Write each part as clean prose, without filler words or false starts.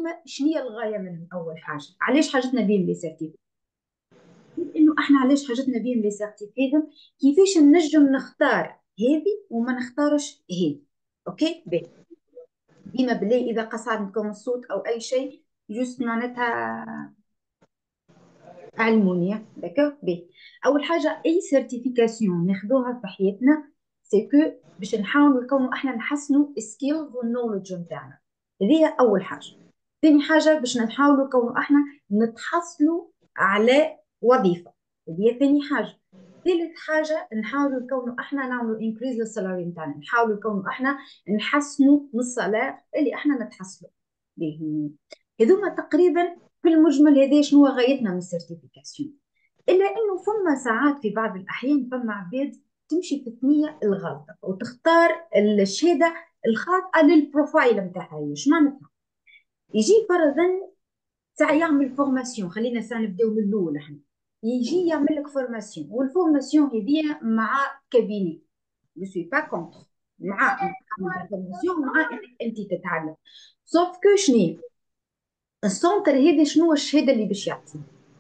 هذوما شنو هي الغايه منهم؟ اول حاجه علاش حاجتنا بهم لي سيرتيفيكات؟ انه احنا علاش حاجتنا بهم لي سيرتيفيكات؟ كيفاش نجم نختار هذه وما نختارش هذه. اوكي باهي. ديما بالله اذا قصعدكم الصوت او اي شيء جست معناتها علموني. داكوغ باهي. اول حاجه اي سيرتيفيكاسيون ناخذوها في حياتنا سي كو باش نحاولوا نكونوا احنا نحسنوا السكيلز والنولج نتاعنا. هذه اول حاجه. ثاني حاجه باش نحاولوا نكونوا احنا نتحصلوا على وظيفه. هذه ثاني حاجه. ثالث حاجه نحاولوا نكونوا احنا نعملوا انكريز للسالاري نتاعنا، نحاولوا نكونوا احنا نحسنوا من الصلاه اللي احنا نتحصلوا به. هذوما تقريبا في المجمل هذا شنو غايتنا من السيرتيفيكاسيون. الا انه فما ساعات في بعض الاحيان فما عباد تمشي في الثنيه الغلطه وتختار الشهاده الخاطئه للبروفايل نتاعها. ايش معناتها؟ يجي فرضا ساعه يعمل فورماسيون، خلينا ساعه نبداو من الاول احنا. يجي يعمل لك فورماسيون، والفورماسيون هذه مع كابيني، جو سوي با كونتر، مع تعمل فورماسيون مع انك انت تتعلم. سوف كو شنو السونتر هذا شنو الشهاده اللي باش يعطي؟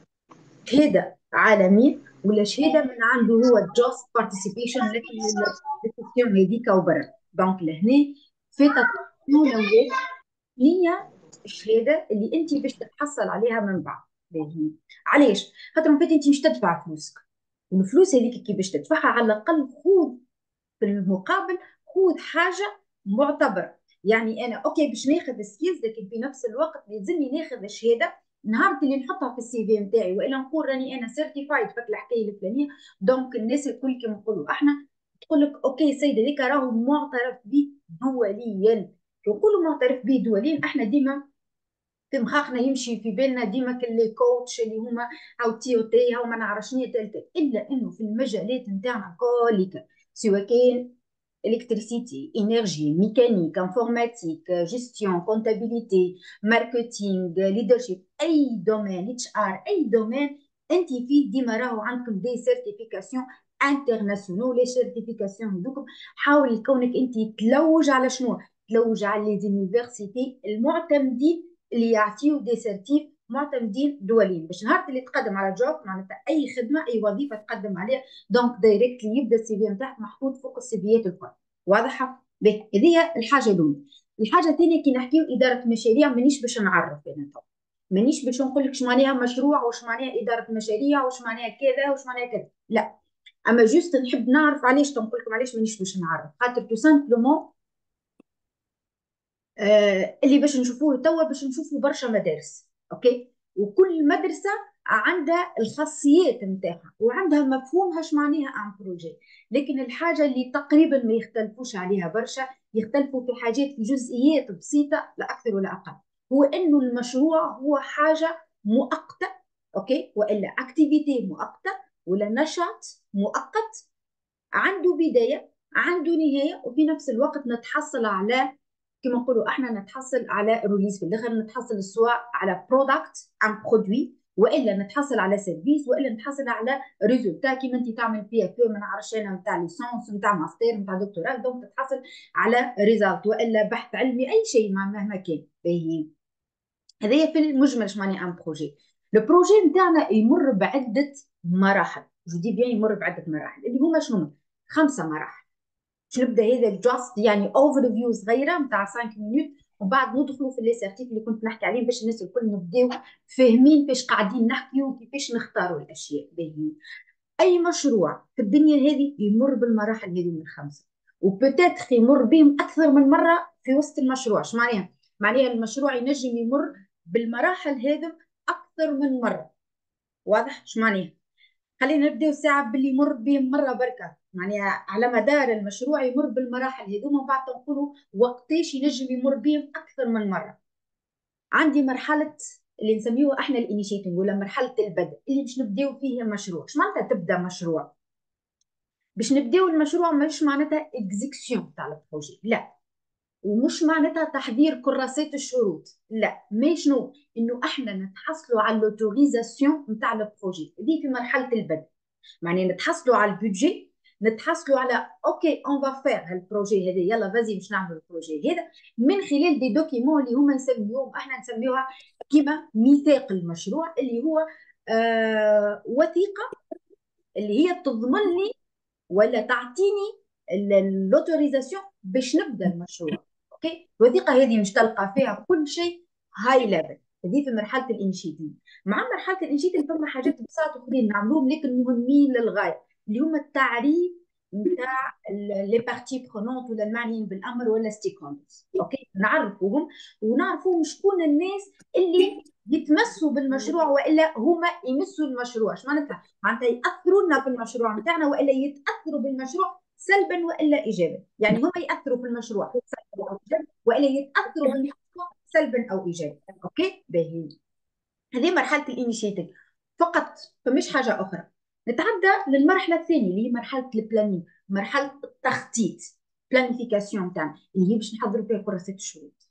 شهاده عالميه ولا شهاده من عنده هو جاست بارتيسيبيشن للسيسيون هذيك وبرا؟ دونك لهنا في تطبيق الاولاد هي الشهاده اللي انت باش تتحصل عليها من بعد. باهي. علاش؟ خاطر من بعد انت مش تدفع فلوسك، والفلوس هذيك كي باش تدفعها على الاقل خذ في المقابل، خذ حاجه معتبره. يعني انا اوكي باش ناخذ السكيلز، لكن في نفس الوقت لازمني ناخذ الشهاده نهار اللي نحطها في السي في نتاعي، والا نقول راني انا سيرتيفايد في الحكايه الفلانيه. دونك الناس الكل كما نقولوا احنا تقول لك اوكي سيدي هذيك راهو معترف به دوليا. نقولوا معترف به دوليا احنا ديما في مخاخنا يمشي في بالنا ديما كل كوتش اللي هما او تي او تي او ما نعرفش شنو تلك. الا انه في المجالات نتاعنا كلها، سواء كان الكتريسيتي، انرجي، ميكانيك، انفورماتيك، جيستيون، كونتابيليتي، ماركتينغ، ليدرشيب، اي دومين، اتش ار، اي دومين انت فيه ديما راهو عندكم دي سيرتيفيكاسيون انترناسيونال. لي سيرتيفيكاسيون هذوك حاول كونك انت تلوج على شنو؟ تلوج على لي زونيفرسيتي المعتمدين اللي يعطيو دي سيرتيف معتمدين دوليين، باش نهار اللي تقدم على جوب معناتها اي خدمه اي وظيفه تقدم عليها دونك دايركتلي يبدا السي في نتاعك محطوط فوق السي فيات الكل. واضحه؟ باهي. هذه الحاجه الاولى. الحاجه الثانيه كي نحكيو اداره مشاريع مانيش باش نعرف انا تو، مانيش باش نقول لك معناها مشروع واش معناها اداره مشاريع واش معناها كذا واش معناها كذا، لا. اما جوست نحب نعرف علاش تنقول لكم علاش مانيش باش نعرف. خاطر تو سامبلومون اللي باش نشوفوه توا باش نشوفوا برشا مدارس. اوكي، وكل مدرسه عندها الخاصيات نتاعها وعندها مفهومها اش معناها ان بروجي. لكن الحاجه اللي تقريبا ما يختلفوش عليها برشا، يختلفوا في حاجات في جزئيات بسيطه لا اكثر ولا اقل، هو انه المشروع هو حاجه مؤقته. اوكي، والا اكتيفيتي مؤقته ولا نشاط مؤقت، عنده بدايه عنده نهايه، وفي نفس الوقت نتحصل على كما نقولوا احنا نتحصل على ريليز في الاخر، نتحصل سواء على برودكت ام برودوي، والا نتحصل على سيرفيس، والا نتحصل على ريزولتا كيما انت تعمل بي اف ما نعرفش انا نتاع ليسونس نتاع ماستر نتاع دكتوراه، دونك تتحصل على ريزلت والا بحث علمي اي شيء مهما كان. باهي. هذايا في المجمل اش معناها ان بروجي. البروجي نتاعنا يمر بعده مراحل، جو دي بيان يمر بعده مراحل اللي هما شنو؟ 5 مراحل. باش نبدا هذا جاست يعني اوفر فيو صغيره نتاع 5 مينوت، ومن بعد ندخلوا في ليسيرتيف اللي كنت نحكي عليه باش الناس الكل نبداو فاهمين فاش قاعدين نحكيو وكيفاش نختاروا الاشياء. باهي. اي مشروع في الدنيا هذه يمر بالمراحل هذه من الخمسه، وبتاتخ يمر بهم اكثر من مره في وسط المشروع. اش معناها؟ معناها المشروع ينجم يمر بالمراحل هذه اكثر من مره. واضح اش معناها؟ خلينا نبداو ساعة باللي يمر بهم مرة بركة، معناها على مدار المشروع يمر بالمراحل هذوما، ومن بعد نقولوا وقتاش ينجم يمر بهم أكثر من مرة. عندي مرحلة اللي نسميوها احنا الانيشيتنج ولا مرحلة البدء، اللي باش نبداو فيه المشروع. ايش معناتها تبدا مشروع؟ باش نبداو المشروع مش معناتها اكزيكسيون تاع البروجي، لا. ومش معناتها تحضير كراسات الشروط، لا. ما شنو؟ انه احنا نتحصلوا على الاوتوريزاسيون نتاع البروجي، دي في مرحلة البدء. معناها نتحصلوا على البودجي، نتحصلوا على اوكي اون فا فير هالبروجي هذا، يلا فازي باش نعملوا البروجي هذا من خلال دي دوكيمون اللي هما يسميوهم، احنا نسميوها كيما ميثاق المشروع، اللي هو وثيقه اللي هي تضمن لي ولا تعطيني الاوتوريزاسيون باش نبدا المشروع. اوكي، الوثيقه هذه مش تلقى فيها كل شيء هاي ليفل، هذه في مرحله الانشيتيف. مع مرحله الانشيتيف فما حاجات بساطه اخرين نعملوهم لكن مهمين للغايه، اللي هما التعريف نتاع لي بارتي برونونت ولا المعنيين بالامر ولا ستيك هولدرز. اوكي، نعرفوهم ونعرفوهم شكون الناس اللي يتمسوا بالمشروع والا هما يمسوا المشروع. اش معناتها ياثروا لنا في المشروع نتاعنا والا يتاثروا بالمشروع سلبا والا ايجابا. يعني هما ياثروا في المشروع سلبا او ايجابا والا يتاثروا بالمشروع سلبا او ايجابا. اوكي باهي، هذه مرحله الانيشيتيف فقط، فمش حاجه اخرى. نتعدى للمرحله الثانيه اللي هي مرحله البلانين، مرحله التخطيط، بلانيفيكاسيون تاعنا اللي هي باش نحضروا فيها كراسه الشروط.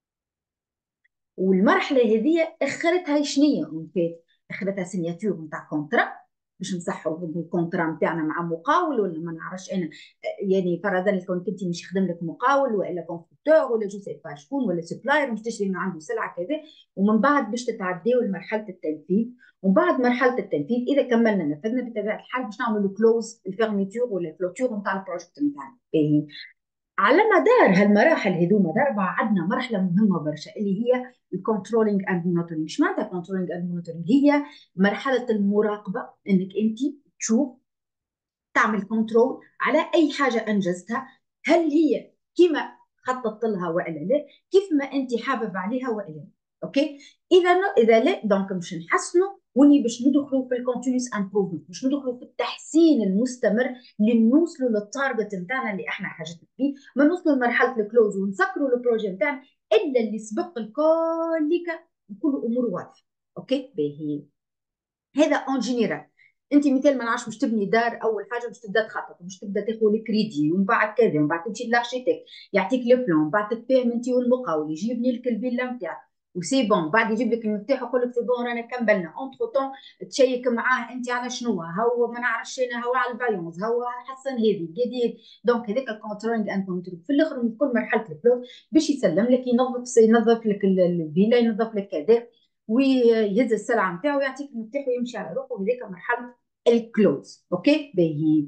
والمرحله هذه اخرتها شنية اون فيت؟ اخرتها سيناتور نتاع كونترا باش نصحوا الكونترا نتاعنا مع مقاول ولا ما نعرفش انا، يعني فرضا كون كنت مش يخدم لك مقاول ولا كونستركتور ولا جو سي با شكون ولا سبلاير مش تشتري من عنده سلعه كذا. ومن بعد باش تتعداو لمرحله التنفيذ، ومن بعد مرحله التنفيذ اذا كملنا نفذنا بطبيعه الحال باش نعملوا كلوز الفيرميتور ولا الكلوتور نتاع البروجكت نتاعنا. على مدار هالمراحل هذوما الاربعه عندنا مرحله مهمه برشا اللي هي الكنترولينج اند مونيتورينج. ايش معناتها كنترولينج اند مونيتورينج؟ هي مرحله المراقبه، انك انت تشوف تعمل كنترول على اي حاجه انجزتها، هل هي كما خططت لها والا لا، كيف ما انت حابب عليها والا لا. اوكي، اذا لا دونك باش نحسنوا وني باش ندخلوا في الكونتينوس امبروفمنت، باش ندخلوا في التحسين المستمر لنوصلوا للتارجت نتاعنا اللي احنا حاجتنا فيه. ما نوصلوا لمرحله الكلوز ونسكروا البروجي نتاعنا الا اللي سبق الكل كل امور واضحه. اوكي باهي، هذا اون جينيرال. انت مثال ما نعرفش باش تبني دار، اول حاجه باش تبدا تخطط وباش تبدا تاخذ الكريدي ومن بعد كذا ومن بعد تمشي للارشيتيك يعطيك لو بلان ومن بعد تتفاهم انت والمقاول يجي يبني لك الفيلا نتاعك وسي بون، بعد يجيب لك المفتاح ويقول لك سي بون رانا كملنا. اونتر تون تشيك معاه انت على شنو هو ما نعرفش انا، هو على الفايونز، هو حسن هذه قديد. دونك هذاك الكونترولينج اند كنترول في الاخر من كل مرحله الفلوس باش يسلم لك، ينظف لك الفيلا، ينظف لك كذا ويهز السلعه نتاعو ويعطيك المفتاح ويمشي على روحه. وهذيك مرحله الكلوز. اوكي باهي،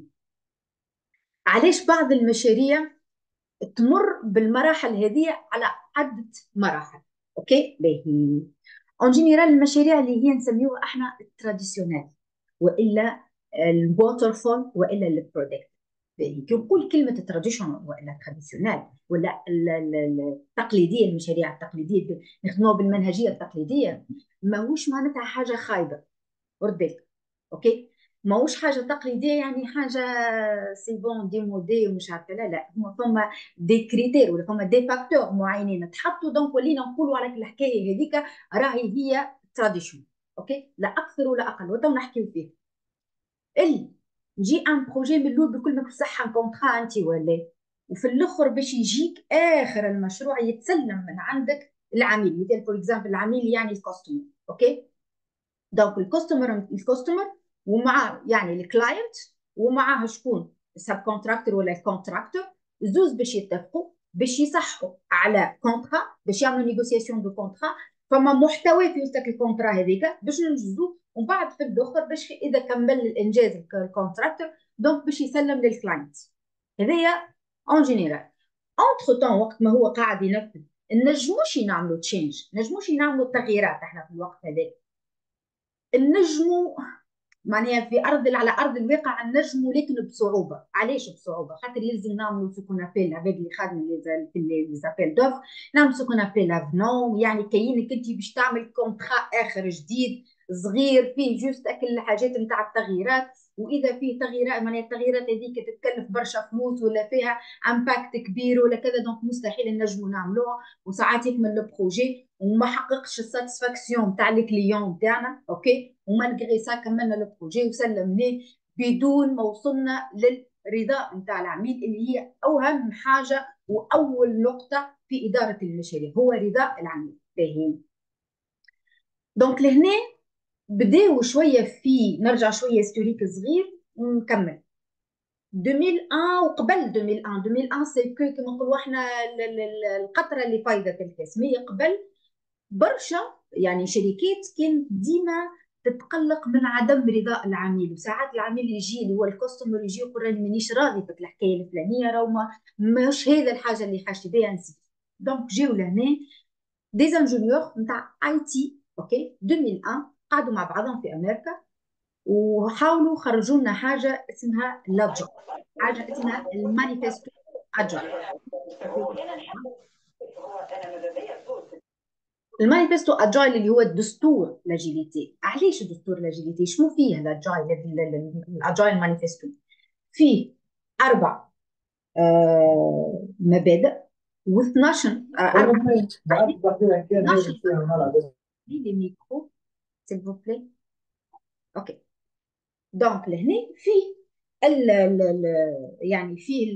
علاش بعض المشاريع تمر بالمراحل هذه على عده مراحل؟ اوكي باهي، اون جينيرال المشاريع اللي هي نسميوها احنا التراديسيونيل والا الووتر فول والا البرودكت. كي نقول كلمه تراديشنال والا تراديسيونيل ولا التقليديه، المشاريع التقليديه نخدموها بالمنهجيه التقليديه، ماهوش معناتها حاجه خايبه، ورد بالك. اوكي، ماهوش حاجه تقليديه يعني حاجه سي بون دي مودي ومش عارفه، لا لا، هما فما دي كريتير ولا فما دي فاكتور معينين تحطوا، دونك ولينا نقولوا على الحكايه هذيك راهي هي تراديشن. اوكي، لا اكثر ولا اقل، وتو نحكيو فيه. اللي نجي ان بروجي من الاول بكل ما صح كونترا انت ولا، وفي الاخر باش يجيك اخر المشروع يتسلم من عندك العميل، مثال فور اكزامبل العميل يعني الكاستمر. اوكي، دونك الكاستمر ومع يعني الكلاينت ومعاه شكون السب كونتراكتور ولا الكونتراكتور، زوز باش يتفقوا باش يصحوا على كونترا، باش يعملوا نيغوسياسيون دو كونترا. فما محتوى في وسط الكونترا هذيك باش ننجزوه، ومن بعد في الاخر باش اذا كمل الانجاز الكونتراكتور دونك باش يسلم للكلاينت. هذايا اون جينيرال. اونتر تون وقت ما هو قاعد ينفذ نجموش نعملوا تشينج، نجموش نعملوا تغييرات احنا في الوقت هذاك. النجم معناها في على ارض الواقع النجم، لكن بصعوبه. علاش بصعوبه؟ خاطر يلزم نعملوا سكون ابيل العباد اللي خادمين في لي زابيل دوف، نعملوا سكون ابيل افنون، يعني كاينك انت باش تعمل كونترا اخر جديد صغير فيه جوست اكل الحاجات نتاع التغييرات. واذا فيه تغييرات معناها التغييرات هذيك تتكلف برشا فلوس ولا فيها امباكت كبير ولا كذا، دونك مستحيل النجم نعملوها. وساعات يكمل البروجي وما حققش الساتسفاكسيون تاع الكليون تاعنا. اوكي، ومالغري سا كملنا البروجي وسلمناه بدون ما وصلنا للرضا نتاع العميل، اللي هي اوهم حاجه واول نقطه في اداره المشاريع، هو رضا العميل. فاهمين؟ دونك لهنا بداو شويه، في نرجع شويه ستوريك صغير ونكمل. 2001 وقبل 2001 سي كو كما نقولوا احنا القطره اللي فايده الكاس، مي قبل برشا يعني شركات كانت ديما تتقلق من عدم رضاء العميل، وساعات العميل يجي اللي هو الكاستمر يجي يقول راني مانيش راضي في الحكايه الفلانيه، راهو مش هذا الحاجه اللي حاجتي بها نسيت. دونك جاو لهنا دي انجينيور نتاع اي تي اوكي 2001 قعدوا مع بعضهم في امريكا وحاولوا خرجوا لنا حاجه اسمها لاجا، حاجه اسمها المانيفستو اجا. المانيفستو اجايل اللي هو الدستور لاجيليتي. علاش الدستور لاجيليتي؟ شنو فيه الاجايل؟ الاجايل مانيفستو فيه اربع مبادئ و12 اربع 12 لي ميكرو سيل فو بلي. اوكي دونك لهنا فيه يعني فيه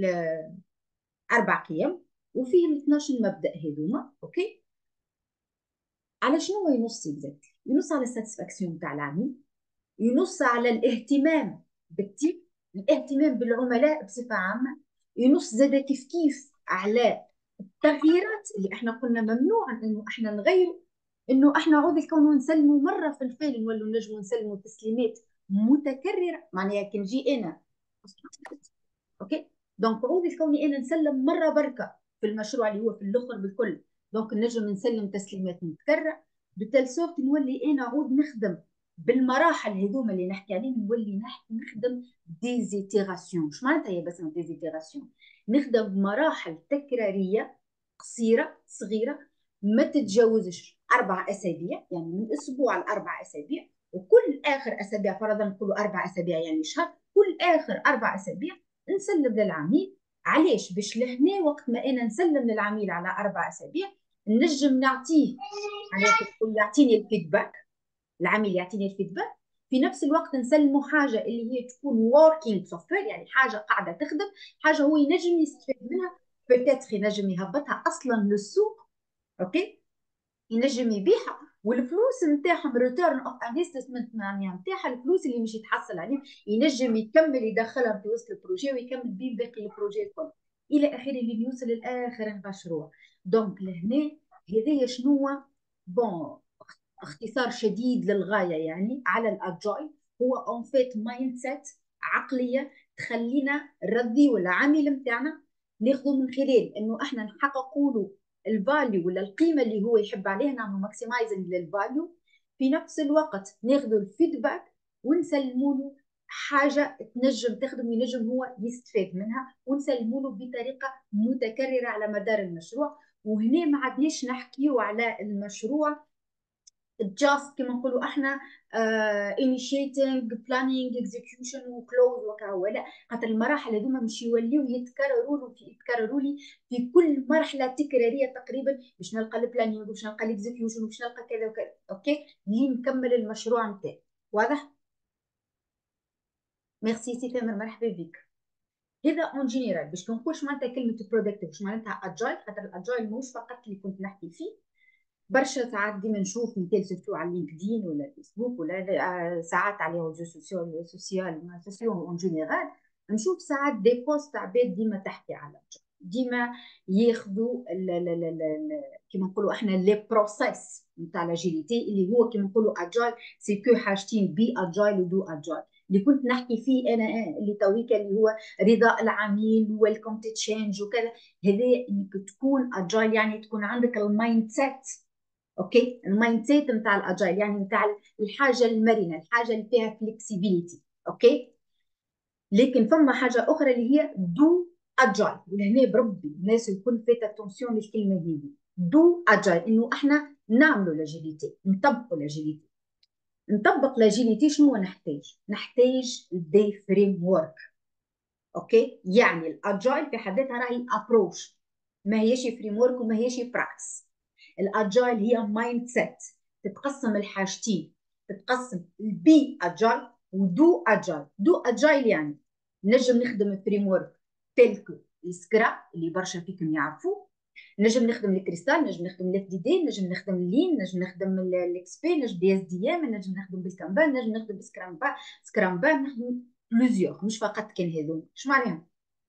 اربع قيم وفيه ال 12 مبدا هذوما. اوكي على شنو ينص اكزاكتلي؟ ينص على الساتسفاكسيون تاع العميل، ينص على الاهتمام بالتيم، الاهتمام بالعملاء بصفه عامه، ينص زاد كيف كيف على التغييرات اللي احنا قلنا ممنوع انه احنا نغير، انه احنا عود الكون نسلموا مره في الفيل نولوا نجموا نسلموا تسليمات متكرره، معناها كي نجي انا اوكي دونك عود الكوني انا نسلم مره بركه في المشروع اللي هو في الاخر بالكل، دونك نجم نسلم تسليمات متكرره بتال سورت نولي انا عود نخدم بالمراحل هذوما اللي نحكي عليهم، نولي نخدم ديزيتيراسيون. شو معناتها هي بس ديزيتيراسيون؟ نخدم بمراحل تكراريه قصيره صغيره ما تتجاوزش 4 اسابيع، يعني من اسبوع ل4 اسابيع، وكل اخر اسابيع فرضا نقولوا 4 اسابيع يعني شهر، كل اخر 4 اسابيع نسلم للعميل. علاش؟ باش لهنا وقت ما انا نسلم للعميل على 4 اسابيع نجم نعطيه، يعني يعطيني الفيدباك، العميل يعطيني الفيدباك، في نفس الوقت نسلمه حاجه اللي هي تكون working software، يعني حاجه قاعده تخدم، حاجه هو ينجم يستفيد منها، بتاتخ ينجم يهبطها اصلا للسوق اوكي، ينجم يبيعها، والفلوس نتاعهم ريتيرن اوف انفستمنت معناها نتاعها الفلوس اللي مش يتحصل عليهم ينجم يكمل يدخلها في وسط البروجي ويكمل بيه باقي البروجي الكل الى اخره اللي يوصل لاخر المشروع. دونك لهنا هذايا شنو بون اختصار شديد للغايه يعني على الاجايل، هو اون فيت مايند سيت، عقليه تخلينا نرضيو العامل نتاعنا ناخذه من خلال انه احنا نحققوا له الفاليو ولا القيمه اللي هو يحب عليها، نعملوا ماكسمايزنج للفاليو، في نفس الوقت ناخذوا الفيدباك ونسلموا له حاجه تنجم تخدم وينجم هو يستفاد منها، ونسلموا له بطريقه متكرره على مدار المشروع. وهنا ما عدناش نحكيو على المشروع جاست كما نقولوا احنا initiating planning execution وكلوز وكهو، لا، خاطر المراحل هذوما مش يوليو يتكرروا لي في كل مرحله تكراريه تقريبا، باش نلقى البلانينغ وباش نلقى الاكزيكيوشن وباش نلقى كذا وكذا اوكي لين نكمل المشروع نتاعي. واضح؟ ميرسي سي تامر، مرحبا بك. هذا اون جينيرال باش نقولش معناتها كلمه برودكتيف واش معناتها اجايل، خاطر الاجايل مش فقط اللي كنت نحكي فيه، برشا ساعات ديما نشوف مثال سيرتو على لينكدين ولا الفيسبوك ولا ساعات على ريزو سوسيال اون جينيرال، نشوف ساعات دي بوست عباد ديما تحكي على ديما ياخذوا كيما نقولوا احنا لي بروسيس نتاع لاجيليتي اللي هو كيما نقولوا اجايل سي كو حاجتين، بي اجايل ودو اجايل اللي كنت نحكي فيه انا اللي تويكا اللي هو رضاء العميل ويلكم تو تشينج وكذا. هذا انك تكون اجايل يعني تكون عندك المايند سيت اوكي، المايند سيت نتاع الاجايل يعني نتاع الحاجه المرنه، الحاجه اللي فيها فليكسيبيليتي اوكي. لكن فما حاجه اخرى اللي هي دو اجايل، ولهنا بربي الناس الكل فيت اتونسيون للكلمه هذه دو اجايل، انه احنا نعملوا لاجيليتي، نطبقوا لاجيليتي. نطبق لاجيليتي شنو نحتاج؟ نحتاج الدي فريم ورك اوكي، يعني الاجايل في حد ذاتها راهي ابروش، ما هيش فريم ورك وما هيش براكتس. الاجايل هي مايند سيت، تتقسم الحاجتين، تتقسم البي اجايل ودو اجايل. دو اجايل يعني نجم نخدم فريم ورك تلك السكرا اللي برشا فيكم يعرفوه، نجم نخدم الكريستال، نجم نخدم الاف دي دي، نجم نخدم اللين، نجم نخدم الاكس بي، نجم دي اس دي ام، نجم نخدم بالكامبان، نجم نخدم بسكرام با نخدم بلوزيوغ، مش فقط كان هذوما. اش معناها؟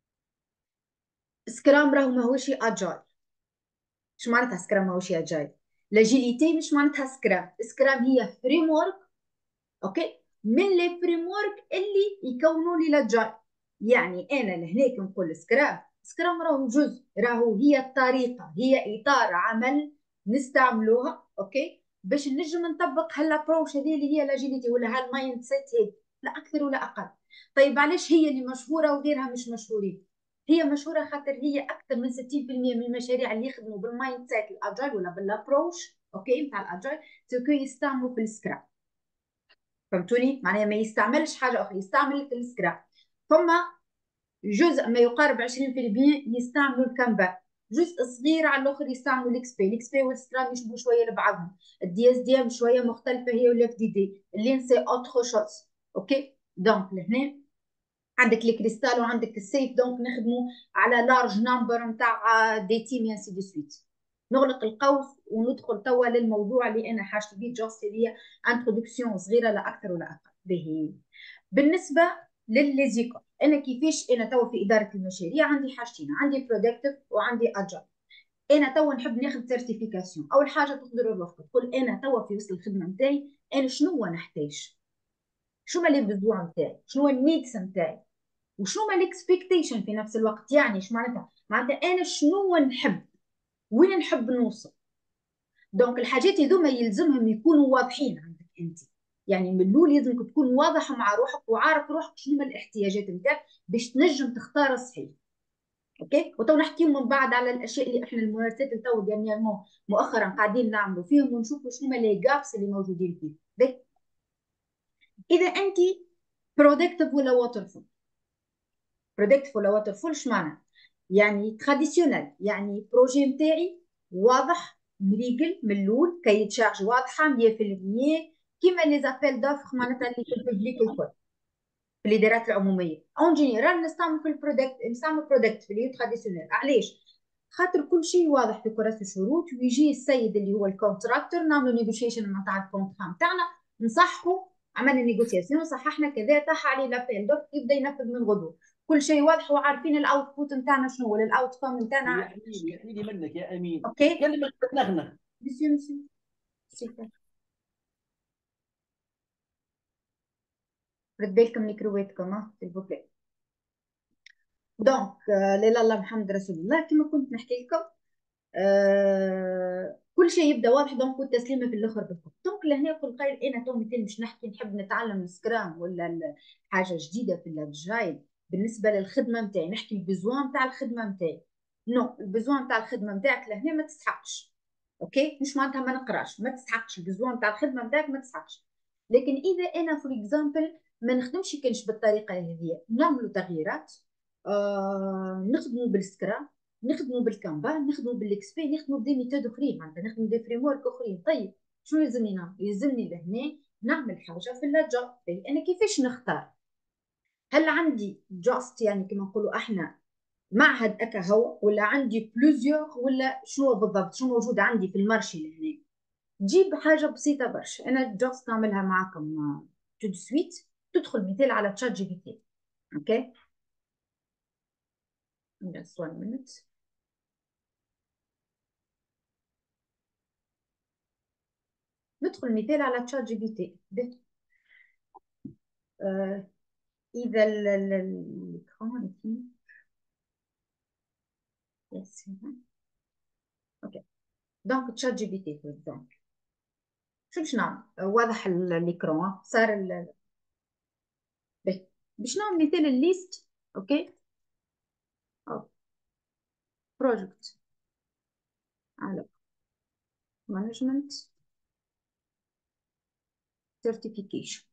سكرام راهو ماهوش اجايل. اش معناتها سكرام ماهوش اجايل؟ لاجيليتي مش معناتها سكرام. سكرام هي فريم ورك، اوكي، من لي فريم ورك اللي يكونوا لي لاجايل. يعني انا لهناك نقول سكرام، سكرام راهو جزء، راهو هي الطريقه، هي اطار عمل نستعملوها، اوكي، باش نجم نطبق هالابروش هذه اللي هي لاجيليتي ولا هالمايند سيت هذه، لا اكثر ولا اقل. طيب علاش هي اللي مشهوره وغيرها مش مشهورين؟ هي مشهوره خاطر هي اكثر من 60% من المشاريع اللي يخدموا بالمايند سيت الاجايل ولا بالابروش، اوكي، نتاع الاجايل، سوكو يستعملوا في السكرام. فهمتوني؟ معناها ما يستعملش حاجه اخرى، يستعمل السكراب. فما جزء ما يقارب 20% يستعملوا الكانبان، جزء صغير على الاخر يستعملوا الاكس بي والسكرام يشبهوا شويه لبعضهم. الدي اس دي ام شويه مختلفه هي والاف دي دي، اللين سي اوتر شوز. اوكي، دونك لهنا عندك الكريستال وعندك السيف، دونك نخدموا على لارج نمبر نتاع دي تيم انسي دو سويت. نغلق القوس وندخل توا للموضوع اللي انا حاجتي بيه، جاست هي انتروداكسيون صغيره لا اكثر ولا اقل. به بالنسبه للليزيكو، انا كيفاش انا توا في اداره المشاريع عندي حاجتين، عندي برودكتيف وعندي اجايل. انا توا نحب ناخذ سيرتيفيكاسيون. اول حاجه تحضر الوقت تقول انا توا في وسط الخدمه نتاعي انا شنو نحتاج، شنو لي بزوع نتاعي، شنو النيدز نتاعي، وشنو ما الاكسبكتيشن في نفس الوقت. يعني ايش معناتها؟ معناتها انا شنو نحب، وين نحب نوصل. دونك الحاجات هذوما يلزمهم يكونوا واضحين عندك انت. يعني من الاول لازمك تكون واضح مع روحك وعارف روحك شنو الاحتياجات نتاعك باش تنجم تختار الصحيح. اوكي، وتو نحكيو من بعد على الاشياء اللي احنا الممارسات اللي تو يعني مؤخرا قاعدين نعملوا فيهم ونشوفوا شنو لي جابس اللي موجودين فيه. اذا انت برودكتيف ولا ووترفول، برودكتيف ولا ووترفول ايش معنى؟ يعني تراديسيونيل، يعني بروجي نتاعي واضح مريقل من الاول، كي تشارج واضحه 100%، كيما لي زابيل دوفر معناتها اللي في الببليك الكل، في الادارات العموميه. اون جينيرال نستعمل في البرودكت، نستعمل برودكت في اللي تراديسيونيل. علاش؟ خاطر كل شيء واضح في كراسه الشروط، ويجي السيد اللي هو الكونتراكتور نعملوا نيغوشيشن نتاع الكونترا نتاعنا، نصحوا، عملنا نيغوسياسيون صححنا كذا، طاح عليه لابيل دوف، يبدا ينفذ من غدوه. كل شيء واضح وعارفين الاوتبوت نتاعنا شنو هو، الاوت كوم نتاعنا. يا حبيبي منك يا امين، اوكي، كلمة تنغنغ. مسيو مسيو سيكا، رد بالكم ميكروواتكم ها سيلفوبلي. دونك لا لا الله محمد رسول الله، كما كنت نحكي لكم، كل شيء يبدا واضح، دونك والتسليمه في الاخر بالكم. دونك لهنا يقول قائل انا تو مثال مش نحكي نحب نتعلم السكرام ولا حاجه جديده في الاجايل بالنسبه للخدمه نتاعي، نحكي البزوان نتاع الخدمه نتاعي. نو، البزوان نتاع الخدمه نتاعك لهنا ما تستحقش. اوكي، مش معناتها ما نقراش، ما تستحقش البزوان نتاع الخدمه نتاعك، ما تستحقش. لكن اذا انا فور اكزامبل ما نخدمش كانش بالطريقه هذه، نعملوا تغييرات، نخدموا بالسكرام، نخدموا بالكانبان، نخدموا بالاكس بي، نخدموا بدي ميثود اخرين، معناتها نخدموا دي فريم ورك اخرين. طيب شنو يلزمني نعمل؟ يلزمني لهنا نعمل حاجه في اللاجا. انا كيفاش نختار؟ هل عندي جاست يعني كما نقولوا احنا معهد اكا هو، ولا عندي بلوزيور، ولا شنو بالضبط شنو موجود عندي في المارشي لهنا؟ جيب حاجه بسيطه برشا، انا جاست نعملها معكم تو دو سويت. تدخل مثال على تشات جي بي تي. اوكي، just 1 minute. ندخل مثال على تشات جي بي تي. آه، إذا الإكران يس. أوكي، دونك تشات جي بي تي فور إكزامبل، شو باش نعمل؟ واضح الإكران صار باش نعمل مثال الليست. أوكي، أو بروجكت على مانجمنت سيرتيفيكيشن.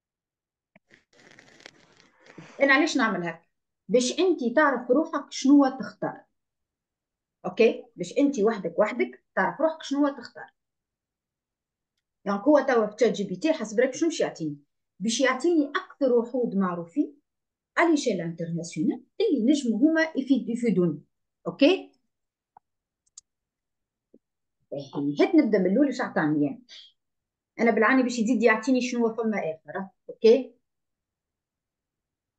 أنا علاش نعمل هكا؟ باش أنت تعرف روحك شنو تختار. أوكي، باش أنت وحدك تعرف روحك شنو تختار. يعني هو توا في تشات جي بي تي حسب رايك شنو باش يعطيني؟ باش يعطيني اكثر وحود معروفين على شيل انترناسيونال اللي نجموا هما يفيدوني. اوكي، هات نبدا من الاول. ايش عطاني يعني؟ انا بالعاني باش يزيد يعطيني شنو فما اخر. اوكي،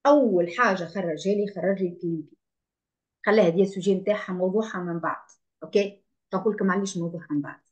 اول حاجه خرجها لي خرج لي البي ام بي، خلاها هذه السوجي نتاعها موضوعها من بعد. اوكي، نقول لكم علاش موضوعها من بعد،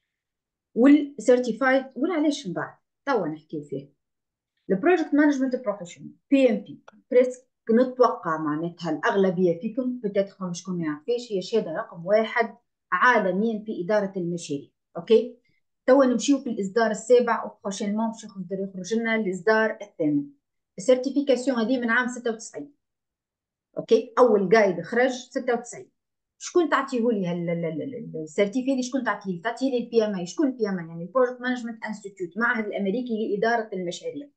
والسيرتيفايد ولا علاش من بعد توا نحكي فيه. البروجكت مانجمنت بروفيشنال بي ام بي بريسك، نتوقع معناتها الاغلبيه فيكم بتاتخ شكون ما يعرفش، هي شهاده رقم واحد عالميا في اداره المشاريع. اوكي، توا نمشيو في الاصدار السابع وبروشينمون باش يخرج لنا الاصدار الثامن. السيرتيفيكاسيون هذه من عام 96. اوكي، اول جايد خرج 96. شكون تعطيه لي السيرتيفي هذه؟ شكون تعطيه؟ تعطيه لي البي ام اي. شكون البي ام اي؟ يعني البروجكت مانجمنت انستيتيوت، معهد الامريكي لاداره المشاريع.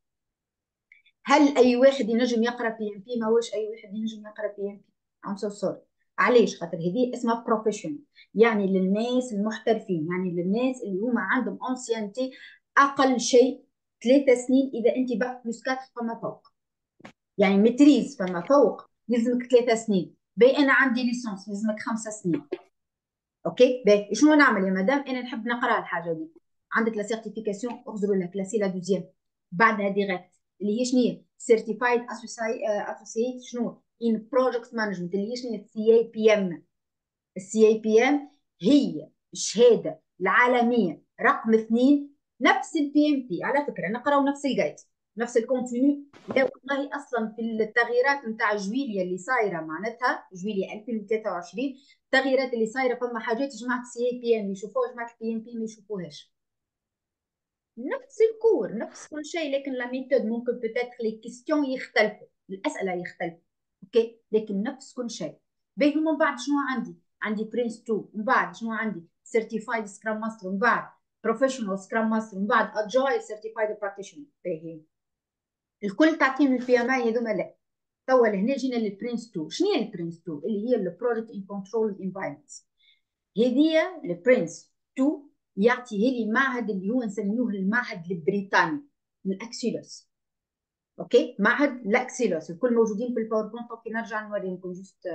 هل اي واحد ينجم يقرا بي ام بي؟ ما هوش اي واحد ينجم يقرا بي ام بي. ام سو سوري. علاش؟ خاطر هذه اسمها بروفيشنال، يعني للناس المحترفين، يعني للناس اللي هما عندهم انسيانتي اقل شيء 3 سنين، اذا انت باك بلس 4 فما فوق. يعني متريز فما فوق يلزمك 3 سنين، باي انا عندي ليسونس يلزمك 5 سنين. اوكي، باي شنو نعمل يا مدام؟ انا نحب نقرا الحاجه دي. عندك لا سيرتيفيكاسيون، اخذوا لها كلاسي لا دوزيام بعدها ديريكت، اللي هي شنو هي؟ سيرتيفايد اسوسييت شنو ان بروجكت مانجمنت، اللي هي شنو هي؟ السي اي بي ام. السي اي بي ام هي الشهاده العالميه رقم 2. نفس البي ام بي على فكره، نقراو نفس الجايد نفس الكونتينيو. لا والله اصلا في التغييرات نتاع جويليا اللي صايره معناتها جويليا 2023، التغييرات اللي صايره فما حاجات جماعه السي اي بي ام يشوفوها، جماعه البي ام بي ما يشوفوهاش. نفس الكور نفس كل شيء، لكن لا ميثود ممكن بتاتخ لي كيستيون يختلفوا، الاسئله يختلفوا. اوكي، لكن نفس كل شيء. باهي، ومن بعد شنو عندي؟ عندي برنس 2، ومن بعد شنو عندي؟ سيرتيفايد سكرام ماستر، ومن بعد بروفيشنال سكرام ماستر، ومن بعد اجايل سيرتيفايد براكتيشنر. باهي، الكل تعطيهم البي ام اي هذوما؟ لا. توا لهنا جينا للبرنس 2. شنو هي البرنس 2؟ اللي هي البرودكت ان كنترول انفايرمنتس. هذه البرنس 2 يعطيه لي معهد اللي هو نسميوه المعهد البريطاني الاكسيلوس. اوكي، معهد الاكسيلوس، الكل موجودين في الباوربوينت. اوكي، نرجع نوري لكم جوست.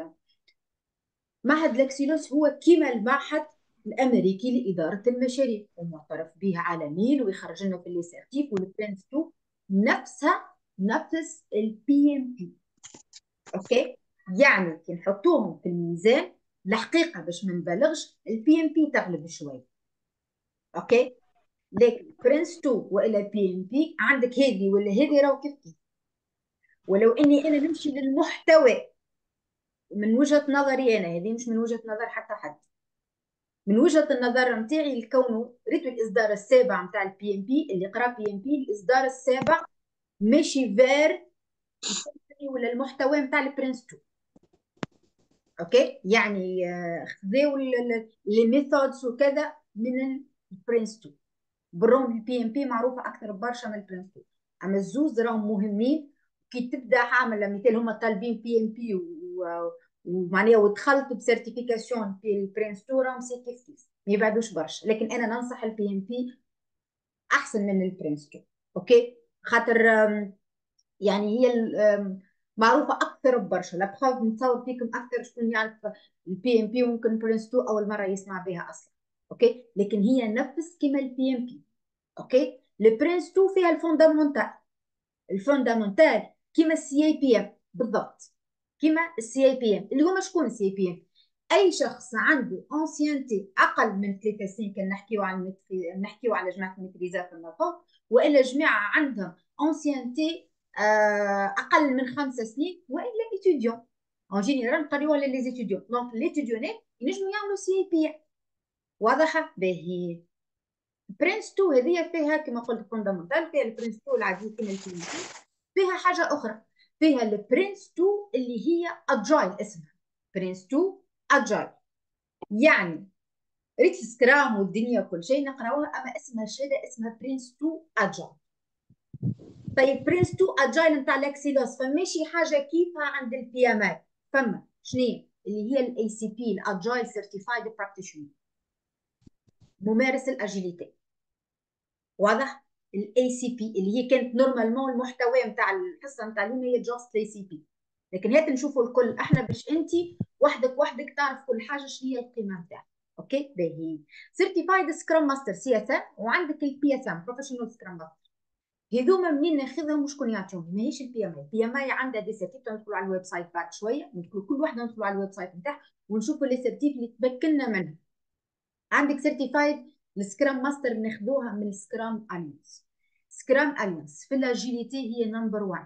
معهد الاكسيلوس هو كيما المعهد الامريكي لاداره المشاريع، ومعترف به عالميا ويخرج لنا في الليسيرتيف. والبرنس 2 نفسها نفس البي ام بي. اوكي، يعني كي نحطوهم في الميزان الحقيقه باش ما نبالغش البي ام بي تغلب شويه. اوكي، لكن برنس 2 والا بي ام بي عندك هذه ولا هذه راهو كيف كيف. ولو اني انا نمشي للمحتوى من وجهه نظري انا، هذه مش من وجهه نظر حتى حد، من وجهه النظر نتاعي، لكونه ريت الاصدار السابع نتاع البي ام بي، اللي قرا بي ام بي الاصدار السابع ماشي فير ولا المحتوى نتاع البرنس 2. اوكي، يعني خذوا لي ميثودز وكذا من البرنس 2. بالرغم البي ام بي معروفه اكثر برشا من البرنس 2، اما الزوز راهم مهمين. كي تبدا عامل مثال هما طالبين بي ام بي ومعناها ودخلت بسيرتيفيكاسيون في البرنس 2 راهم سي كيف كيف ما يبعدوش برشا، لكن انا ننصح البي ام بي احسن من البرنس 2. اوكي، خاطر يعني هي معروفه اكثر ببرشا. لا بخاف نتصور فيكم اكثر شكون يعرف البي ام بي، ممكن برنس 2 اول مره يسمع بها اصلا. اوكي، لكن هي نفس كما البي ام بي. اوكي، البرنس 2 فيها الفوندامونتال. الفوندامونتال كما السي اي بي ام بالضبط، كما السي اي بي ام اللي هما شكون السي اي بي ام؟ اي شخص عنده انسيانتي اقل من 3 سنين، كان نحكيو على جماعه الميتريزات فما فوق، والا جماعه عندهم انسيانتي اقل من 5 سنين، والا ايتيديون اون جينيرال نقريوها لليزيتيديون. دونك ليتيديونات ينجموا يعملوا سي اي بي ام. واضحه؟ باهي. برنس 2 هذه فيها كما قلت فوندامنتال، فيها البرنس 2 العادي كما البي فيها حاجه اخرى، فيها البرنس 2 اللي هي اجايل اسمها. برنس 2 اجايل، يعني ريت سكرام والدنيا كل شيء نقراوها، اما اسمها شهاده اسمها برنس 2 اجايل. طيب برنس 2 اجايل نتاع الاكسيلوس فماشي حاجه كيفها عند البي ام اي. فما شنو اللي هي الاي سي بي الاجايل سيرتيفايد براكتيشنر، ممارس الاجيليتي. واضح؟ الاي سي بي اللي هي كانت نورمالمون المحتوى نتاع الحصه نتاع اليوم هي جاست الاي سي بي، لكن هات نشوفوا الكل احنا باش انت وحدك تعرف كل حاجه شنو هي القيمه نتاعها. اوكي، باهي. سيرتيفايد سكرام ماستر سي اس ام، وعندك البي اس ام بروفيشنال سكرام ماستر. هذوما منين ناخذهم وشكون يعطيهم؟ ماهيش البي ام اي. البي ام اي عندها دي سيرتيف، ندخلوا على الويب سايت بعد شويه، ندخلوا كل واحده ندخلوا على الويب سايت نتاعها ونشوفوا لي سيرتيف اللي تمكننا منها. عندك سيرتيفايد السكرام ماستر بناخذوها من السكرام اليانس. سكرام اليانس في الاجيليتي هي نمبر 1.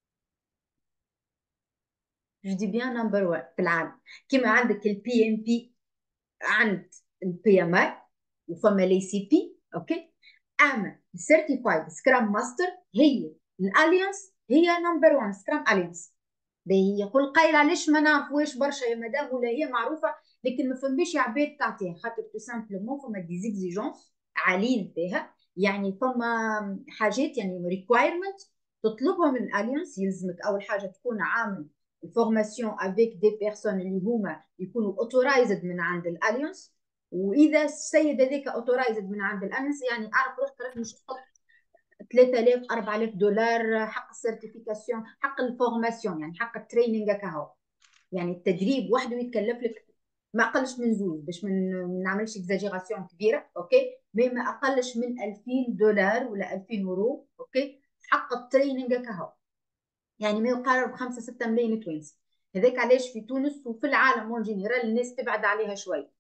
جو دي بيان نمبر 1 في العالم. كيما عندك البي ام بي عند البي ام اي وفما لي سي بي، اوكي. اما السيرتيفايد سكرام ماستر هي الاليانس، هي نمبر 1 سكرام اليانس. باهي يقول قايل علاش ما نعرفوش برشا يا مدام، ولا هي معروفه لكن ما فماش عباد تعطيها، خاطر تو سامبلومون فما دي زيكزيجونس عاليين فيها. يعني فما حاجات يعني ريكوايرمنت تطلبها من الاليانس. يلزمك اول حاجه تكون عامل الفورماسيون افيك دي بيرسون اللي هما يكونوا اوتورايزد من عند الاليانس. واذا السيد هذاك اوتورايزد من عند الاليانس يعني اعرف روحك راك مش تحط 3000 $4000 حق السيرتيفيكاسيون، حق الفورماسيون، يعني حق التريننج كهو. يعني التدريب وحده يتكلف لك ما اقلش من زوج، باش ما نعملش اكزاجيراسيون كبيره، اوكي. ما اقلش من $2000 ولا 2000 يورو، اوكي، حق التريننج كهو. يعني ما يقارب 5 6 ملايين توانسي. هذاك علاش في تونس وفي العالم اون جينيرال الناس تبعد عليها شوي.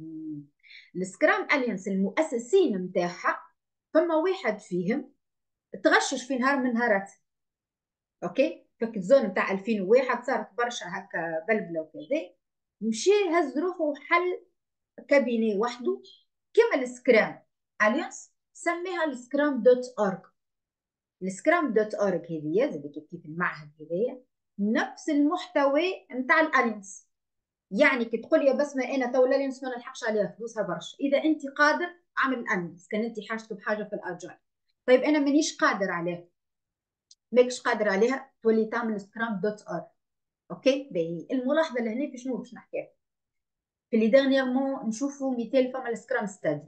السكرام اليانس المؤسسين نتاعها فما واحد فيهم تغشش في نهار من نهارات، اوكي. فك الزون نتاع 2001 صارت برشا هكا بلبله وكذا، مشي هز روحه وحل كابيني وحده كما السكرام اليانس، سميها السكرام دوت اورج. السكرام دوت اورج هذيا زي كيف المعهد هذايا نفس المحتوى نتاع الاليانس. يعني كي تقول يا بسمه انا تو الاليانس ما نلحقش عليها فلوسها برشا، اذا انت قادر اعمل الاليانس. كان انت حاجتك بحاجه في الاجايل، طيب انا مانيش قادر عليها، ماكش قادر عليها، تولي تعمل سكرام دوت اورج، اوكي. باهي الملاحظه لهنا في شنو باش نحكي في اللي ديرنييرمون نشوفوا مثال فما السكرام ستادي.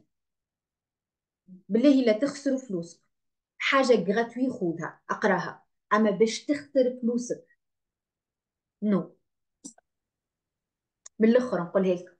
بالله لا تخسروا فلوسك، حاجه غراتوي خذها اقراها، اما باش تخسر فلوسك نو. بالاخر نقولها لك،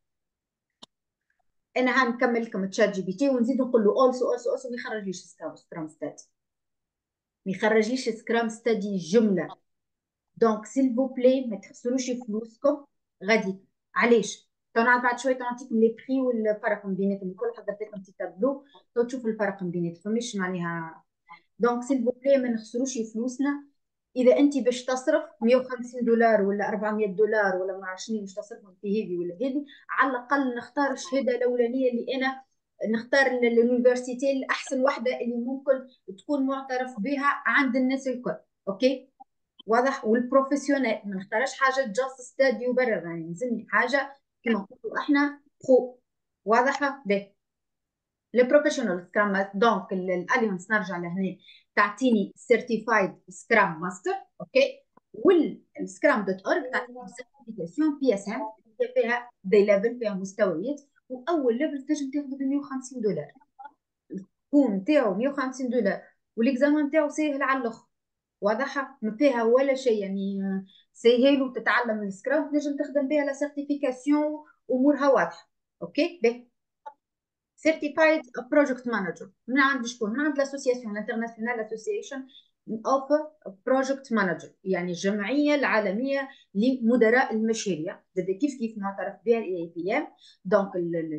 انا هنكمل لكم تشات جي بي تي ونزيد نقول له اولسو ما يخرجليش سكرام ستادي، ما يخرجليش سكرام ستادي جمله. دونك سيل فو بلي ما تخسروش فلوسكم غادي. علاش؟ تو نعرف بعد شويه نعطيكم لي بري والفرق بيناتهم الكل، حضرت لكم تي تابلو تو تشوفوا الفرق بيناتهم مش معناها. دونك سيل فو بلي ما نخسروش فلوسنا. اذا انت باش تصرف $150 ولا $400 ولا ما عرفش شنو باش تصرفهم في هذه ولا هذه، على الاقل نختار الشهاده الاولانيه اللي انا نختار اليونيفرسيتي الاحسن وحده اللي ممكن تكون معترف بها عند الناس الكل، اوكي. واضح؟ والبروفيسيونيل ما نختارش حاجه جاست ستاديو برا، يعني لازمني حاجه كما نقولوا احنا برو. واضحه؟ باهي. البروفيشنال سكرام دونك الاليانس نرجع لهنا تعطيني سيرتيفايد سكرام ماستر، اوكي. والسكرام دوت اورج تعطيني سيرتيفيكاسيون بي اس ام فيها دي ليفل، فيها مستويات. واول ليفل تنجم تاخذه ب $150. الكون نتاعو $150 والاكزامان نتاعو ساهل على الاخر. واضحه؟ ما فيها ولا شيء يعني، سهل وتتعلم السكرام تنجم تخدم بها لا سيرتيفيكاسيون، امورها واضحه، اوكي. باهي. سيرتيفايد بروجكت مانجر من عند شكون؟ من عند الاسوسياسيون الانترناسيونال اسوسيشن اوف بروجكت مانجر، يعني الجمعيه العالميه لمدراء المشاريع، كيف معترف بها الاي اي بي ام. دونك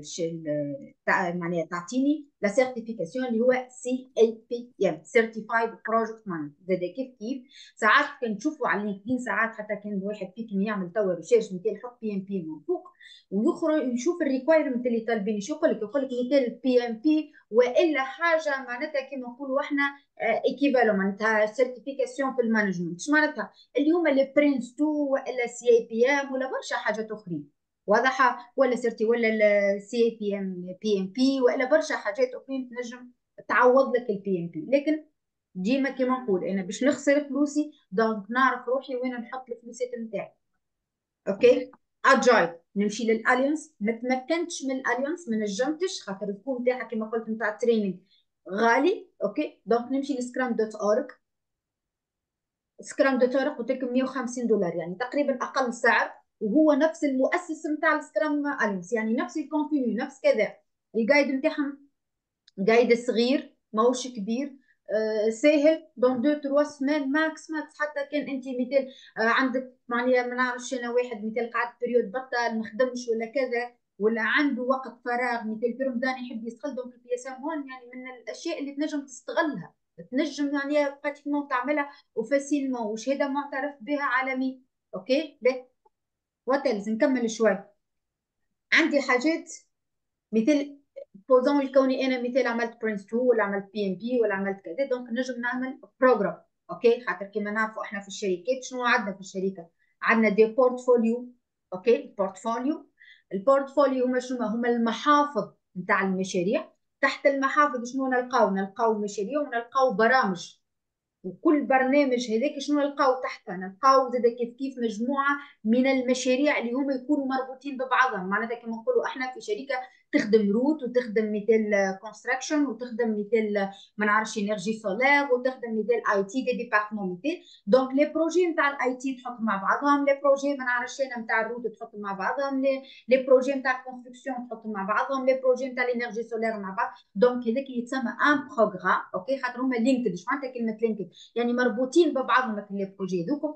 معناها تعطيني لا سيرتيفيكاسيون اللي هو سي اي بي ام سيرتيفايد بروجكت مانجر. كيف ساعات كنشوفوا على لينكدين، ساعات حتى كان واحد فيكم يعمل توا ريسيرش مثال يحط بي ام بي من فوق ويخرج يشوف الريكوايرمنت اللي طالبين. شو يقول لك؟ يقول لك مثال بي ام بي والا حاجه معناتها كما نقولوا احنا ايكيفالون، معناتها سيرتيفيكاسيون في المانجمنت. ايش معناتها؟ اللي هما لي برينس 2 والا سي اي بي ام ولا برشا حاجات اخرين. واضحه؟ ولا سيرتي ولا السي اي بي ام بي ام بي والا برشا حاجات اخرين تنجم تعوض لك البي ام بي. لكن ديما كما نقول انا باش نخسر فلوسي دونك نعرف روحي وين نحط الفلوسات نتاعي، اوكي. اجايل نمشي للاليانس، ما تمكنتش من الاليانس ما نجمتش خاطر الكون تاعها كما قلت نتاع التريننج غالي، اوكي. دونك نمشي لسكرام دوت اورج. سكرام دوت اورج قلت لكم $150 يعني تقريبا اقل سعر، وهو نفس المؤسس نتاع السكرام اليانس، يعني نفس الكونتينيو نفس كذا. الجايد نتاعهم جايد صغير ماهوش كبير، ساهل دون 2 3 سمان ماكس ماكس. حتى كان انت مثال عندك معناها ما نعرفش انا واحد مثال قعد بريود بطل ما خدمش ولا كذا، ولا عنده وقت فراغ مثل في رمضان يحب يستغل، دونك البياسامون يعني من الاشياء اللي تنجم تستغلها، تنجم يعني براتيكمون تعملها وفاسيلمون، وشهاده معترف بها عالمي. اوكي لا وتلز نكمل شوي. عندي حاجات مثل بوزون الكوني انا مثال عملت برنس 2 ولا عملت بي ام بي ولا عملت كذا، دونك نجم نعمل بروجرام. اوكي خاطر كيما نعرفوا احنا في الشركات شنو عندنا في الشركه؟ عندنا دي بورتفوليو. اوكي بورتفوليو، البورتفوليو هما شنو؟ هما المحافظ نتاع المشاريع. تحت المحافظ شنو نلقاو؟ نلقاو مشاريع ونلقاو برامج، وكل برنامج هذاك شنو نلقاو تحته؟ نلقاو زاد كيف كيف مجموعه من المشاريع اللي هما يكونوا مربوطين ببعضهم. معناتها كما نقولوا احنا في شركه تخدم روت وتخدم مثال كونستراكشن وتخدم مثال ما نعرفش انرجي سولار وتخدم مثال اي تي دي ديبارتمون مثال. دونك لي بروجي نتاع الاي تي تحط مع بعضهم، لي بروجي ما نعرفش انا نتاع الروت تحط مع بعضهم، لي بروجي نتاع الكونستركسيون تحط مع بعضهم، لي بروجي نتاع الانرجي سولار مع بعض. دونك هذاك يتسمى ان بروغرام. اوكي خاطر هما لينكد. شو معناتها كلمه لينكد؟ يعني مربوطين ببعضهم. مثل لي بروجي ذوكم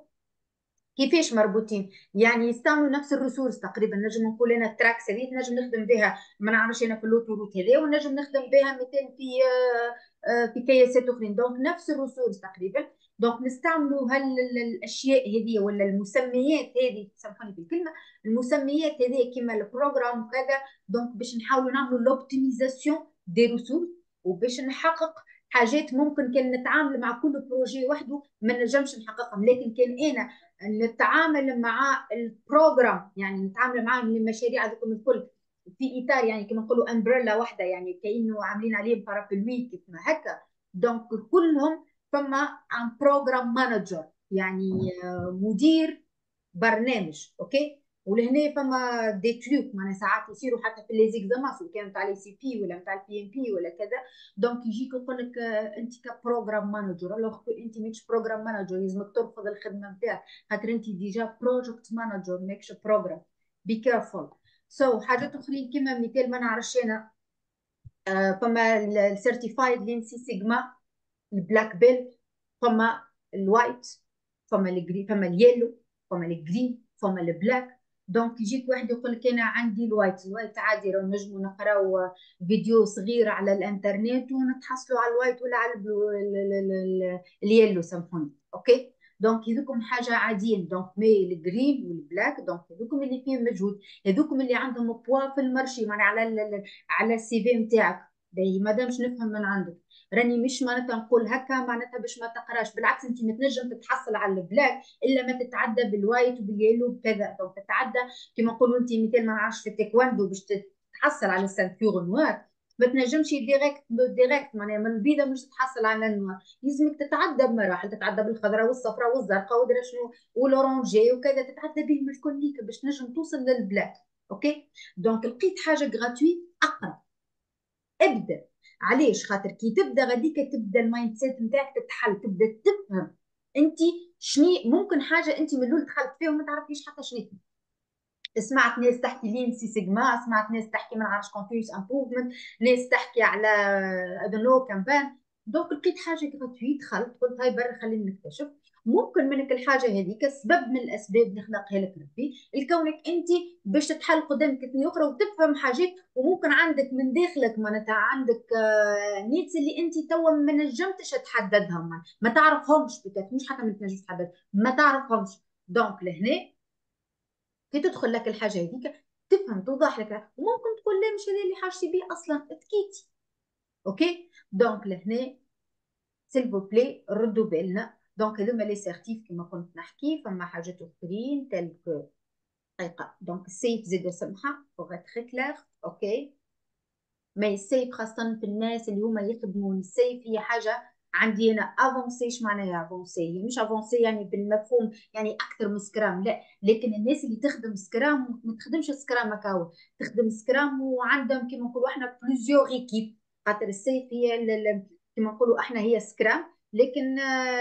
كيفاش مربوطين؟ يعني يستعملوا نفس الريسورس تقريبا. نجم نقول انا التراكس هذه نجم نخدم بها ما نعرفش انا في اللوتوروت هذا، ونجم نخدم بها مثلا في في كياسات اخرين. دونك نفس الريسورس تقريبا. دونك نستعملوا الاشياء هذه ولا المسميات هذه، سامحوني في الكلمه، المسميات هذه كما البروجرام وكذا. دونك باش نحاولوا نعملوا لوبتيميزاسيون دي ريسورس، وباش نحقق حاجات ممكن كان نتعامل مع كل بروجي وحده ما نجمش نحققهم. لكن كان انا نتعامل مع البروجرام، يعني نتعامل مع المشاريع هذوكم الكل في اطار يعني كما نقولوا امبريلا واحده، يعني كانه عاملين عليهم بارابلوي كيف ما هكا. دونك كلهم فما ان بروجرام مانجر، يعني مدير برنامج. اوكي ولهنا فما دي تروك معناها ساعات يصيروا حتى في لي زيكزامان سواء كان تاع لي سي بي ولا تاع البي ام بي ولا كذا. دونك يجيك يقول لك انت كبروجرام مانجر، الوغ انت ماكش بروجرام مانجر، لازمك ترفض الخدمه نتاعك خاطر انت ديجا بروجكت مانجر ماكش بروجرام. بي كيرفول. سو حاجات اخرين كما مثال ما نعرفش انا فما السيرتيفايد لين سي سيجما، البلاك بيل، فما الوايت، فما الجري، فما اليلو، فما الجرين، فما البلاك. دونك يجيك واحد يقول لك انا عندي الوايت. الوايت عادي راه نجموا نقراو فيديو صغير على الانترنت ونتحصلوا على الوايت ولا على اليلو سامحوني. اوكي دونك هذوكم حاجه عاديين. دونك مي الجرين والبلاك دونك هذوكم اللي فيهم مجهود، هذوكم اللي عندهم بوا في المرشي معناها على السي في نتاعك. باهي مادامش نفهم من عندك، راني مش معناتها نقول هكا معناتها باش ما تقراش، بالعكس انت ما تنجم تتحصل على البلاك الا ما تتعدى بالوايت وباليلو وكذا. دونك تتعدى كما نقولوا انت مثال ما نعرفش في التايكواندو باش تتحصل على السانكور نوار، ما تنجمش ديريكت معناها من البيضه مش تتحصل على النوار، لازمك تتعدى بمراحل، تتعدى بالخضراء والصفراء والزرقاء ودرا شنو والاورانجي وكذا، تتعدى بهم الكل باش تنجم توصل للبلاك. اوكي دونك لقيت حاجه غراتويت اقرا، ابدا. علاش؟ خاطر كي تبدا غاديك تبدا المايند سيت نتاعك تتحل، تبدا تفهم انت شني ممكن حاجه انت من الاول دخلت فيها وما تعرفيش حتى شنو. سمعت ناس تحكي لين سي سيجما، سمعت ناس تحكي ما نعرفش كونتينوس امبروفمنت، ناس تحكي على ادونو كامبان. دونك لقيت حاجه غراتويت دخلت قلت هاي برا خلينا نكتشف. ممكن منك الحاجه هذيك سبب من الاسباب اللي خلقها لك ربي لكونك انت باش تتحل قدامك اثنين اخرى وتفهم حاجات، وممكن عندك من داخلك معناتها عندك نيتس اللي انت توا ما نجمتش تحددهم، ما تعرفهمش بتاعك، مش حتى ما تنجمش تحدد، ما تعرفهمش. دونك لهنا كي تدخل لك الحاجه هذيك تفهم توضح لك، وممكن تقول لا مش هذا اللي حاجتي بيه اصلا تكيتي. اوكي دونك لهنا سيلفو بلاي ردوا بالنا. دونك هذوما لي سيرتيف كما كنت نحكي، فما حاجات اخرين تلك دقيقه. دونك السيف زيد سمحه بوغ تري كلير. اوكي ما السيف خاصة في الناس اللي هما يخدموا السيف هي حاجة عندي أنا افونسي. ايش معناها افونسي؟ هي مش افونسي يعني بالمفهوم يعني أكثر من سكرام، لا، لكن الناس اللي تخدم سكرام ما تخدمش سكرام هكاو، تخدم سكرام وعندهم كيما نقولوا احنا بلوزيور ايكيب. خاطر السيف هي كيما نقولوا احنا هي سكرام، لكن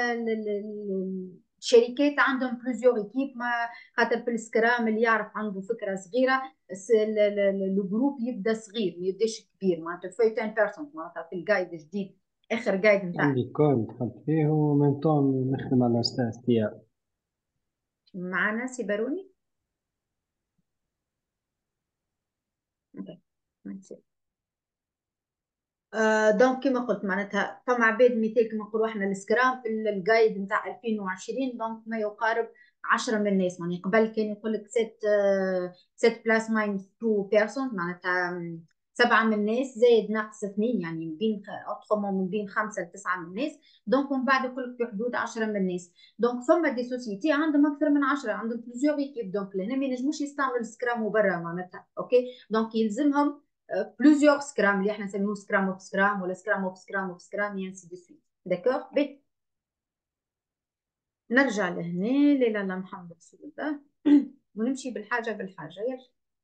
الشركات عندهم بلوزيور ايكيب. ما خاطر في السكرام اللي يعرف عنده فكرة صغيرة الجروب يبدا صغير ما يبداش كبير، معناتها في 10% معناتها في الجايد جديد اخر جايد نتاعك. عندي كود نحط فيه ومن طون نخدم على استياء. معنا سيبروني. اوكي. دونك كما قلت معناتها فما عباد مثال كما نقولوا احنا السكرام في الجايد نتاع 2020 دونك ما يقارب 10 من الناس. يعني قبل كان يقول لك 7 بلاس ماينس 2 بيرسون معناتها 7 من الناس زائد ناقص 2 يعني من بين اطفال من بين 5 ل 9 من الناس. دونك من بعد يقول لك في حدود 10 من الناس. دونك فما دي سوسيتي عندهم اكثر من 10 عندهم بليزيور ايكيب. دونك لهنا ما ينجموش يستعملوا السكرام وبرا معناتها اوكي. دونك يلزمهم بلوزيور سكرام اللي احنا نسميوه سكرام اوف سكرام ولا سكرام اوف سكرام اوف سكرام يانسي دو سويت. داكور بي نرجع لهنا. لا لا لا محمد رسول الله ونمشي بالحاجة بالحاجة. يلا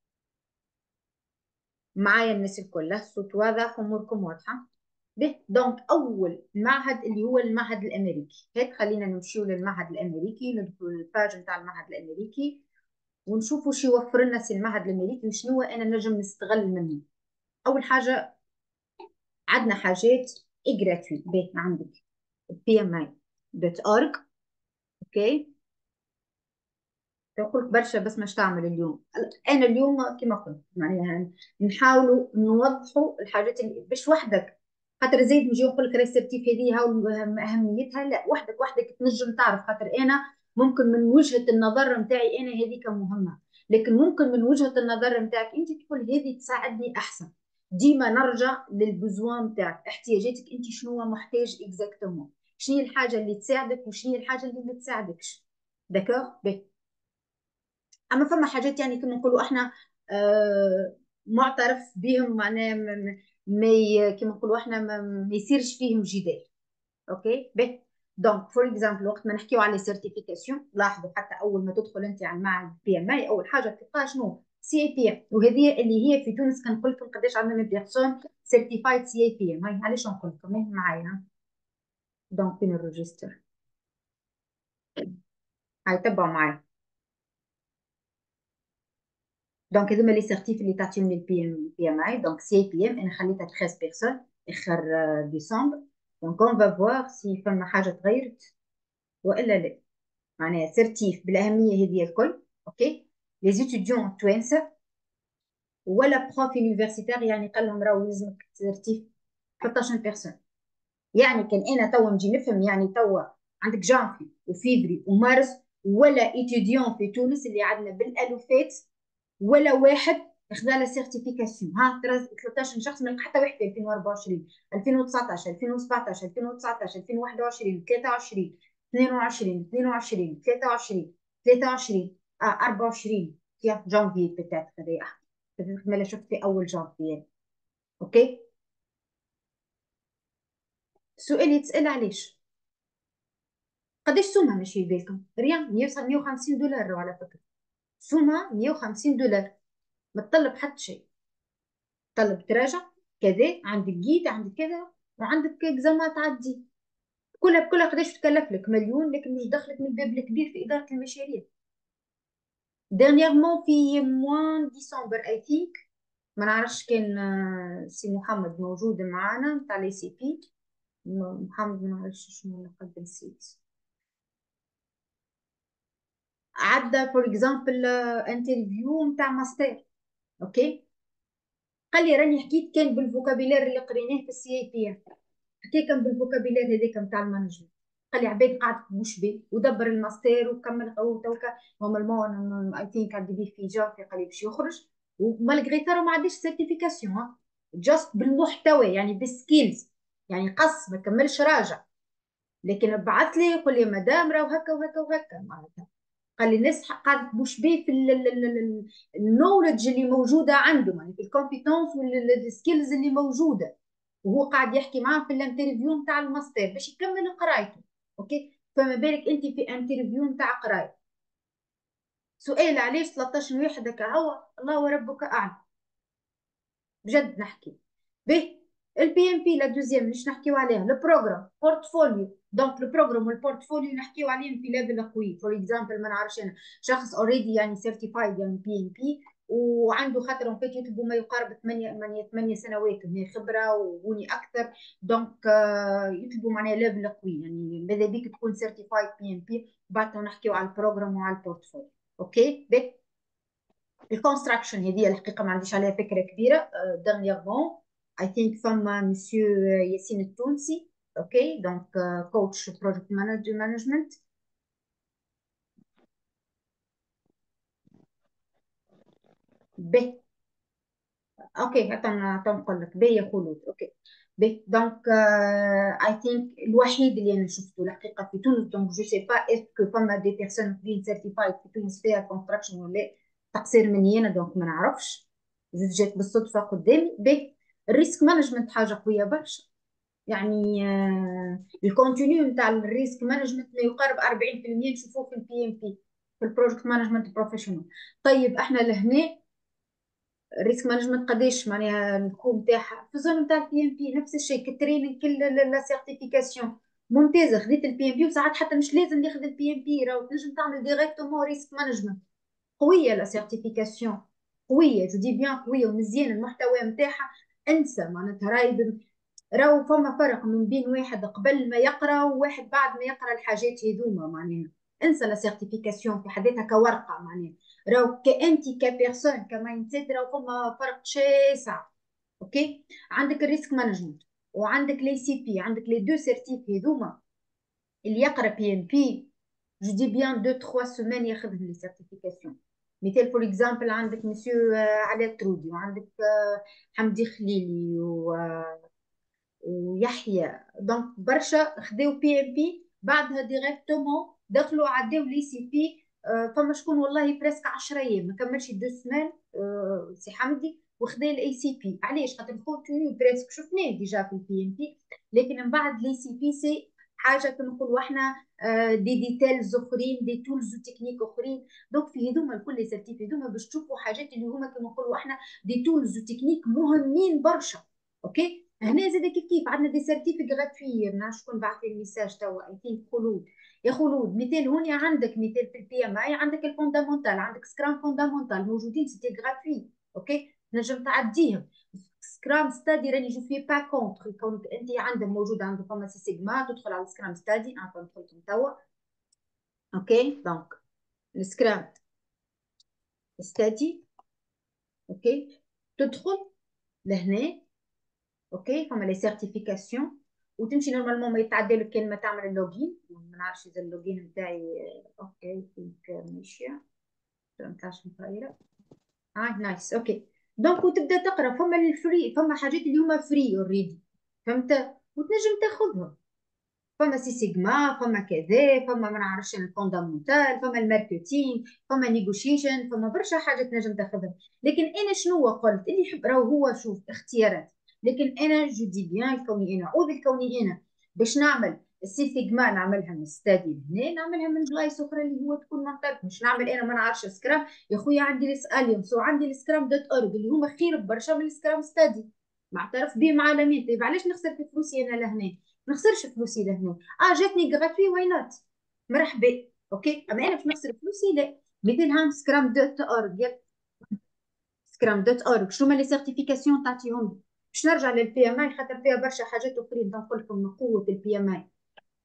معايا الناس الكل الصوت واضح أموركم واضحة. به دونك أول معهد اللي هو المعهد الأمريكي. هيك خلينا نمشيو للمعهد الأمريكي ندخل الباج نتاع المعهد الأمريكي ونشوفوا شو يوفر لنا سي المعهد الأمريكي وشنو أنا نجم نستغل منه. أول حاجة عندنا حاجات gratuit. به عندك PMI.org اوكي. تقول برشا بس مش تعمل اليوم. انا اليوم كما قلت معناها نحاولوا نوضحوا الحاجات اللي باش وحدك خاطر زيد نجي نقول لك ريسبتيف هذه اهميتها لا وحدك تنجم تعرف. خاطر انا ممكن من وجهة النظر نتاعي انا هذيك مهمة لكن ممكن من وجهة النظر نتاعك انت تقول هذه تساعدني احسن. ديما نرجع للبزوان نتاعك احتياجاتك انت شنو محتاج اكزاكتومون. شنو الحاجة اللي تساعدك وشنو الحاجة اللي ما تساعدكش. داكور اما فما حاجات يعني كما نقولوا احنا معترف بهم معناها كما نقولوا احنا ما يصيرش فيهم جدال. اوكي به دونك فور اكزامبل وقت ما نحكيو على سيرتيفيكاسيون لاحظوا حتى اول ما تدخل انت على المعهد بي ام اي اول حاجه تلقاها شنو سي اي بي ام. وهذه اللي هي في تونس كنقول لكم قداش عندنا من بيرسون سيرتيفايد سي اي بي ام. هاي علاش نقول لكم معايا دونك فين الريجستر. هاي تبعوا معايا. دونك هذوما لي سيرتيف اللي تعطيهم البي ام اي. دونك سي بي ام انا خليتها 13 بيرسون اخر ديسمبر. دونك اون فا فوار سي فما حاجه تغيرت والا لا. معناها سيرتيف بالاهميه هذه الكل اوكي. لي زيتيديون توانسه ولا بروف يونيفرسيتير يعني قال لهم راهو لازمك سيرتيف 13 بيرسون. يعني كان انا توا نجي نفهم يعني توا عندك جانفي وفيفري ومارس ولا ايتيديون في تونس اللي عندنا بالالوفات ولا واحد اخذ لها سيرتيفيكاسيون. ها 13 شخص من حتى واحد في 2024 2019 2017 2019 2021 23 22 22 23 23 24 في جانفي بتاعت هذا ما شفت في اول جانفي اوكي. السؤال يتسال علاش قداش سومها ماشي في بالكم ريان 150 دولار على فكره. سومها 150 دولار ما تطلب حتى شيء. طلب تراجع كذا عندك جيد عندك كذا وعندك اكزاما تعدي كلها بكلها قداش تكلف لك مليون لكن مش دخلك من الباب الكبير في إدارة المشاريع. dernièrement في موان ديسمبر اي ثينك ما نعرفش كان سي محمد موجود معانا نتاع لي سي بي. محمد ما نعرفش شنو لقب نسيت. عدى فور اكزامبل انترفيو نتاع ماستر اوكي. قال لي راني حكيت كان بالفوكابيلير اللي قريناه في السي اي بي. حكيت كان بالفوكابيلير هذاك نتاع المانجمنت. قال لي عباد قاعد مش بيه ودبر الماستر وكمل توكا نورمالمون اي ثينك عندي بيه في جافي قال لي باش يخرج ومالغري ترى ما عنديش سيرتيفيكاسيون جاست بالمحتوى يعني بالسكيلز يعني قص ما كملش راجع. لكن بعث لي يقول لي مدام راهو هكا وهكا وهكا معناتها. قال لي الناس قاعده تبوش بيه في النولج اللي موجوده عندهم يعني في الكومبيتونس والسكيلز اللي موجوده. وهو قاعد يحكي معاه في الانترفيو نتاع الماستر باش يكمل قرايته اوكي. فما بالك انت في انترفيو نتاع قرايه. سؤال علاش 13 واحد هكا هو الله وربك اعلم. بجد نحكي به البي ام بي لا دوزيام مش نحكيو عليها البروغرام بورتفوليو. دونك البروغرام والبورتفوليو نحكيو عليهم في ليفل قوي. فور اكزامبل ما نعرفش انا شخص اوريدي يعني سيرتيفايد يعني بي ام بي وعنده خاطر ان فيت يطلبوا ما يقارب 8 سنوات من خبره وبني اكثر. دونك يطلبوا معناها ليفل قوي، يعني ماذا بيك تكون سيرتيفايد بي ام بي. بعد نحكيو على البروجرام وعلى البورتفوليو. اوكي بك الكونستراكشن هذه الحقيقه ما عنديش عليها فكره كبيره. دارنييرمون اي ثينك فما مسيو ياسين التونسي. اوكي دونك كوتش بروجكت مانجمنت. ب اوكي هتنقل لك بي يا خلود. اوكي بي دونك اي ثينك الوحيد اللي انا شفته الحقيقه في تونس. دونك جو سي با اسكو فما دي بيرسون بين سيرتيفايد في تونس فيها كونستراكشن ولا تقصير مني انا. دونك ما نعرفش، جات بالصدفه قدامي. بي الريسك مانجمنت حاجه قويه برشا. يعني الكونتينيو نتاع الريسك مانجمنت ما يقارب 40% نشوفوه في البي ام بي، في البروجكت مانجمنت بروفيشنال. طيب احنا لهنا الريسك مانجمنت قداش معناها الكو نتاعها في الزون نتاع البي ام بي نفس الشيء كالتريننج كل لا سيرتيفيكاسيون ممتازه. خديت البي ام بي وساعات حتى مش لازم ناخذ البي ام بي، راهو تنجم تعمل ديريكتومون ريسك مانجمنت. قويه لا سيرتيفيكاسيون، قويه جو دي بيان قويه ومزيان المحتوى نتاعها. انسى معناتها راهو فما فرق من بين واحد قبل ما يقرا وواحد بعد ما يقرا الحاجات هذوما. معناها انسى لا سيرتيفيكاسيون في حدتها كورقه. معناها راهو كانتي كبيرسون كمايند سيت راهو فما فرق شاسع. اوكي عندك الريسك مانجمنت وعندك لي سي بي، عندك لي دو سيرتيف هذوما. اللي يقرا بي ام بي جو دي بيان 2 3 سيمين ياخذهم لي سيرتيفيكاسيون. مثال فور اكزامبل عندك مسيو علاء ترودي، وعندك حمدي خليلي ويحيى. دونك برشا خداو بي ام بي بعدها ديريكتومون دخلوا عداو لي سي بي. فما شكون والله بريسك 10 ايام ما كملش 2 سمان. سي حمدي وخدا الاي سي بي. علاش؟ خاطر الكونتينيو بريسك شفناه ديجا في البي ام بي، لكن من بعد لي سي بي سي حاجه كما نقولوا احنا دي ديتيلز اخرين، دي تولز وتكنيك اخرين. دونك في هذوما الكل سيرتيف هذوما باش تشوفوا حاجات اللي هما كما نقولوا احنا دي تولز وتكنيك مهمين برشا. اوكي هنا زاد كيف عندنا دي سيرتيف غراتوي. ما نعرفش شكون بعث لي الميساج توا اي ثينك خلود. يا خلود مثال هوني عندك مثال في البي ام اي عندك الفوندامونتال، عندك سكرام فوندامونتال موجودين سيتي غراتوي. اوكي نجم تعديهم. سكرام ستادي راني جو في با كونتر كونك انت عندك موجود عند فما سي سيجما تدخل على السكرام ستادي. عفوا دخلتهم توا. اوكي دونك السكرام ستادي. اوكي تدخل لهنا. اوكي فما لي سيرتيفيكاسيون وتمشي نورمالمون ما يتعدى لك كلمه تعمل اللوجين. ما نعرفش اذا اللوجين نتاعي اوكي فيك ماشيه ما طلعش مفايره. نايس اوكي دونك وتبدا تقرا. فما الفري فما حاجات اللي هما فري اوريدي فهمت وتنجم تاخذهم. فما سي سيجما فما كذا فما ما نعرفش الفوندامونتال فما الماركتينغ فما نيغوشيشن فما برشا حاجات تنجم تاخذهم. لكن انا شنو قلت اللي يحب راهو هو شوف اختيارات. لكن انا جو دي بيان كوني انا عوض كوني انا باش نعمل السي سيجما نعملها من ستادي هنا نعملها من بلايص اخرى اللي هو تكون منطقه. مش نعمل انا ما نعرفش سكرام يا خويا عندي اليومس وعندي السكرام دوت اورج اللي هما خير برشا من السكرام ستادي معترف بهم عالميا. طيب علاش نخسر في فلوسي انا لهنا؟ ما نخسرش فلوسي لهنا. جاتني غراتوي واي نوت مرحبا. اوكي اما انا باش نخسر فلوسي لا. مثل هام سكرام دوت اورج سكرام دوت اورج شنو هما لي سيرتيفيكاسيون تعطيهم باش نرجع للبي ام اي خاطر فيها برشا حاجات اخرين نقول لكم من قوه البي ام اي.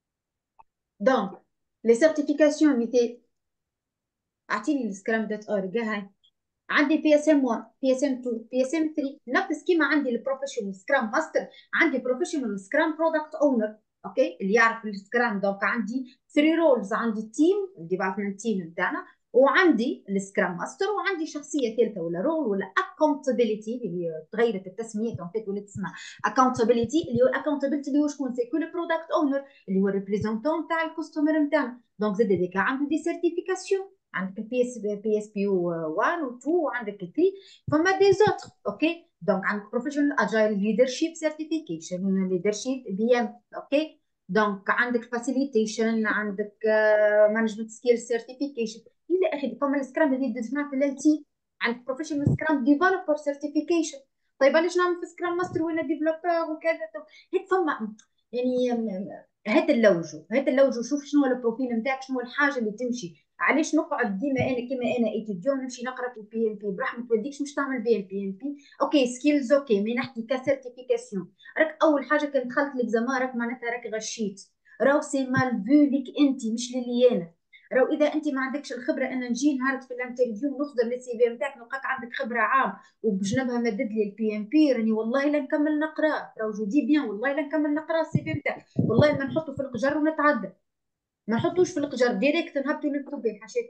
دونك لي سيرتيفيكاسيون مثال اعطيني السكرام دوت اورج هاي عندي بي اس ام 1 بي اس ام 2 بي اس ام 3 نفس كيما عندي البروفيشنال سكرام ماستر عندي بروفيشنال سكرام برودكت اونر. اوكي اللي يعرف السكرام دونك عندي 3 رولز. عندي التيم الديبارتمنت تيم بتاعنا وعندي السكرام ماستر وعندي شخصيه ثالثه ولا رول ولا اكونتابيلتي اللي هي تغيرت التسميه دونك ولات اسمها اكونتابيلتي. اللي هو الاكونتابيلتي اللي هو شكون سي كو البرودكت اونر اللي هو الريبريزونتون تاع الكاستمر نتاعنا. دونك زاد هذاك عنده دي سيرتيفيكاسيون عندك بي اس بي 1 و 2 وعندك 3 فما دي زوتر. اوكي دونك عندك بروفيشنال اجايل ليدرشيب سيرتيفيكيشن ليدرشيب بي ام. اوكي دونك عندك فاسيليتيشن عندك مانجمنت سكيل سيرتيفيكيشن الى اخره. فما السكرام اللي درسناه في ال تي عندك بروفيشنال سكرام ديفلوبر سيرتيفيكيشن. طيب علاش نعمل في سكرام ماستر وانا ديفلوبر وكذا هيك فما يعني هات اللوجو شوف شنو هو البروفيل نتاعك شنو الحاجه اللي تمشي علاش نقعد ديما انا كيما انا ايتيديون نمشي نقرا في البي ام بي براح ما توديكش مش تعمل بي ام بي. اوكي سكيلز اوكي، مي نحكي كسيرتيفيكاسيون. راك اول حاجه كان دخلت ليكزامان راك معناتها راك غشيت، راهو سي مال فو ليك انت مش للي انا. راهو اذا انت ما عندكش الخبره ان نجي نهارك في الانترفيو نخدم السي في نتاعك نلقاك عندك خبره عام وبجنبها مدد لي البي ام بي، راني والله لا نكمل نقراه. راهو جو دي بيان والله لا نكمل نقرا السي في نتاعك، والله ما نحطه في القجر ونتعدى، ما نحطوش في القجر ديريكت نهبطوا نكتب به حاشاك.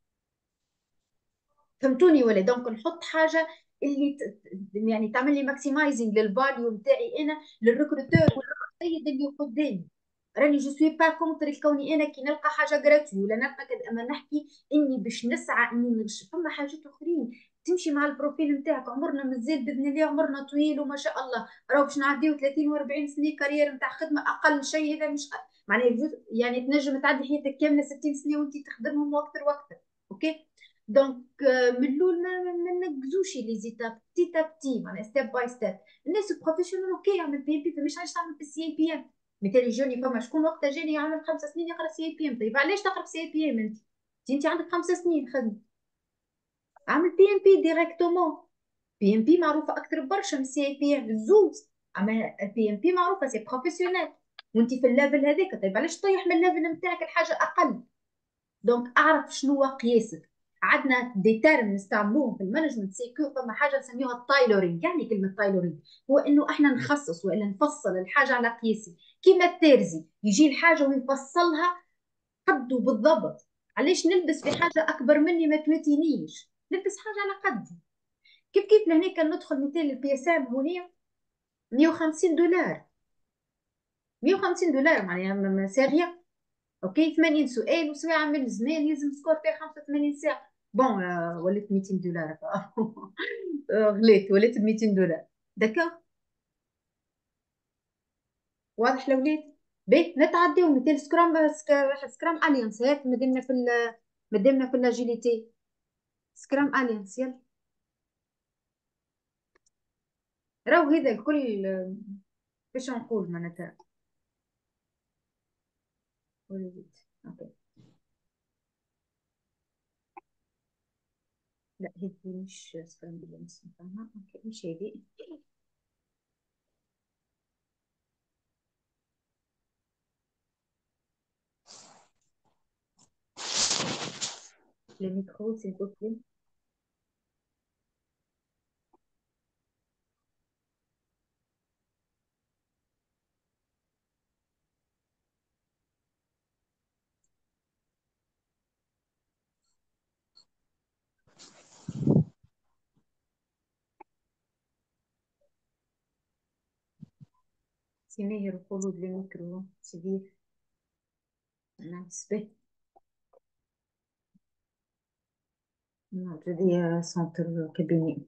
فهمتوني ولا؟ دونك نحط حاجه اللي يعني تعمل لي ماكسمايزنج للفاليو نتاعي انا للريكروتور ولا السيد اللي قدامي. راني جو سوي با كونتر كوني انا كي نلقى حاجه جراتوي ولا نلقى اما نحكي اني باش نسعى اني فما حاجات اخرين تمشي مع البروفيل نتاعك. عمرنا مازال باذن الله عمرنا طويل وما شاء الله، راهو باش نعديو 30 و40 سنه كارير نتاع خدمه اقل شيء. هذا مش معناه يعني تنجم تعدي حياتك كامله 60 سنه وانت تخدمهم واكثر واكثر. اوكي دونك من الاول ما ننقزوش لي زيتاب تي تا تي معناها ستيب باي ستيب. الناس البروفيشنال اوكي يعمل بي ام بي، فمش علاش تعمل في السي اي بي ام. مثال جوني فما شكون وقتها جاني يعمل 5 سنين يقرا سي اي بي ام. طيب علاش تقرا سي اي بي ام انت؟ انت عندك 5 سنين خدمه، عمل بي ام بي ديريكتومون. بي ام بي معروفه اكثر برشا من سي اي بي ام الزوز، اما البي ام بي معروفه سي بروفيسيونيل وانت في الليفل هذاك. طيب علاش تطيح من الليفل نتاعك الحاجه اقل؟ دونك اعرف شنو هو قياسك. عندنا دي تيرم نستعملوهم في المانجمنت سيكو، فما حاجه نسميوها التايلورينج. يعني كلمه تايلورينج هو انه احنا نخصص والا نفصل الحاجه على قياسي، كيما الترزي يجي الحاجه ويفصلها قده بالضبط. علاش نلبس في حاجه اكبر مني ما تواتينيش، نلبس حاجه على قدي. كيف كيف لهنا كان ندخل مثال البي اس ام هنا 150 دولار. 150 دولار معناها سي. اوكي 80 سؤال وساعه من الزمان لازم سكور فيها 85 ساعه. بون ولات 200 دولار. غليت ولات ب 200 دولار. دكا واضح الاولاد؟ باهي نتعداو مثال سكرام. سكرام اليانس هاك مدامنا في مدامنا في الاجيليتي. سكرام اليانس يلا. راهو هذا الكل باش نقول معناتها. اوكي لا هذه مش سكرام اليانس نفهمها. اوكي مش هذه. لي ميكرو سي بوسيبل. سي ماهر خلود لي ميكرو سي نسبة. هذه سنتر كابيني.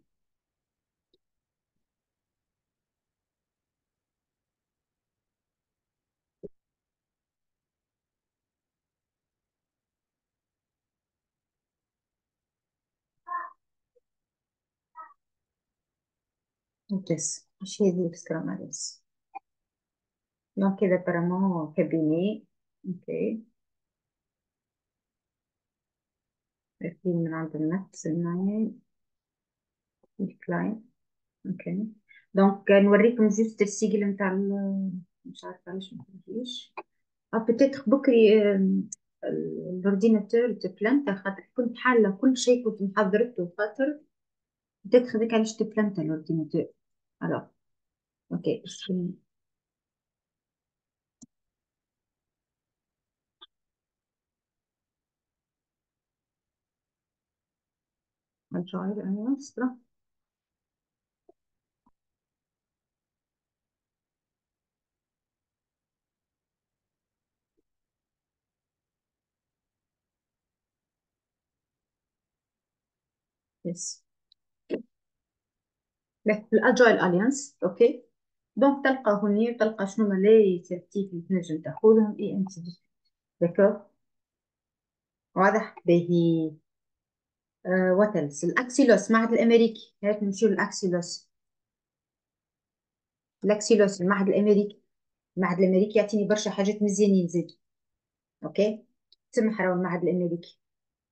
يس مش هذه سكرام أليس. دونك كذا برامون كابيني. اوكي اكيد من عند النفس المعين الكلاين. اوكي دونك نوريكم جوست السيجل نتاع مش عارفه علاش ما خرجليش. بتيتر بكري الاورديناتور تبلانتا خاطر كنت حاله كل شيء كنت محضرته خاطر بتيتر هذاك علاش تبلانتا الاورديناتور. الوغ اوكي agile ايوه صح. يس الاجايل اليانس. اوكي دونك تلقى هنا تلقى شنو هما لي سيرتيف اللي تنجم تاخذهم اي ام سي. داكوغ واضح باهي. واتلز الاكسيلوس المعهد الامريكي. هاك نمشيو للاكسيلوس. الاكسيلوس المعهد الامريكي. المعهد الامريكي يعطيني برشا حاجات مزيانين زيد. اوكي سمح راهو المعهد الامريكي.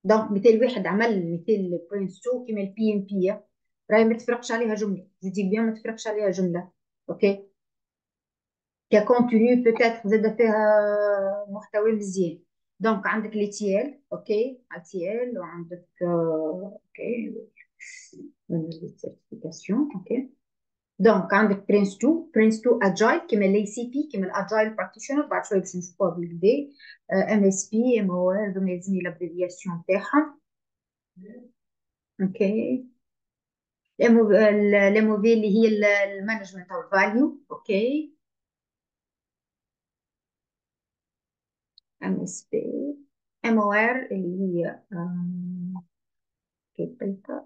دونك مثال واحد عمل مثال برنس 2 كيما البي ام بي، راهي ما تفرقش عليها جمله، جدي بيان ما تفرقش عليها جمله. اوكي، ككونتوني بوتيتر زاد فيها محتوى مزيان. دونك عندك لي تي ال، اوكي، تي ال، وعندك اوكي سيرتيفيكاسيون، اوكي. دونك عندك برنس 2، برنس 2 اجايل كيما الاي سي بي، كيما الاجايل براكتيشنر، بعد شويه باش نشوفوها بالكدا. ام اس بي، ام او ار، هذوما يلزمني الابريفياسيون تاعهم. اوكي، الام او في اللي هي المانجمنت اوف فاليو. اوكي، ام اس بي، ام او ار اللي هي كيف قلتها،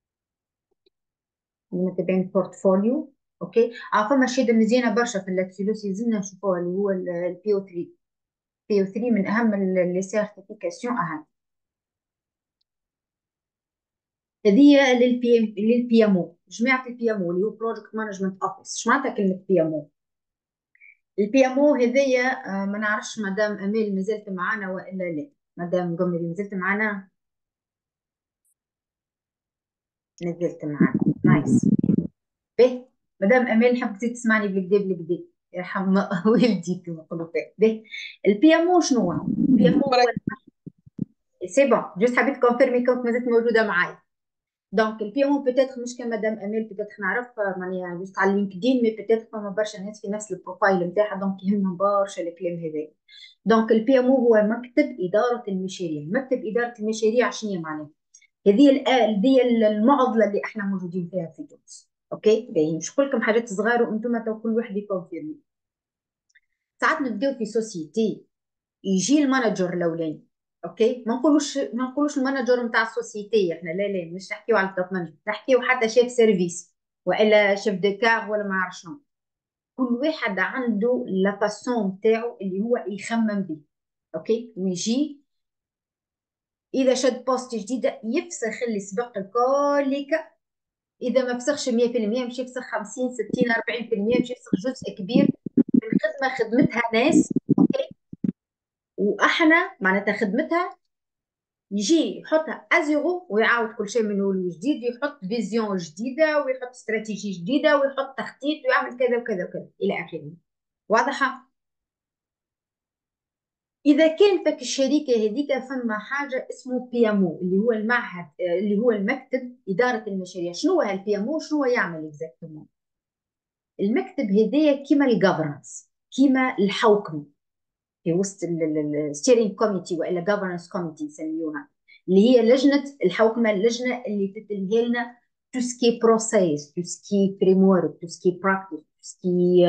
اللي تبين بورتفوليو. اوكي، فما شهاده مزيانه برشا في الاكسلوس يلزمنا نشوفوها، اللي هو البي او 3. بي او 3 من اهم لي سيرتيفيكاسيون اهم. هذه للبي ام او، جماعه البي ام او اللي هو بروجكت مانجمنت اوفيس. اش معناتها كلمه بي ام او؟ البي ام او هذيا ما نعرفش مدام امال مازالت معانا والا لا. مدام قمري مازالت معانا؟ نزلت معانا، نايس. به، مدام امال نحبك تزيد تسمعني بالكدا بالكدا، يرحم والديك كما نقولوا فيه. به، البي ام او شنو هو؟ البي ام او هو سي بون، جوست حبيت كونفيرمي كنت مازالت موجوده معايا. دونك البي ام او بيتيتر مش كما مدام امال بيتيتر نعرف معناها جوست على لينكدين، مي بيتيتر فما برشا ناس في نفس البروفايل نتاعها، دونك يهمهم برشا الكلام هذا. دونك البي ام او هو مكتب اداره المشاريع. مكتب اداره المشاريع شنو معناها؟ هذه المعضله اللي احنا موجودين فيها في تونس. اوكي، باهي مش كلكم حاجات صغار وانتم تو كل واحد يكونفيرمي. ساعات نبداو في سوسيتي، يجي المانجر الاولاني. اوكي، ما نقولوش المانجر نتاع السوسيتي احنا، لا لا، مش نحكيو على التوب مانجر، نحكيو حتى شيف سيرفيس والا شيف دو كار ولا ما عرفش شنو. كل واحد عنده لا فاسون نتاعو اللي هو يخمم به. اوكي، ويجي اذا شد بوست جديده يفسخ اللي سبق الكل. اذا ما فسخش 100% مش يفسخ 50 60 40%، مش يفسخ جزء كبير من خدمه خدمتها ناس. اوكي، واحنا معناتها خدمتها يجي يحطها ازيرو ويعاود كل شيء من اول وجديد، يحط فيزيون جديده ويحط استراتيجي جديده ويحط تخطيط ويعمل كذا وكذا وكذا الى اخره. واضحه؟ اذا كان فك الشركه هذيك فما حاجه اسمه بي ام او اللي هو المعهد، اللي هو المكتب اداره المشاريع. شنو هو البي ام او؟ شنو هو يعمل اكزاكتومون؟ المكتب هذايا كيما الجفرنس، كيما الحوكمه في وسط الستيرنج كوميتي والا جفرنس كوميتي نسميوها، اللي هي لجنه الحوكمه، اللجنه اللي تتلهي لنا تو سكي بروسيس، تو سكي فريم ورك، تو سكي براكتس، تو سكي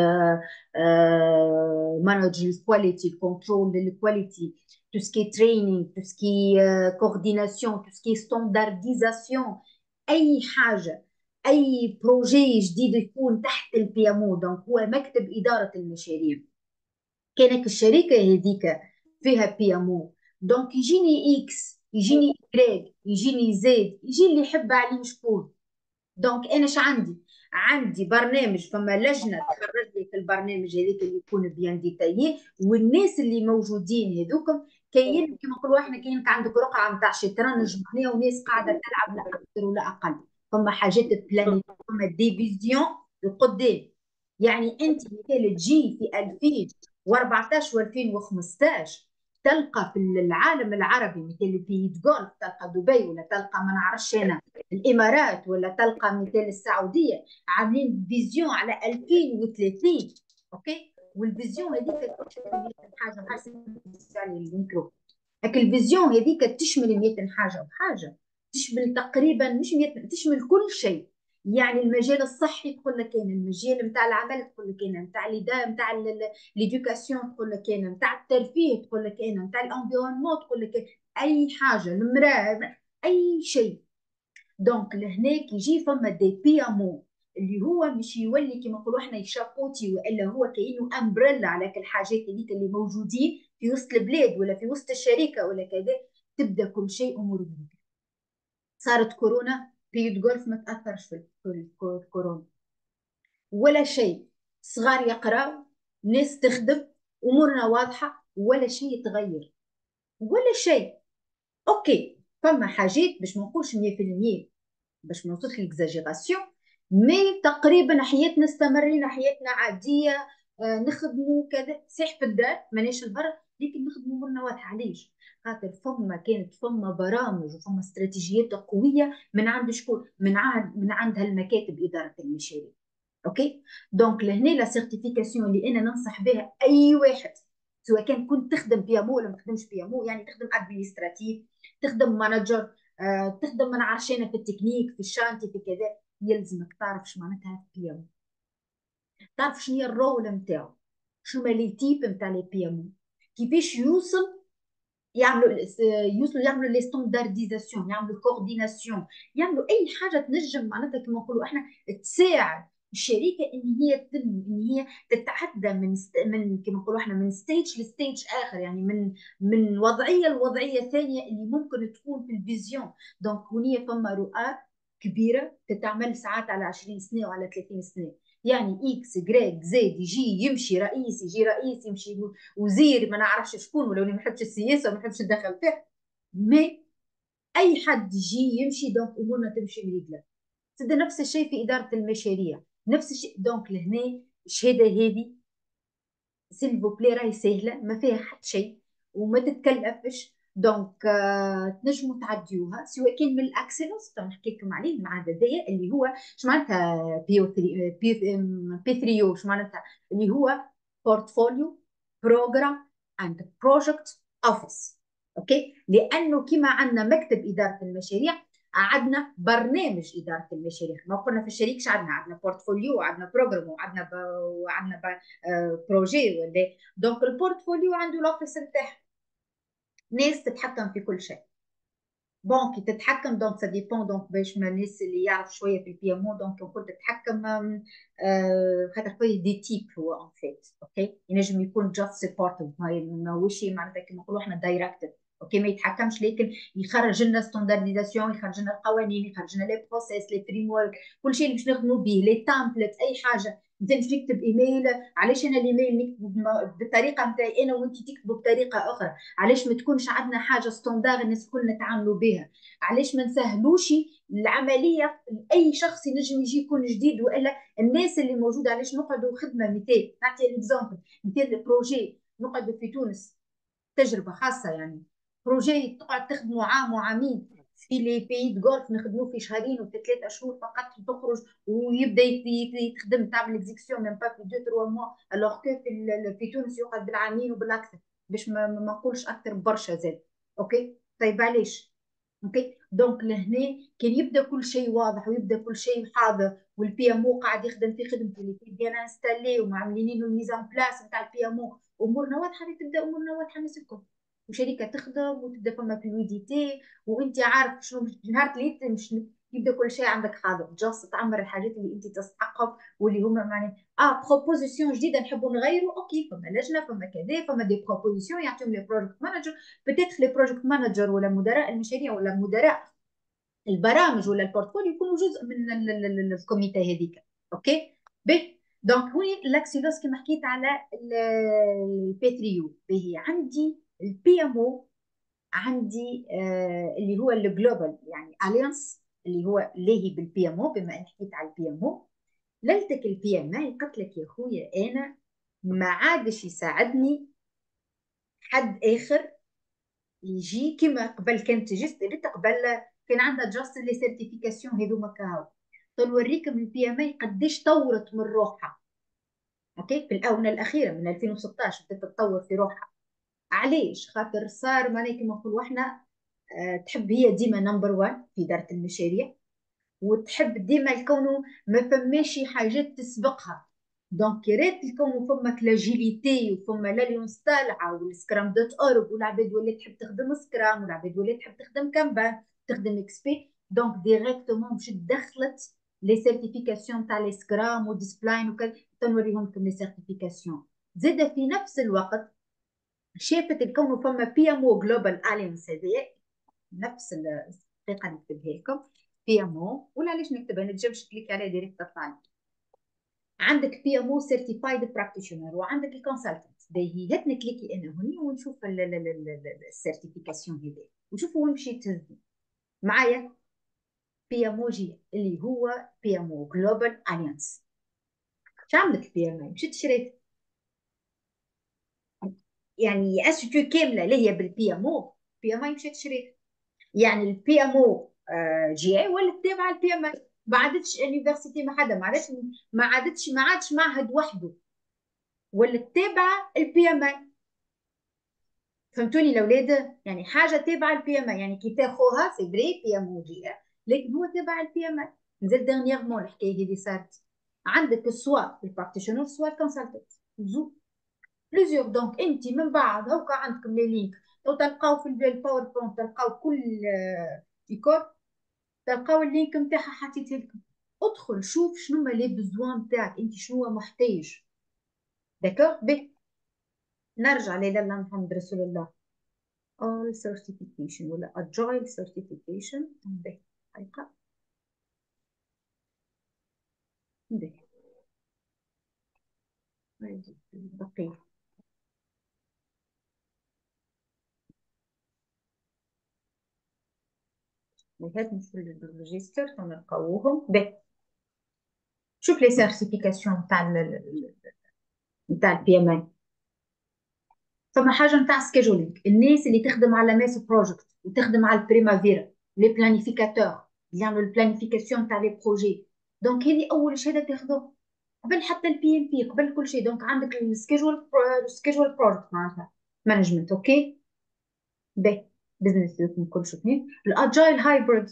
مانج الكواليتي، كنترول الكواليتي، تو سكي تريننج، تو سكي كورديناسيون، تو سكي ستاندرديزاسيون. اي حاجه، اي بروجي جديد يكون تحت البي ام او، دونك هو مكتب اداره المشاريع. كانك الشركه هذيك فيها بي ام او، دونك يجيني اكس، يجيني يجريك، يجيني زيد، يجي اللي يحب عليه شكون. دونك انا اش عندي برنامج، فما لجنه تخرج لي في البرنامج هذاك اللي يكون بيان ديتايي، والناس اللي موجودين هذوكم كاين كما نقولوا احنا، كاينك عندك رقعه نتاع شطرنج هنا وناس قاعده تلعب لا اكثر ولا اقل. فما حاجات بلاني، فما ديفيزيون لقدام. يعني انت مثال تجي في 2014 و2015 تلقى في العالم العربي مثل في جولف، تلقى دبي ولا تلقى ما نعرفش انا الامارات ولا تلقى مثال السعوديه عاملين فيزيون على 2030. اوكي، والفيزيون هذيك حاجه حسن الميكرو، لكن الفيزيون هذيك تشمل 100 حاجه وحاجه، تشمل تقريبا مش 100، تشمل كل شيء. يعني المجال الصحي تقول لك كاين، المجال نتاع العمل تقول لك كاين، نتاع نتاع ليدوكاسيون تقول لك كاين، نتاع الترفيه تقول لك كاين، نتاع الانفيرونمون تقول لك كاين. اي حاجه، المراه، اي شيء. دونك لهناك يجي فما دي بي ام او اللي هو مش يولي كما نقولوا احنا يشابوتي، والا هو كانه امبريلا على كل الحاجات هذيك اللي موجودين في وسط البلاد ولا في وسط الشركه ولا كذا. تبدا كل شيء امور جديده. صارت كورونا، بيوت جولف ما تاثرش في الكورونا ولا شيء. صغار يقراوا، ناس تخدم، امورنا واضحه، ولا شيء يتغير، ولا شيء. اوكي، فما حاجات باش ما نقولش 100% باش ما نوصلش للاكزاجيراسيون، مي تقريبا حياتنا استمرينا حياتنا عاديه، نخدموا كذا صحيح في الدار ماناش البر، لكن نخدموا امورنا واضحه. علاش؟ خاطر فما برامج وفما استراتيجيات قويه من عند شكون؟ من عند هالمكاتب اداره المشاريع. اوكي، دونك لهنا لا سيرتيفيكاسيون اللي انا ننصح بها اي واحد، سواء كنت تخدم بي ام او ولا ما تخدمش بي ام او، يعني تخدم ادمنستراتيف، تخدم مانجر، تخدم من عرشانه في التكنيك في الشانتي في كذا، يلزمك تعرف شو معناتها بي ام، تعرف شنو هي الرول نتاعو، شو ما لي تيب نتاع لي بي ام، كيفاش يعملوا لي ستاندارديزاسيون، يعملوا كورديناسيون، يعملوا اي حاجه تنجم معناتها كما نقولوا احنا تساعد الشركه ان هي تتعدى من كما نقولوا احنا من ستيج لستيج اخر، يعني من وضعيه لوضعيه ثانيه اللي ممكن تكون في الفيزيون. دونك هنايا فما رؤى كبيره تتعمل ساعات على 20 سنه وعلى 30 سنه، يعني اكس جريك زيد يجي يمشي رئيس، يجي رئيس يمشي وزير، ما نعرفش شكون، ولو ما نحبش السياسه وما نحبش ندخل فيها، مي اي حد يجي يمشي، دونك امورنا تمشي مريقله. سد نفس الشيء في اداره المشاريع، نفس الشيء. دونك لهنا الشهاده هذه سيلفو بلي راهي سهله ما فيها حتى شيء وما تتكلفش، دونك تنجموا تعديوها، سواء كان من الاكسلنس نحكي لكم عليه مع هذايا اللي هو شو معناتها بي 3 او، شو معناتها اللي هو بورتفوليو بروجرام اند بروجكت اوفيس. اوكي، لانه كما عندنا مكتب اداره المشاريع عندنا برنامج اداره المشاريع، ما قلنا في الشريك عندنا بورتفوليو وعندنا بروجرام وعندنا بروجي ولا. دونك البورتفوليو عنده الاوفيس نتاعها، ناس تتحكم في كل شيء، بنك تتحكم، دونك سا ديبون، دونك باش ما الناس اللي يعرف شويه في البي ام او دونك نقول تتحكم، خاطر فيه دي تيب هو اون فيت. اوكي، ينجم يكون جاست سيبورتيف، ماهوش معناتها كما نقولوا احنا دايركتيف. اوكي، ما يتحكمش، لكن يخرج لنا ستاندرديزاسيون، يخرج لنا القوانين، يخرج لنا لي بروسيس لي فريم ورك، كل شيء اللي باش نخدموا به، لي تامبلت، اي حاجه. انت باش تكتب ايميل، علاش انا الايميل نكتبه بالطريقه نتاعي انا وانت تكتبوا بطريقه اخرى؟ علاش ما تكونش عندنا حاجه ستاندار الناس الكل نتعاملوا بها؟ علاش ما نسهلوش العمليه لاي شخص ينجم يجي يكون جديد، والا الناس اللي موجوده؟ علاش نقعدوا خدمه؟ مثال نعطي الاكزامبل، مثال البروجي نقعدوا في تونس، تجربه خاصه يعني، بروجي تقعد تخدموا عام وعامين، في لي بي غولف نخدموه في شهرين وفي 3 شهور فقط تخرج ويبدا يخدم تعمل اكزيكسيون ميم با في 2 3 موا، الوغ كو في تونس يقعد بالعامين وبالاكثر، باش ما نقولش اكثر برشا زاد. اوكي، طيب علاش؟ اوكي، دونك لهنا كان يبدا كل شيء واضح ويبدا كل شيء حاضر، والبي ام او قاعد يخدم في خدمته اللي في بيان انستالي ومعملين له الميزان بلاس نتاع البي ام او، امورنا واضحه، تبدا امورنا واضحه الناس الكل، وشركه تخدم وتبدا فما فلويديتي، وانت عارف شنو نهار اللي مش يبدا كل شيء عندك حاضر، جاست تعمر الحاجات اللي انت تستحقهم واللي هما معناها بروبوزيسيون جديده نحبوا نغيروا. اوكي، فما لجنه، فما كذا، فما دي بروبوزيسيون يعطيهم لي بروجكت مانجر، بتاتخ لي بروجكت مانجر ولا مدراء المشاريع ولا مدراء البرامج ولا البورتفوليو يكونوا جزء من الكوميتي هذيك. اوكي، به دونك هوني لاكسيلوس كما حكيت على البي 3 يو، به عندي البي ام او، عندي اللي هو الجلوبال يعني اليانس اللي هو لاهي بالبي ام او، بما ان حكيت على البي ام او، ليلتك البي ام اي قلت لك يا خويا انا ما عادش يساعدني حد اخر يجي كما قبل. كانت جست قبل كان عندها جاست لي سيرتيفيكاسيون هذوما كهو، تنوريكم البي ام اي قديش طورت من روحها. اوكي، في الاونه الاخيره من 2016 بدات تطور في روحها. علاش؟ خاطر صار معناها كما نقولوا احنا تحب هي ديما نمبر 1 في اداره المشاريع، وتحب ديما يكونوا ما فماش حاجات تسبقها. دونك يا ريت يكونوا فماك لاجيليتي وفما لاليونس طالعه والسكرام دوت اورب، والعباد ولات تحب تخدم سكرام، والعباد ولات تحب تخدم كامبان، تخدم اكس بي، دونك ديريكتومون مش دخلت لي سيرتيفيكاسيون تاع لي سكرام وديسبلاين وكذا، تنوريهم لكم لي سيرتيفيكاسيون. زاد في نفس الوقت شافت الكون فما بي ام او جلوبال اليانس، هذه نفس الطريقه نكتبها لكم بي ام او، ولا علاش نكتبها نتجمش كليك عليها ديريكت تطلع. عندك بي ام او سيرتيفايد براكتيشنر، وعندك الكونسلتنت. باهي هات نكليكي انا هوني ونشوف السيرتيفيكاسيون هذه، ونشوفوا وين مشيت تهزني. معايا بي ام او جي اللي هو بي ام او جلوبال اليانس. شو عملت البي ام اي؟ مشيت شريت يعني انستيتيوت كامله اللي هي بالبي ام او، بي ام اي مشيت شريت. يعني البي ام او جي اي ولا تابعه البي ام اي، ما عادتش يونيفرسيتي ما حدا، ما عادش معهد وحده، ولا تابعه البي ام اي. فهمتوني الاولاد؟ يعني حاجه تابعه البي ام اي، يعني كي تاخوها سي فري بي ام او جي اي، لكن هو تابع البي ام اي. نزل ديرنييرمون الحكايه هذه صارت عندك سوا البراكتيشنر سوا الكونسلتنت زو بليزيور. دونك انت من بعد هوكا عندكم لي لينك، لو تلقاو في الباوربوينت تلقاو كل ايكور، تلقاو اللينك نتاعها حطيته لكم. ادخل شوف شنو هما لي بزوان نتاعك انت، شنو محتاج. داكور بي نرجع لا اله محمد رسول الله. all certification ولا agile certification به حقيقة به دقيق. هاد نشوف الريجستر ونلقاوهم به. شوف لي سيرتيفيكاسيون نتاع البي ام اي. فما حاجه نتاع سكيجولينغ، الناس اللي تخدم على ماس بروجكت وتخدم على البريمافيرا، لي بلانيفيكاتور اللي يعملوا البلانيفيكاسيون تاع لي بروجي. دونك هذه اول شهاده تاخذوها قبل حتى البي ام بي، قبل كل شيء. دونك عندك السكيجول بروجكت معناتها مانجمنت. اوكي به بزنس كل شيء اثنين. الاجايل هايبرد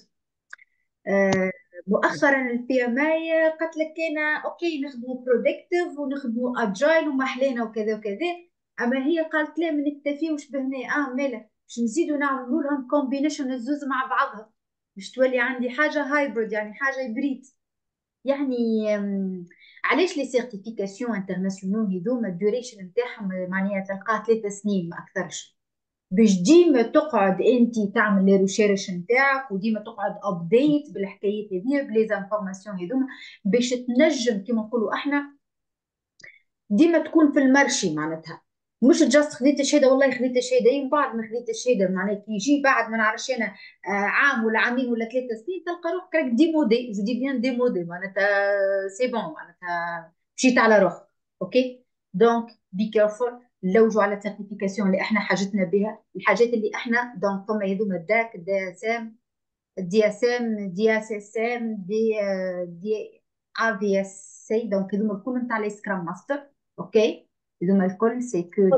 مؤخرا البي ام اي قالت لك انا اوكي نخدموا برودكتيف ونخدموا اجايل وما حلينا وكذا وكذا، اما هي قالت لا ما نكتفيوش بهنا، مالا باش نزيدوا نعملوا لهم كومبينيشن الزوز مع بعضها، باش تولي عندي حاجه هايبرد يعني حاجه هيبريد. يعني علاش لي سيرتيفيكاسيون انترناسيونال هذوما الديوريشن نتاعهم معناها تلقاه 3 سنين ما اكثرش، باش ديما تقعد انت تعمل لي ريشيرش نتاعك وديما تقعد ابديت بالحكايات هذيا بلي زانفورماسيون هذوما، باش تنجم كما نقولوا احنا ديما تكون في المرشي معناتها. مش جاست خديت الشهاده والله خديت الشهاده، من بعد ما خديت الشهاده معناتها كي يجي بعد ما نعرفش انا عام ولا عامين ولا 3 سنين تلقى روحك راك ديمودي، جو دي بيان ديمودي معناتها سي بون معناتها مشيت على روحك. اوكي دونك بي كيرفول، نلوجوا على السيرتيفيكاسيون اللي احنا حاجتنا بها، الحاجات اللي احنا دونك فما هذوما الداك دي اس ام دي اس ام دي اس اس ام دي ار دي اس سي، دونك هذوما الكل نتاع لي سكرام ماستر. اوكي هذوما الكل سي كو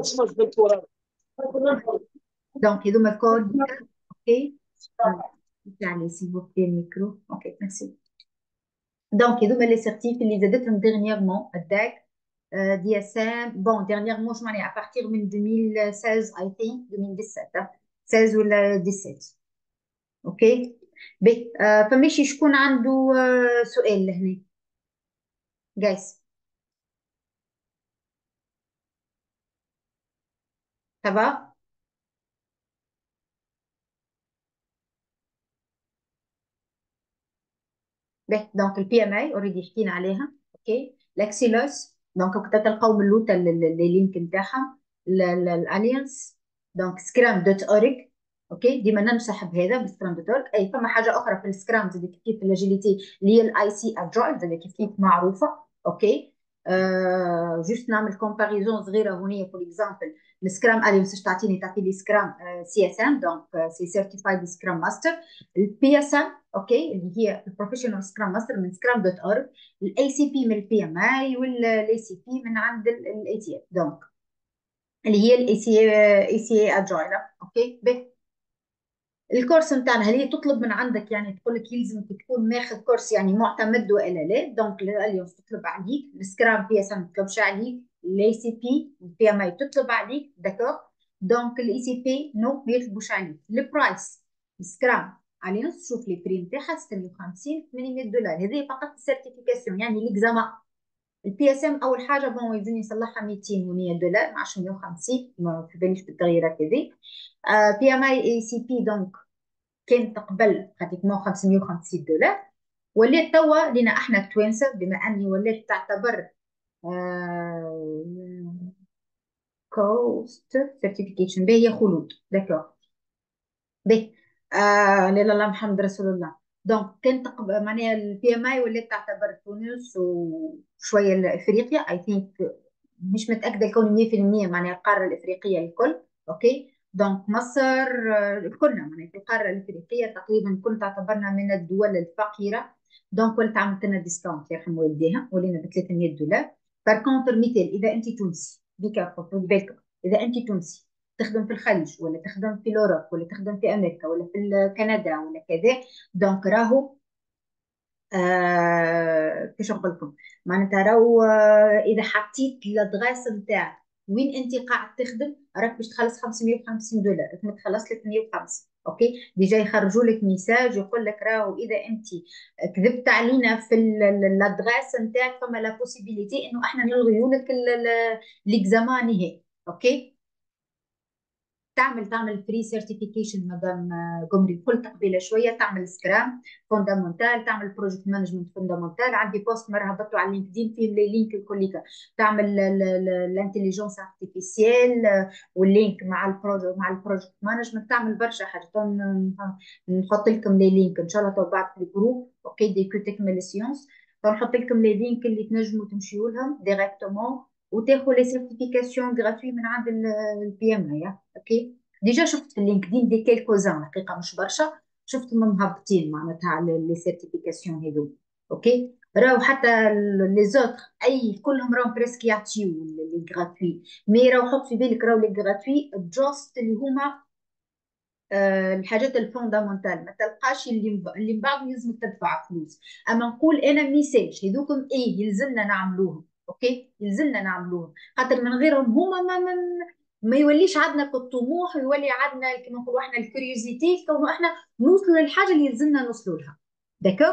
دونك هذوما الكل. اوكي يعني سي فو بلي الميكرو. اوكي ميرسي. دونك هذوما لي سيرتيف اللي زادتهم ديرنييرمون الداك دي اس ام بون ديرنييرمون شو معناها ابارتيغ من 2016 اي ثينك 2017 16 ولا 17. اوكي بي فماشي شكون عنده سؤال لهنا جايز؟ تبا به دونك البي ام اي اوريدي حكينا عليها. اوكي الاكسيلوس دونك كنت تلقاو من اللوتا اللينك نتاعها الاليانس دونك سكرام دوت اوريج. اوكي ديما ننصح بهذا بسكرام دوت اوريج. اي فما حاجه اخرى في السكرام زي كيف الاجيليتي اللي هي الاي سي اجايل زي كيف معروفه. اوكي جوست نعمل كومباريزون صغيره هنا فور اكزامبل. السكرام اليانس تعطي لي سكرام سي اس ام دونك سي سيرتيفايد سكرام ماستر. البي اس ام اوكي اللي هي البروفيشنال سكرام ماستر من سكرام دوت اورج. الاي سي بي من البي ام اي والاي سي بي من عند الاي تي اف دونك اللي هي الاي سي اي اجايل. اوكي الكورس نتاعنا هل هي تطلب من عندك يعني تقول لك يلزمك تكون ماخذ كورس يعني معتمد والا لا؟ دونك اليوم تطلب عليك السكرام بي اس ام ما تطلبش عليك، الاي سي بي البي ام اي تطلب عليك داكور. دونك الاي سي بي نو ما يطلبوش عليك. البرايس السكرام اليونس شوف لي بري نتاعها 650 $800 هذه فقط السيرتيفيكاسيون يعني ليكزامان. البي اس ام اول حاجه بون يلزم يصلحها 200 و100 دولار ما عادش 150 ما في باليش بالتغييرات هذه. بي ام اي اي سي بي دونك كانت قبل براتيكمون 550 $، ولات توا لينا احنا التوانسه بما اني ولات تعتبر كوست سيرتيفيكيشن باهي خلود داكور. باهي لا لا لا، محمد رسول الله. دونك كانت معناها البي ام اي ولات تعتبر تونس وشويه افريقيا اي ثينك. مش متاكده الكون 100% معناها القاره الافريقيه الكل. اوكي دونك مصر كلنا معناها في القاره الافريقيه تقريبا كل تعتبرنا من الدول الفقيره. دونك ولات عملت لنا ديسكاونت يرحم والديها ولينا ب $300. بار كونتر مثال اذا انت تونسي بيك خذوا بالكم، اذا انت تونسي تخدم في الخليج ولا تخدم في الأوروب ولا تخدم في أمريكا ولا في كندا ولا كذا، دونك راهو كيش نقول لكم معناتها راهو إذا حطيت الأدغاس نتاعك وين أنت قاعد تخدم راك باش تخلص $550، راك ما تخلص 305. اوكي ديجا يخرجوا لك ميساج يقول لك راهو اذا انت كذبت علينا في الادغاس نتاعك فما لا بوسيبيليتي انه احنا نلغيو لك الاكزامان نهائي. اوكي تعمل بري سيرتيفيكيشن مدام قمري، قلت قبيله شويه تعمل سكرام فوندامنتال، تعمل بروجكت مانجمنت فوندامنتال. عندي بوست مره هبطوا على لينكدين فيه لي لينك الكليكا، تعمل الانتليجنس ارتيفيسيال واللينك مع البروجكت مانجمنت، تعمل برشا حاجات. نحط لكم لي لينك ان شاء الله تو بعد في الجروب. اوكي دي كو تكمل السيونس، نحط لكم لي لينك اللي تنجموا تمشيوا لهم ديريكتومون وتاخذوا لي سيرتيفيكاسيون غراتوي من عند البي ام اي. اوكي ديجا شفت في اللينكدين دي كيلكوزان حقيقه مش برشا، شفتهم مهبطين معناتها على لي سيرتيفيكاسيون هذو. اوكي راهو حتى لي زوتر اي كلهم راهم بريسك يعطيو لي غراتوي، مي راهو حط في بالك راهو لي غراتوي جوست اللي هما الحاجات الفوندامنتال، ما تلقاش اللي من بعد يلزمك تدفع فلوس. اما نقول انا ميساج هذوكم ايه يلزمنا نعملوهم. اوكي يلزمنا نعملوهم خاطر من غيرهم هما ما يوليش عندنا الطموح ويولي عندنا كما نقولوا احنا الكوريوزيتي كونه احنا نوصلوا للحاجه اللي يلزمنا نوصلوا لها. داكوغ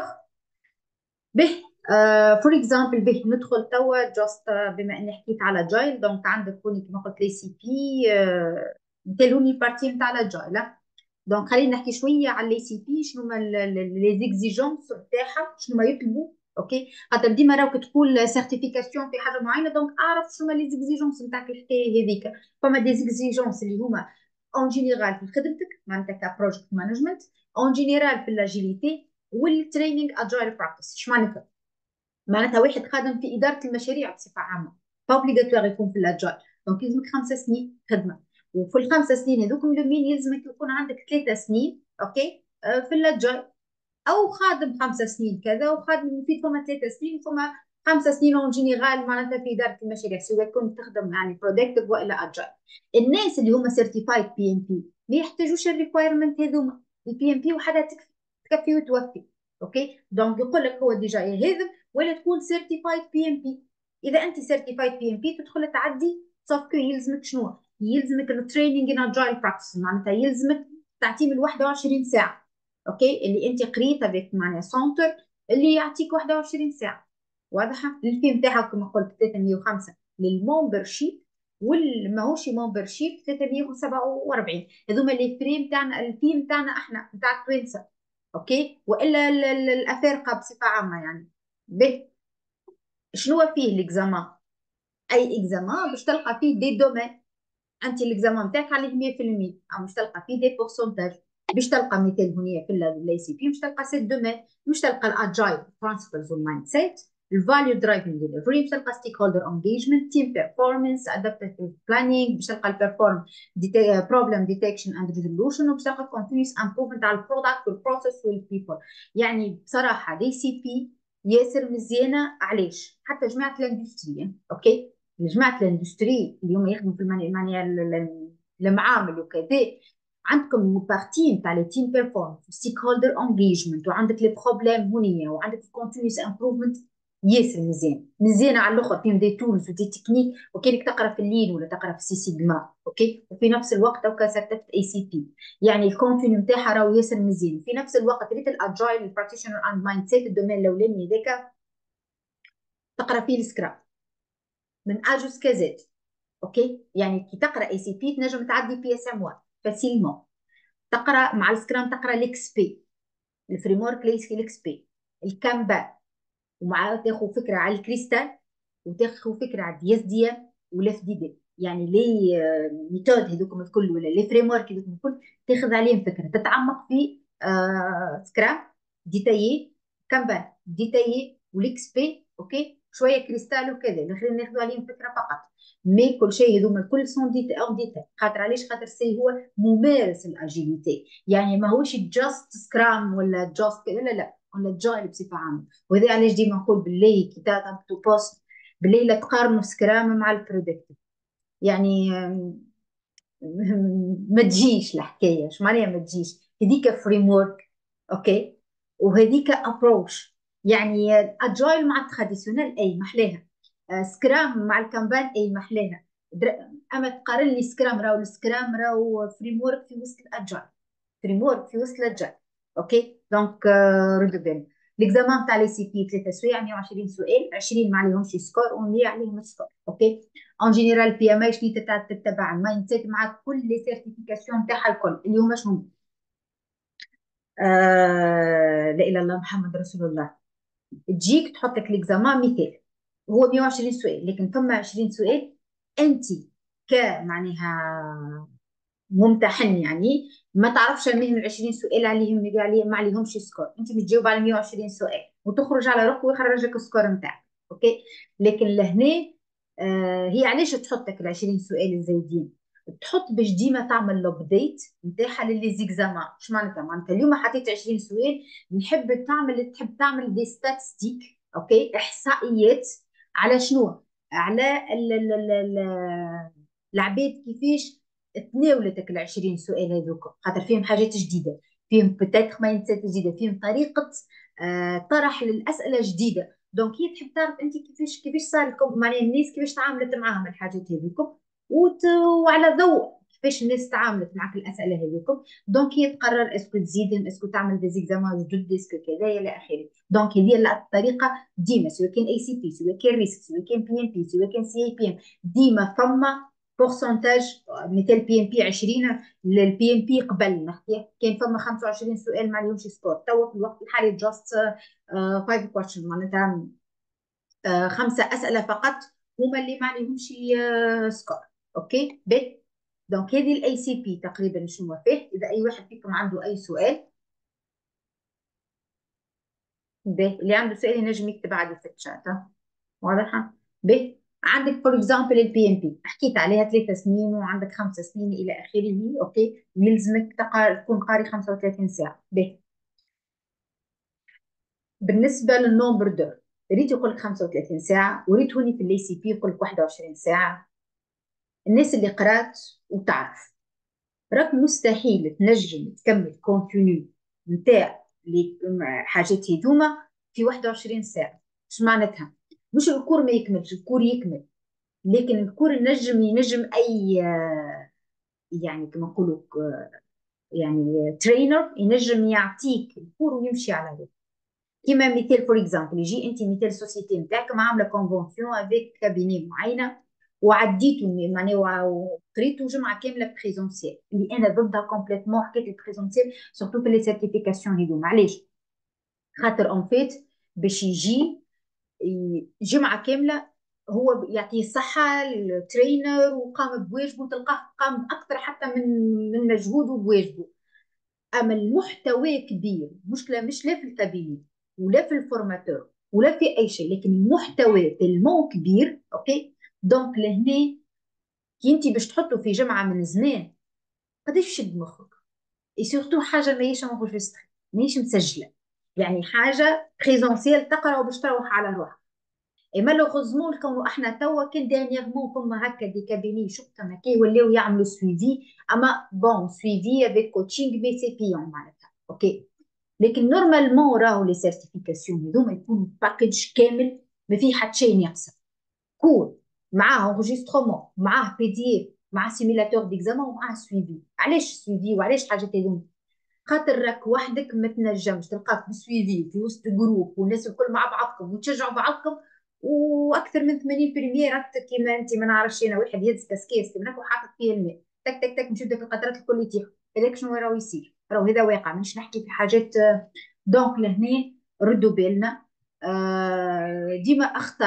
به فور اكزامبل به ندخل توا جاست بما اني حكيت على جايل دونك عندك كوني كما قلت لي سي بي تلوني بارتي نتاع جايل. دونك خلينا نحكي شويه على الاي سي بي شنو هما لي زيكزيجونس نتاعها شنو ما يطلبوا. اوكي خاطر ديما راك تقول سيرتيفيكاسيون في حاجه معينه دونك اعرف شنو هما لي زيكزيجونس نتاعك الحكايه هذيك. فما دي زيكزيجونس اللي هما اون جينيرال في خدمتك معناتها كبروجكت مانجمنت، اون جينيرال في الاجيليتي والتريننج اجايل براكتس. ايش معناتها؟ معناتها واحد خادم في اداره المشاريع بصفه عامه فاوبليغاتوار يكون في الاجايل دونك يلزمك 5 سنين خدمه، وفي ال5 سنين هذوكم لمين يلزمك يكون عندك 3 سنين اوكي في الاجايل، او خادم 5 سنين كذا وخادم في فما 3 سنين وفما 5 سنين اون جينيرال معناتها في اداره المشاريع سواء كنت تخدم يعني برودكتيف والا اجايل. الناس اللي هما سيرتيفايد بي ام بي ما يحتاجوش الريكوايرمنت هذوما، البي ام بي وحدها تكفي وتوفي. اوكي دونك يقول لك هو ديجا يهذب ولا تكون سيرتيفايد بي ام بي. اذا انت سيرتيفايد بي ام بي تدخل تعدي سوف يلزمك شنو؟ يلزمك التريننج ان اجايل براكتس معناتها يلزمك تعطيه من 21 ساعه. اوكي اللي انت قريتها بك معناها سونتر اللي يعطيك 21 ساعه واضحه. الفي نتاعها كما قلت 305 للممبرشيب والماهوش ممبرشيب 347. هذوما لي فري نتاعنا الفي نتاعنا احنا نتاع التوانسه. اوكي والا الافارقه بصفه عامه يعني. به شنو فيه الاكزامان؟ اي اكزامان باش تلقى فيه دي دومين انت الاكزامان نتاعك عليه 100% او مش تلقى فيه دي بورسنتاج. باش تلقى مثال هنا في الاي سي بي مش تلقى سيت دومين، مش تلقى الاجايل برانسبلز والمايند سيت، الفاليو درايفنج ديليفري، مش تلقى ستيك هولدر انجيجمنت، تيم بيرفورمانس، ادابتيف بلانينج، مش تلقى البيرفورم بروبلم ديتكشن اند ريزولوشن، ومش تلقى كونتينيوس امبروفمنت على البرودكت والبروسيس والبيبل. يعني بصراحه دي سي بي ياسر مزيانه. علاش؟ حتى جماعه الاندستري اوكي جماعه الاندستري اليوم يخدموا في معناها المعامل وكذا عندكم بارتي نتاع لي تيم بيرفورمانس ستيك هولدر انجيجمنت وعندك لي بروبليم هنيه وعندك كونتينيوس امبروفمنت ياسر مزيان على الاخر فيهم دي تولز ودي تكنيك وكانك تقرا في اللين ولا تقرا في سي سيجما. اوكي وفي نفس الوقت او كسرتفت اي سي بي يعني الكونتينيو نتاعها راهو ياسر مزيان. في نفس الوقت ريت الاجايل البارتيشنر اند مايند سيت الدومين الاولاني هذاك تقرا فيه السكراب من ا جوسكا زد. اوكي يعني كي تقرا اي سي بي تنجم تعدي بي اس ام 1 فاسيلمون. تقرا مع السكرام تقرا الاكس بي الفريم ورك الاكس بي الكامبا ومع تاخذ فكره على الكريستال وتاخذ فكره على الدي اس دي ام والاف دي دي. يعني لي ميثود هذوكم الكل ولا لي فريم ورك هذوكم الكل، تاخذ عليهم فكره، تتعمق في سكرام ديتايي، كانبان ديتايي، والاكس بي اوكي، شويه كريستال وكذا الاخرين ناخذوا عليهم فكره فقط. مي كل شيء هذوما الكل سون ديتاي اور ديتاي، خاطر علاش؟ خاطر سي هو ممارس الاجيليتي، يعني ماهوش جاست سكرام ولا جاست لا لا لا، ولا جايل بصفه عامه. وهذا علاش ديما نقول بالله كي تعمل تو بوست بالله لا تقارنوا سكرام مع البرودكت، يعني ما تجيش الحكايه، ايش معناها ما تجيش؟ هذيك فريم ورك اوكي، وهذيك ابروش، يعني اجايل مع التراديسيونال اي محلاها، سكرام مع الكامبان اي محلاها. اما تقارن لي سكرام، راهو السكرام راهو فريم ورك في وسط الاجايل، فريم ورك في وسط الاجايل اوكي. دونك ردوا بالنا، الاكزامان تاع لي سي بي 3 سوايع، 120 سؤال، 20 ما عليهمش سكور و100 عليهم سكور اوكي. اون جينيرال بي ام اي شنو تتبع المايند سيت مع كل لي سيرتيفيكاسيون تاعها الكل اللي هما شنو؟ لا اله الا الله محمد رسول الله. تجيك تحط لك الاكزامان مثال هو 120 سؤال، لكن ثم 20 سؤال انت كمعناها ممتحن يعني ما تعرفش منهم ال 20 سؤال عليهم ما عليهمش سكور، انت بتجاوب على 120 سؤال وتخرج على روحك ويخرج لك السكور نتاعك اوكي. لكن لهنا هي علاش تحط لك ال 20 سؤال الزايدين؟ تحط باش ديما تعمل الابديت نتاعها للي زيكزامان. اش معناتها؟ معناتها اليوم حطيت 20 سؤال، تحب تعمل دي ستاتستيك اوكي، احصائيات على شنو؟ على العباد كيفاش تناولتك ال 20 سؤال هذوك، خاطر فيهم حاجات جديده، فيهم بتاتخ مايند سيت جديده، فيهم طريقه طرح للاسئله جديده. دونك هي تحب تعرف انت كيفاش صار لكم، معناها الناس كيفاش تعاملت معاهم الحاجات هذوك، وعلى ضوء كيفاش الناس تعاملت معك الاسئله هذوك. دونك هي تقرر اسكو تزيدهم، اسكو تعمل دي زيكزامان جدد، اسكو كذا الى اخره. دونك هذه الطريقه ديما، سواء كان اي سي بي، سواء كان ريسك، سواء كان بي ام بي، سواء كان سي اي بي ام، ديما فما بورسنتاج. مثال بي ام بي 20 للبي ام بي قبل نحكي كان فما 25 سؤال ما عليهمش سكور، توا في الوقت الحالي جاست 5 كويشن، معناتها 5 اسئله فقط هما اللي ما عليهمش سكور اوكي. بي دونك هذه الاي سي بي تقريبا شنو فيه. اذا اي واحد فيكم عنده اي سؤال، به اللي عنده سؤال ينجم يكتب عادي في الشات واضحه. به عندك فور اكزامبل البي ام بي حكيت عليها 3 سنين وعندك 5 سنين الى اخره اوكي، يلزمك تكون قاري 35 ساعه. به بالنسبه للنومبر دو، ريت يقول لك 35 ساعه، وريت هوني في الاي سي بي يقول لك 21 ساعه. الناس اللي قرات وتعرف راك مستحيل تنجم تكمل كونتينيو نتاع حاجات هذوما في 21 ساعه. اش معناتها؟ مش الكور ما يكملش، الكور يكمل، لكن الكور ينجم اي يعني كما نقولوا يعني ترينر ينجم يعطيك الكور ويمشي على ذلك. كيما مثال فور اكزامبل، يجي انت مثال سوسيتي نتاعك عامله كونفونسيون افيك كابيني معينه وعديتوا معناها وقريتوا جمعه كامله بريزونسيال، اللي انا ضدها كومبليتمون حكايه البريزونسيال سورتو في لي سيرتيفيكاسيون هذوما. علاش؟ خاطر اون فيت باش يجي جمعه كامله هو يعطيه الصحه الترينر وقام بواجبه، تلقاه قام اكثر حتى من مجهوده بواجبه. اما المحتوى كبير، مشكله مش لا في الكابيني ولا في الفورماتور ولا في اي شيء، لكن المحتوى تلمون كبير اوكي. دونك لهنا كي انت باش تحطه في جمعه من زمان قداش يشد مخك، اي سورتو حاجه ماهيش انغوجيستري، ماهيش مسجله، يعني حاجه بريزونسيال تقرا وباش تروح على روحك. اي مالوغوزمون كونوا احنا توا كان دانييرمون فما هكا دي كابيني شفتهم هكا ولاو يعملوا سويفي، اما بون سويفي افيك كوتشينغ مي سي بيون معناتها اوكي. لكن نورمالمون راهو لي سيرتيفيكاسيون هذوما يكونوا باكج كامل ما فيه حتى شيء ناقصه، كور معاه انغيسترومون معاه بي دي اف معاه سيميلاتور ديكزامان ومعاه سويفي. علاش سويفي وعلاش حاجات هذوما؟ خاطر راك وحدك ما تنجمش تلقاك بسويفي في وسط جروب والناس الكل مع بعضكم وتشجعوا بعضكم، واكثر من 80% راك كيما انت ما نعرفش انا واحد يهز كاسكيس كيما وحاطط فيه الماء تك تك تك نشوف القطرات الكل يطيحوا. هذاك شنو راهو يصير؟ راهو هذا واقع، مش نحكي في حاجات. دونك لهنا ردوا بالنا، ديما اخطاء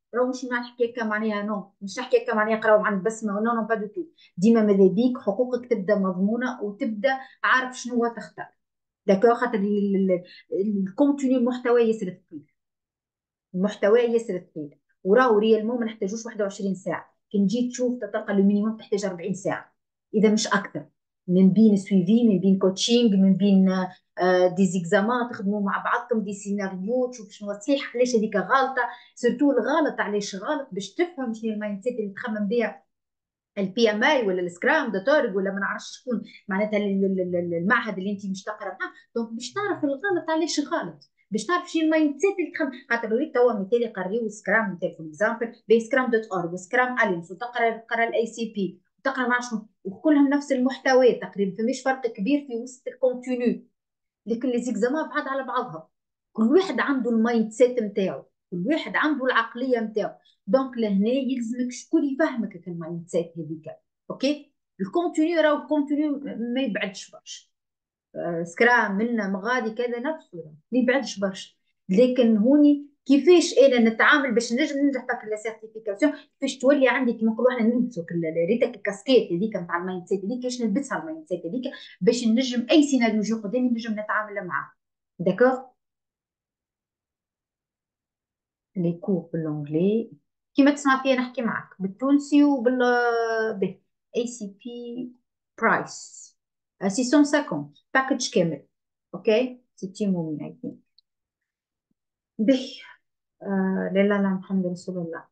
راهو مش نحكي هكا معناها نو، مش نحكي هكا معناها قراو عند بسمه، نو نو با دو تو. ديما ماذا بيك حقوقك تبدا مضمونه وتبدا عارف شنو هو تختار. داكوغ، خاطر الكونتوني، المحتوى ياسر ثقيل، المحتوى ياسر ثقيل، وراهو ريالمون ما نحتاجوش 21 ساعه. كي نجي تشوف تلقى المينيموم تحتاج 40 ساعه اذا مش اكثر، من بين سويفي، من بين كوتشينغ، من بين دي زيكزامان تخدموا مع بعضكم، دي سيناريو تشوف شنو صحيح علاش هذيك غلطه. سورتو الغلط علاش غلط باش تفهم شنو المايند سيت اللي تخمم بها البي ام اي ولا السكرام دوتورج ولا ما نعرفش شكون معناتها المعهد اللي انت مش تقرا معاه. دونك باش تعرف الغلط علاش غلط، باش تعرف شنو المايند سيت اللي تخمم. خاطر ريت توا مثال يقريو سكرام، مثال فور اكزامبل بسكرام دوت اورج وسكرام الينس، وتقرا الاي سي بي وتقرا مع شنو، وكلهم نفس المحتوى تقريبا، فماش فرق كبير في وسط الكونتينيو. لكن لي زيكزامان بعاد على بعضها، كل واحد عنده المايند سيت نتاعو، كل واحد عنده العقليه نتاعو. دونك لهنا يلزمك شكون يفهمك المايند سيت هذيك. اوكي، الكونتوني راهو الكونتوني ما يبعدش برشا. سكرام منا مغادي كذا نفسه ما يبعدش برشا. لكن هوني كيفاش انا نتعامل باش نجم ننجح في السيرتيفيكاسيون، كيفاش تولي عندي كيما نقولوا احنا نلبسوا ريتك الكاسكيت هذيك نتاع المايند سيت هذيك، كيفاش نلبسها المايند سيت هذيك باش نجم اي سيناريو يجي قدامي نجم نتعامل معاه. داكوغ، لي كور بالانجلي كيما تسمع فيا نحكي معاك بالتونسي به اي سي بي برايس 650 باكج كامل. اوكي، 60 مومن اي ثينك. به لا لا لا، محمد رسول الله.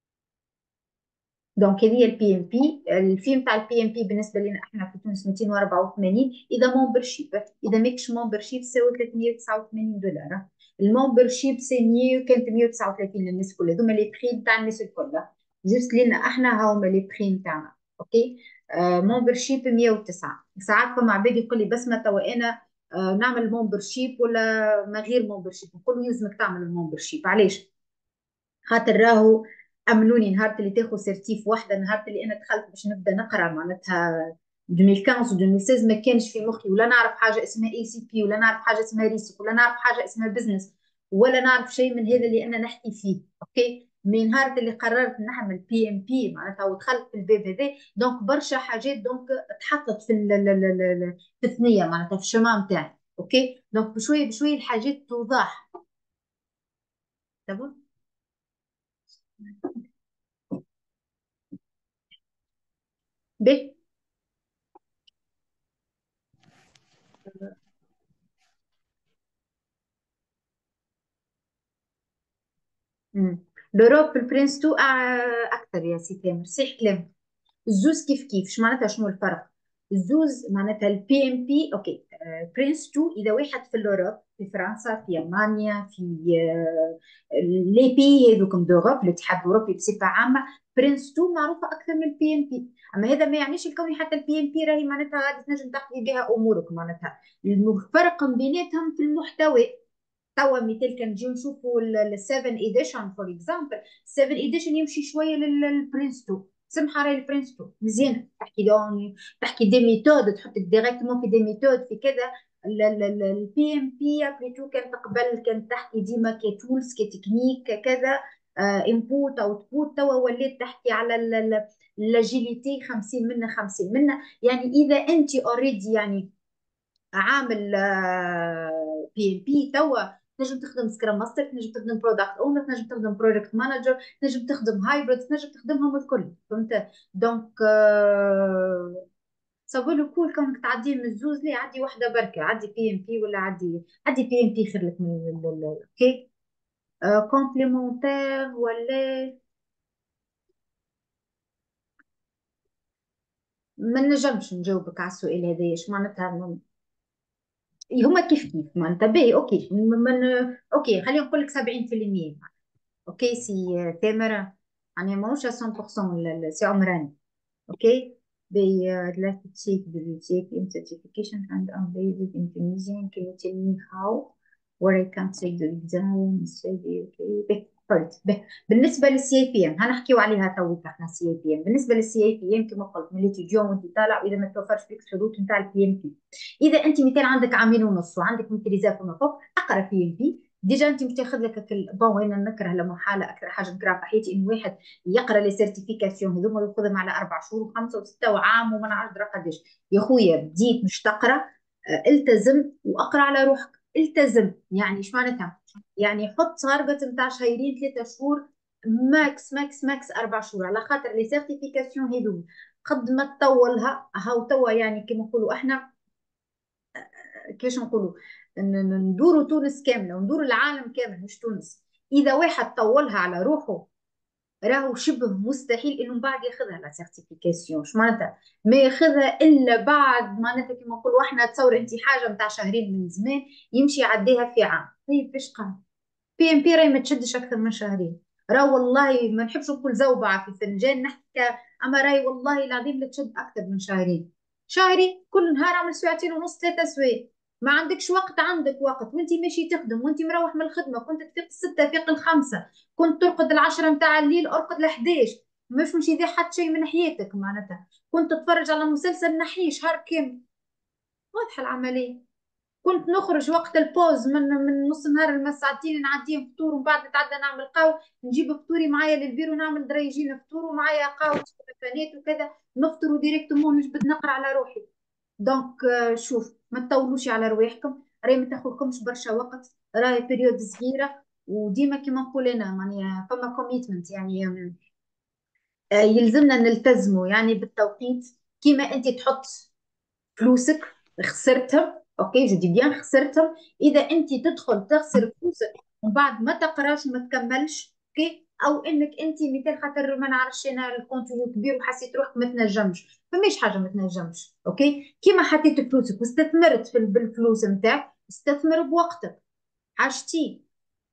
دونك هذه البي ام بي، الفي نتاع البي ام بي بالنسبه لنا احنا في تونس 284 اذا ممبرشيب، اذا ماكش ممبرشيب تساوي 389 دولار. الممبرشيب سي ميو كانت 139 للناس الكل، هذوما لي بري نتاع الناس الكل، جوست لينا احنا هاهما لي بري نتاعنا. اوكي، ممبرشيب 109. ساعات فما عباد يقول لي بسمه توا انا نعمل ممبرشيب ولا ما غير ممبرشيب، نقول له يلزمك تعمل الممبرشيب. علاش؟ خاطر راهو امنوني، نهار اللي تاخذ سيرتيف واحده، نهار اللي انا دخلت باش نبدا نقرا معناتها 2015 و 2016 ما كانش في مخي ولا نعرف حاجه اسمها اي سي بي، ولا نعرف حاجه اسمها ريسك، ولا نعرف حاجه اسمها بزنس، ولا نعرف شيء من هذا اللي انا نحكي فيه. اوكي، من نهار اللي قررت نعمل بي ام بي معناتها ودخلت في الباب هذا، دونك برشا حاجات دونك تحطت في في الثنيه معناتها في الشمام تاعي. اوكي، دونك بشويه بشويه الحاجات توضح. تمام. باهي. لوروب البرنس 2 اكثر يا سي تامر، صحيح كلام. الزوز كيف كيف، شو معناتها شنو الفرق؟ الزوز معناتها البي ام بي اوكي، برنس 2 اذا واحد في لوروب، في فرنسا، في المانيا، في لي بي هذوكم دوروب، الاتحاد الاوروبي بصفه عامه، برنس 2 معروفه اكثر من البي ام بي. اما هذا ما يعنيش الكوني حتى البي ام بي راهي معناتها غادي تنجم تقضي بها امورك. معناتها الفرق بيناتهم في المحتوى. توا مثال كان نجيو نشوفوا ال 7 ايديشن فور اكزامبل، 7 ايديشن يمشي شويه للبرنس 2. سمحه راهي البرنس 2 مزيان، تحكي لهم تحكي دي ميثود، تحطك ديريكتومون في دي ميثود في كذا. البي ام بي ابليتو كانت قبل كانت تحكي ديما كتولز كتكنيك كذا، انبوت اوتبوت. توا وليت تحكي على الاجيليتي 50 منا 50 منا. يعني اذا انت اوريدي يعني عامل بي ام بي توا، تنجم تخدم سكرام ماستر، تنجم تخدم برودكت اونر، تنجم تخدم بروجكت مانجر، تنجم تخدم هايبرد، تنجم تخدمهم الكل. فهمت؟ دونك صافي لو كول كونك تعدي من الزوز لي عدي واحده بركه، عدي بي ام بي ولا عدي بي ام بي خير لك من اوكي. كومبليمونتير ولا ما نجمش نجاوبك على السؤال هذا. ايش معناتها؟ هما كيف كيف معناتها. باهي اوكي، اوكي خلينا نقول لك 70%. اوكي سي تامر، يعني ماهوش 100% سي عمراني. اوكي. They like to take the CAPM certification and I'm based in Tunisia. Can you tell me how where I can take the exam? اوكي قلت به. بالنسبه للسي اي بي ام هنحكيو عليها تو. احنا سي اي بي ام بالنسبه للسي اي بي ام كما قلت ملي تجي وانت طالع، واذا ما توفرش فيك الشروط نتاع البي ام بي، اذا انت مثال عندك عامين ونص وعندك ميتريزات فما فوق، اقرا بي ام بي. ديجا انت مش تاخذ لك بون. انا نكره لما حاله اكثر حاجه نكرهها في حياتي انه واحد يقرا لي سيرتيفيكاسيون هذوما وياخذهم على 4 شهور وخمسه وسته وعام وما نعرف درا قداش. يا خويا بديت مش تقرا، التزم واقرا على روحك. التزم يعني ايش معناتها؟ يعني حط تارجت نتاع شهرين 3 شهور، ماكس ماكس ماكس 4 شهور، على خاطر لي سيرتيفيكاسيون هذوما قد ما تطولها هاو توا يعني كما نقولوا احنا كيفاش نقولوا، ندوروا تونس كامله وندوروا العالم كامل مش تونس. اذا واحد طولها على روحه راهو شبه مستحيل انه من بعد ياخذها لا سيرتيفيكاسيون. اش معناتها؟ ما ياخذها الا بعد معناتها كما نقولوا احنا. تصور انت حاجه نتاع شهرين من زمان يمشي يعديها في عام. طيب ايش قال؟ بي ام بي راهي ما تشدش اكثر من شهرين. راه والله ما نحبش نقول زوبعه في فنجان نحكي، اما راهي والله العظيم لا تشد اكثر من شهرين. شهري كل نهار عمل ساعتين ونص 3 سوايع. ما عندكش وقت، عندك وقت وانت ماشي تخدم وانت مروح من الخدمه، كنت تفيق 6 فيق 5، كنت ترقد 10 متاع الليل ارقد 11. مش يضيع حتى شيء من حياتك معناتها. كنت تتفرج على مسلسل نحيه شهر كامل. واضحه العمليه. كنت نخرج وقت البوز من نص نهار لما ساعتين نعديهم فطور ومن بعد نتعدى نعمل قهوة، نجيب فطوري معايا للبيرو نعمل دريجين فطور ومعايا قهوة وفانيت وكذا، نفطر وديريكتومون نجبد نقرا على روحي. دونك شوف ما تطولوش على رواحكم، راهي ما تاخذكمش برشا وقت، راهي بيريود صغيرة. وديما كما نقول انا يعني فما كوميتمنت يعني يلزمنا نلتزموا يعني بالتوقيت. كيما انت تحط فلوسك خسرتهم، اوكي جو دي بيان خسرتهم. اذا انت تدخل تخسر فلوسك ومن بعد ما تقراش وما تكملش، اوكي، او انك انت مثال خاطر ما نعرفش انا الكونتينيو كبير وحسيت روحك ما تنجمش، فماش حاجه ما تنجمش. اوكي كيما حطيت فلوسك واستثمرت بالفلوس نتاعك، استثمر بوقتك. حاجتي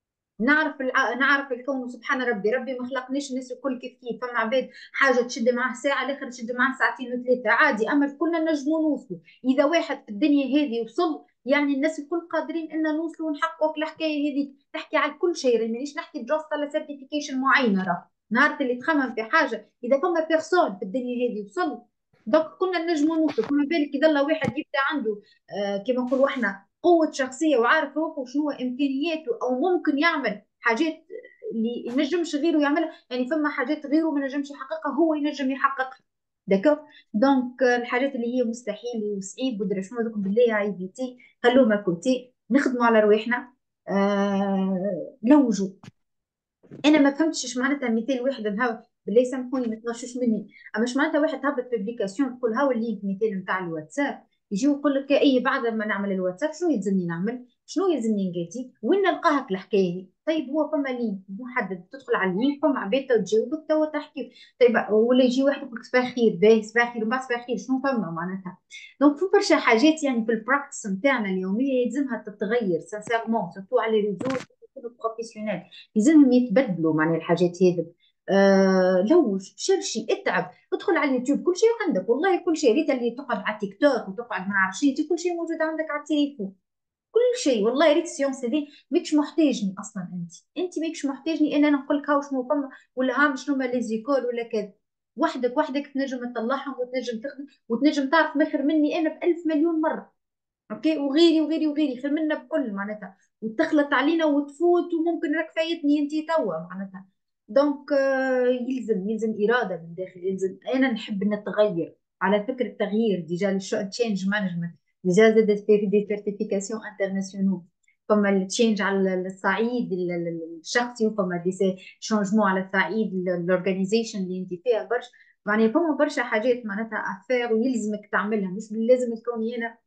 نعرف الكون سبحان ربي. ربي ما خلقناش الناس الكل كيف كيف. فما عباد حاجه تشد معاه ساعه الاخر تشد معاه ساعتين وثلاثه عادي، اما كلنا نجموا نوصلوا. اذا واحد في الدنيا هذه وصل يعني الناس الكل قادرين ان نوصلوا ونحققوا الحكايه هذه. تحكي على كل شيء، مانيش نحكي جوست على سيرتيفيكيشن معينه. راه نهار اللي تخمم في حاجه اذا فما بيرسون في الدنيا هذه وصل، دونك كنا نجموا نوصلوا. فما بالك اذا الله واحد يبدا عنده كما نقولوا احنا قوه شخصيه وعارف روحه وشنو امكانياته او ممكن يعمل حاجات اللي ينجمش غيره يعملها. يعني فما حاجات غيره ما نجمش يحققها هو ينجم يحققها. داكوغ. دونك الحاجات اللي هي مستحيل وصعيب ودرا شنو دوك بالله عيبيتي خلوهم كوتي، نخدموا على رواحنا. لوجوا. انا ما فهمتش ايش معناتها مثال واحد نهار بالله سامحوني ما تغشوش مني، اما ايش معناتها واحد هبط بابليكاسيون تقول هاو اللينك مثال نتاع الواتساب، يجي يقول لك اي بعد ما نعمل الواتساب شنو يلزمني نعمل، شنو يلزمني نقاتي وين نلقاها الحكايه. طيب هو فما لينك محدد تدخل على اللينك فما عباد تجاوبك توا تحكي. طيب ولا يجي واحد يقول لك صباح خير باهي صباح خير ومن بعد صباح خير شنو فما معناتها. دونك في برشا حاجات يعني في البراكتس نتاعنا اليوميه يلزمها تتغير سانسيرمون سورتو على لي ريزو بروفيسيونيل. لازمهم يتبدلوا معناها الحاجات هذه. لوج شرشي اتعب ادخل على اليوتيوب كل شيء عندك والله كل شيء. ريت اللي تقعد على تيك توك وتقعد ما نعرف شيء كل شيء موجود عندك على التليفون. كل شيء والله. ريت السيونس هذه ماكش محتاجني اصلا. انت ماكش محتاجني ان انا نقول لك هاو شنو فما ولا ها شنو ما ليزيكول ولا كذا. وحدك تنجم تطلعهم وتنجم تخدم وتنجم تعرف مخر مني انا بألف مليون مره. اوكي وغيري خير منا بكل معناتها. وتخلط علينا وتفوت وممكن راك فايتني انت توا معناتها. دونك يلزم اراده من الداخل. يلزم انا نحب نتغير. على فكره التغيير ديجا تشينج مانجمنت ديجا زادت في دي سيرتيفيكاسيون انترناسيونال. فما التشينج على الصعيد الشخصي وفما دي شونجمون على الصعيد الاورجانيزيشن اللي انت فيها برشا. يعني فما برشا حاجات معناتها افير ويلزمك تعملها. مش لازم تكوني انا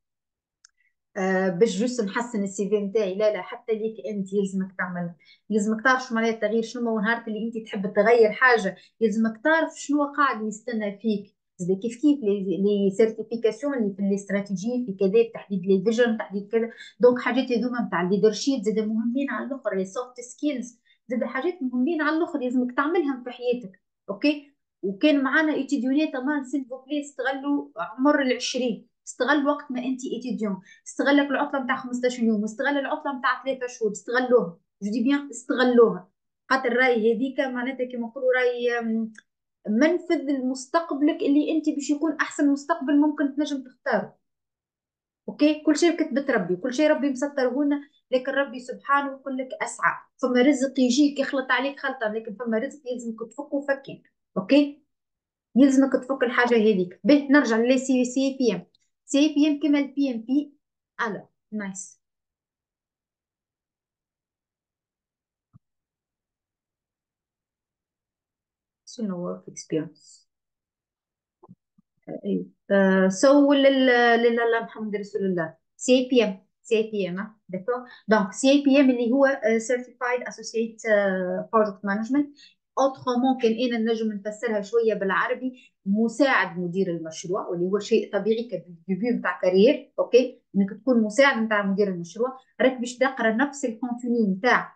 باش جوست نحسن السي في نتاعي. لا حتى ليك انت يلزمك تعمل. يلزمك تعرف شو معناها التغيير شنو هو. نهار اللي انت تحب تغير حاجه يلزمك تعرف شنو قاعد يستنى فيك. زي كيف لي سيرتيفيكاسيون اللي في الاستراتيجي في كذا تحديد لي فيجن تحديد كذا. دونك حاجات هذوما نتاع الليدرشيب زاد مهمين على الاخر. لي سوفت سكيلز زاد حاجات مهمين على الاخر يلزمك تعملهم في حياتك. اوكي. وكان معنا ايتيديونات امان سيلفو بلي استغلوا عمر ال20. استغل وقت ما انت ايتيديون. استغلك العطله نتاع 15 يوم واستغل العطله نتاع 3 شهور. استغلوها جو دي بيان استغلوها. خاطر راي هذيك معناتها كما نقولوا راي منفذ لمستقبلك اللي انت باش يكون احسن مستقبل ممكن تنجم تختاره. اوكي، كل شيء كتبت ربي، كل شيء ربي مسطره لنا، لكن ربي سبحانه يقول لك اسعى. فما رزق يجيك يخلط عليك خلطه، لكن فما رزق يلزمك تفك وفكين. اوكي، يلزمك تفك الحاجه هذيك. به نرجع سي بي ام. سي بي ام كما البي ام بي. على نايس. شنو ورك اكسبيرينس؟ ايوه. سو محمد رسول الله. سي بي ام، سي بي ام داكور. دونك سي بي ام اللي هو سيرتيفايد اسوسييت بروجكت مانجمنت. اوترومون كان انا نجم نفسرها شويه بالعربي، مساعد مدير المشروع، واللي هو شيء طبيعي كديبيو نتاع كارير. اوكي، انك تكون مساعد نتاع مدير المشروع، راك باش تقرا نفس الكونتوني نتاع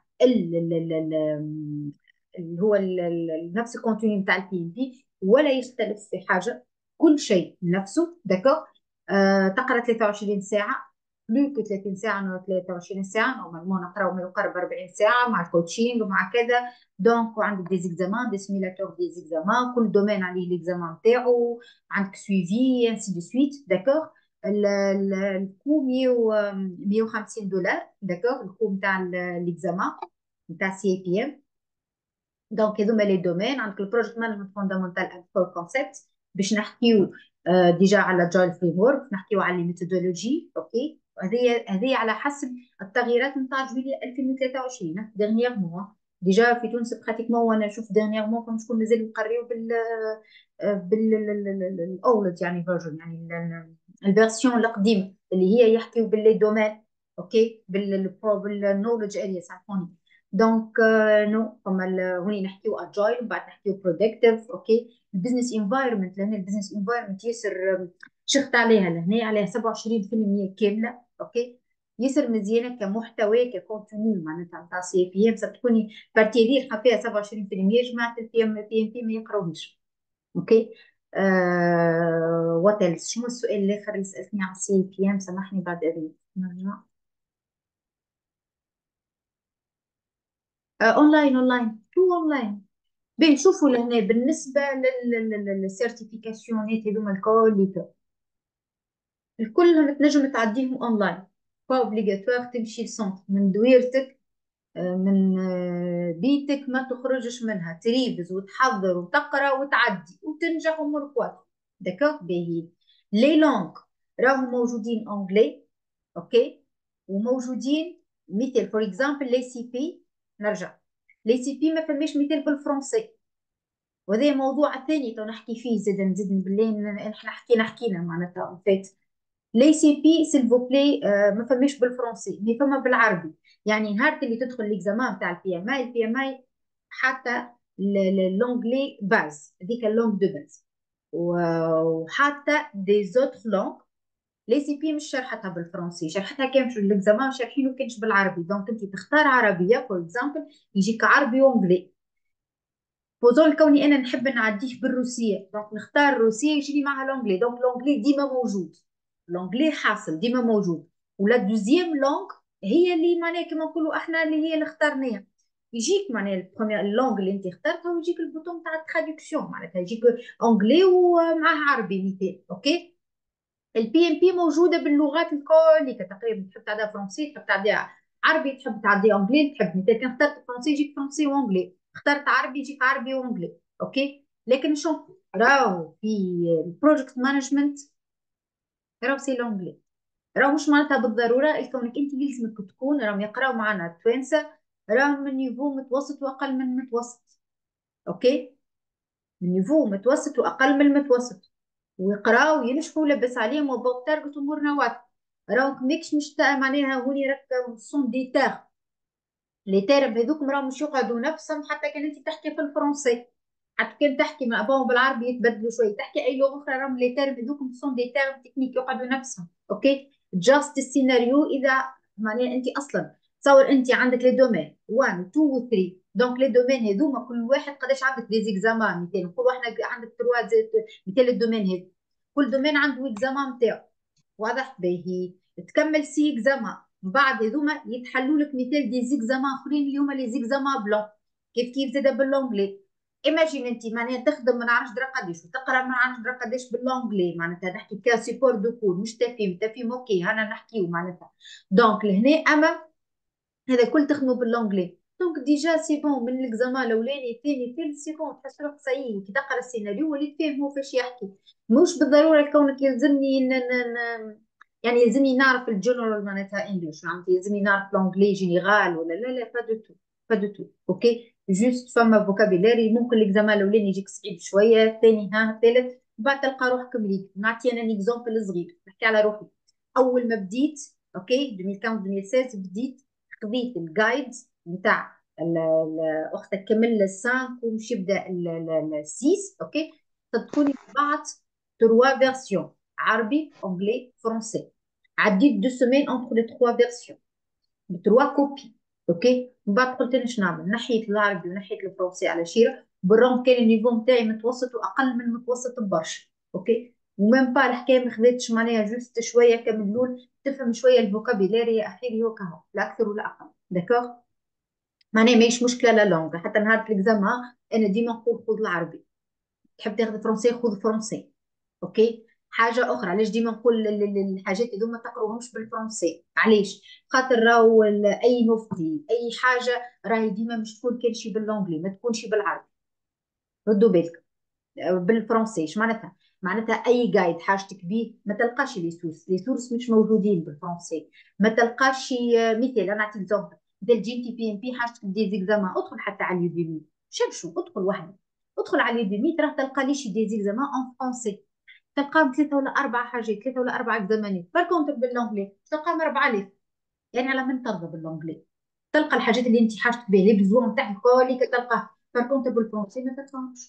اللي هو نفس الكونتوني نتاع البي ام بي، ولا يختلف في حاجه، كل شيء نفسه. داكوغ. تقرا 23 ساعه، بلو كو 30 ساعه، 23 ساعه نورمالمون نقراو ما يقارب 40 ساعه مع الكوتشينغ ومع كذا. دونك وعندك دي زيكزامان، دي سيميلاتور دي زيكزامان، كل دومين عليه ليكزامان نتاعو، عندك سويفي انسي دو سويت. داكوغ. الكو 150 دولار. داكوغ، الكو نتاع ليكزامان نتاع سي بي ام. دونك هذوما لي دومين. عندك البروجكت مانجمنت فوندامنتال اند كور كونسيبت، باش نحكيو ديجا على جايل فريم ورك، نحكيو على الميثودولوجي. اوكي، هذه على حسب التغييرات نتاع جويلية 2023 ديرنييرمون. ديجا في تونس براتيكمون، وانا نشوف ديرنييرمون فما شكون مازال يقريو الاولد يعني فيرجن، يعني الفيرسيون القديمه اللي هي يحكيو باللي دومين. اوكي، بالنولج اريا سامحوني. دونك نو فما هوني نحكيو اجايل، ومن بعد نحكيو برودكتيف. اوكي، البزنس انفايرمنت، لان البزنس انفايرمنت ياسر شفت عليها لهنا، عليها 27% كامله. اوكي، ياسر مزيانه كمحتوى ككونتوني معناتها نتاع سي بي ام. تكوني بارتي اللي فيها 27%، جماعه البي ام بي ما يقراوهاش. اوكي. وات ايلس؟ شنو السؤال الاخر اللي سالتني على السي بي ام؟ سامحني بعد اذنك نرجع. اونلاين، اونلاين، تو اونلاين. بنشوفوا لهنا بالنسبه للسيرتيفيكاسيونات هذوما الكلهم تنجم تعديهم اونلاين. با اوبليغاتوار تمشي لسونتر من دويرتك، من بيتك، ما تخرجش منها، تريفز وتحضر وتقرا وتعدي وتنجح ومركوات. داكوغ، باهي. لي لونغ راهم موجودين اونجلي. اوكي، وموجودين مثال فور اكزامبل لي سي بي. نرجع لي سي بي ما فماش مثال بالفرنسي، وهذا موضوع ثاني تو نحكي فيه. زيد نزيد بالله احنا حكينا معناتها فات. لي سي بي سيلفو بلاي ما فماش بالفرنسي، مي فما بالعربي. يعني نهار اللي تدخل ليكزامان تاع البي ام اي، البي ام اي حتى لونجلي باز، هذيك اللونج دو باز، وحتى دي زوتر لونج. لي سي بي مش شرحتها بالفرنسي، شرحتها كان في الاكزامان شارحينه كانش بالعربي. دونك انت تختار عربيه فور اكزامبل، يجيك عربي وانجلي. بوزون كوني انا نحب نعديه بالروسيه، دونك نختار الروسيه يجي لي معها لونجلي. دونك لونجلي ديما موجود، لونجلي حاصل ديما موجود. ولا دوزيام لونغ هي اللي معناها كما نقولوا احنا اللي هي اللي اخترناها. يجيك معناها البروميير اللونغ اللي انت اخترتها، ويجيك البوتون تاع التراديكسيون، معناتها يجيك انجلي ومعها عربي مثال. اوكي، البي ام بي موجوده باللغات الكل تقريبا. تحب تعديها فرنسي، تحب تعديها عربي، تحب تعدي انجلي، تحب مثلا كان اخترت فرنسي يجيك فرنسي وانجلي، اخترت عربي يجيك عربي وانجلي. اوكي، لكن شوف راهو في البروجكت مانجمنت راهو سي لونجلي. راهو مش معناتها بالضروره كونك انت يلزمك تكون، راهم يقراو معنا التوانسه راهم من نيفو متوسط واقل من متوسط. اوكي، من نيفو متوسط واقل من المتوسط، ويقراو ينجحوا لبس عليهم وبوك تارجت امورنا واضحه. راهو ماكش مش معناها هوني راك سون دي تاغ. لي تيرم هذوك راهم مش يقعدوا نفسهم حتى كان انت تحكي في الفرنسي، حتى كان تحكي مع ابوهم بالعربي يتبدلوا شويه، تحكي اي لغه اخرى راهم لي تيرم هذوك سون دي تيرم تكنيك يقعدوا نفسهم. اوكي، جاست السيناريو اذا معناها انت اصلا تصور انت عندك لي دومين 1 و 2 و 3. دونك لي دومين هذوما كل واحد قداش عندك دي زيكزامان، مثلا نقولوا احنا عندك 3 مثال الدومين هذا، كل دومين عنده اكزامان نتاعو. واضح باهي، تكمل سي اكزامان من بعد هذوما يتحلوا لك مثال دي زيكزامان اخرين اللي هما لي زيكزامان بلون. كيف زاد باللونجلي ايماجين انت معناها تخدم ما نعرفش درا قداش وتقرا ما نعرفش درا قداش باللونجلي، معناتها نحكي كا سيبور دو كور مش تفهم تفهم اوكي انا نحكيو معناتها. دونك لهنا اما هذا كل تخدموا باللونجلي، دونك ديجا سي بون من الاكزامان الاولاني الثاني الثالث سي بون تحس روحك سي كي تقرا السيناريو وليت فاهم هو فاش يحكي. مش بالضروره كونك يلزمني يعني يلزمني نعرف الجنرال معناتها انجلش، فهمتي؟ يلزمني نعرف لونجلي جينيرال ولا لا لا، با دو تو، با دو تو. اوكي جوست فما فوكابيلاري ممكن الاكزامان الاولاني يجيك صعيب شويه، الثاني ها الثالث بعد تلقى روحك مليك. نعطي انا اكزومبل صغير نحكي على روحي. اول ما بديت اوكي 2015 2016 بديت خذيت الجايد نتاع اختك كمل السانك ومش يبدا السيس اوكي. تدخلي بعض تروا فيرسيون عربي انجلي فرونسي. عديت دو سيمين اونتر لي تروا فيرسيون بتروا كوبي اوكي. من بعد قلت انا شنو نعمل، نحيت العربي ونحيت الفرنسي على شيره بالرغم كان النيفو نتاعي متوسط واقل من المتوسط برشا اوكي. ومام با الحكايه ما خذتش معناها جوست شويه كملول تفهم شويه الفوكابيلاري يا اخي هو كهو لا اكثر ولا اقل. داكوغ معناها ماهيش مشكله لا لونغ. حتى نهار الاكزامان انا ديما نقول خذ العربي، تحب تاخذ فرنسي خذ فرنسي اوكي. حاجه اخرى علاش ديما نقول الحاجات هذوما ما تقروهمش بالفرنسي، علاش؟ خاطر راهو اي مفتي اي حاجه راهي ديما مش تكون كل شيء باللونجلي ما تكونش بالعربي. ردوا بالك بالفرنسي ايش معناتها؟ معناتها اي جايد حاجتك بيه ما تلقاش لي سورس، لي سورس مش موجودين بالفرنسي. ما تلقاش مثال انا نعطيك اكزومبل، مثال جي تي بي ام بي حاجتك دي زيكزامان ادخل حتى على اليوديمي شوف ادخل وحدك، ادخل على اليوديمي ترى تلقى لي شي دي زيكزامان اون فرونسي، تلقاهم ثلاثه ولا اربع حاجات ثلاثه ولا اربع اكزامانات. بالكونتر باللونجلي تلقاهم 4000، يعني على من ترضى باللونجلي تلقى الحاجات اللي انت حاجتك بها لي بزوان تاعك كلك تلقاه. بالكونتر بالفرنسي ما تلقاهمش.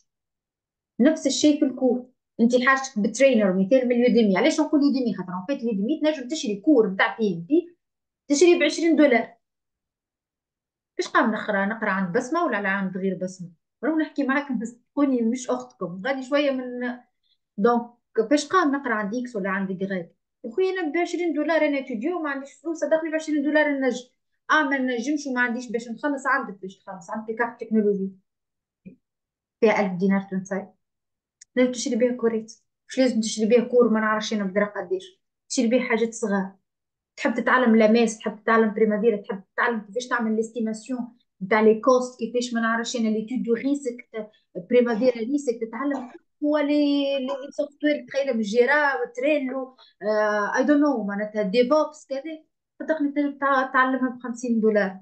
نفس الشيء في الكور، انت حاجتك بترينر مثال من اليوديمي. علاش نقول يوديمي؟ خاطر في اليوديمي تنجم تشري كور نتاع بي ام بي تشري ب 20 دولار. ايش قام نقرا عند بسمه ولا عند غير بسمه؟ رو نحكي معاك بس تكوني مش اختكم غادي شويه من. دونك فاش قام نقرا عند اكس ولا عند جريك يا خويا انا ب 20 دولار انا اتوديو ما عنديش فلوس ادخلي ب 20 دولار النجم. ما نجمش وما عنديش باش نخلص. عندك باش تخلص عندك كارت تكنولوجي فيها 1000 دينار تونسي لازم تشري بيها كوريت. مش لازم تشري بيها كور ما نعرفش انا بدرا قديش، تشري بيها حاجات صغار. تحب تتعلم لاماس تحب تتعلم بريمافيرا تحب تتعلم كيفاش تعمل ليستيماسيون نتاع لي كوست كيفاش ما نعرفش انا ليتود دو ريسك بريمافيرا ريسك تتعلم. هو لي سوفت وير تخيل من جيرا وتريلو اي دون نو معناتها ديفوبس كذا تقدر تعلمها ب 50 دولار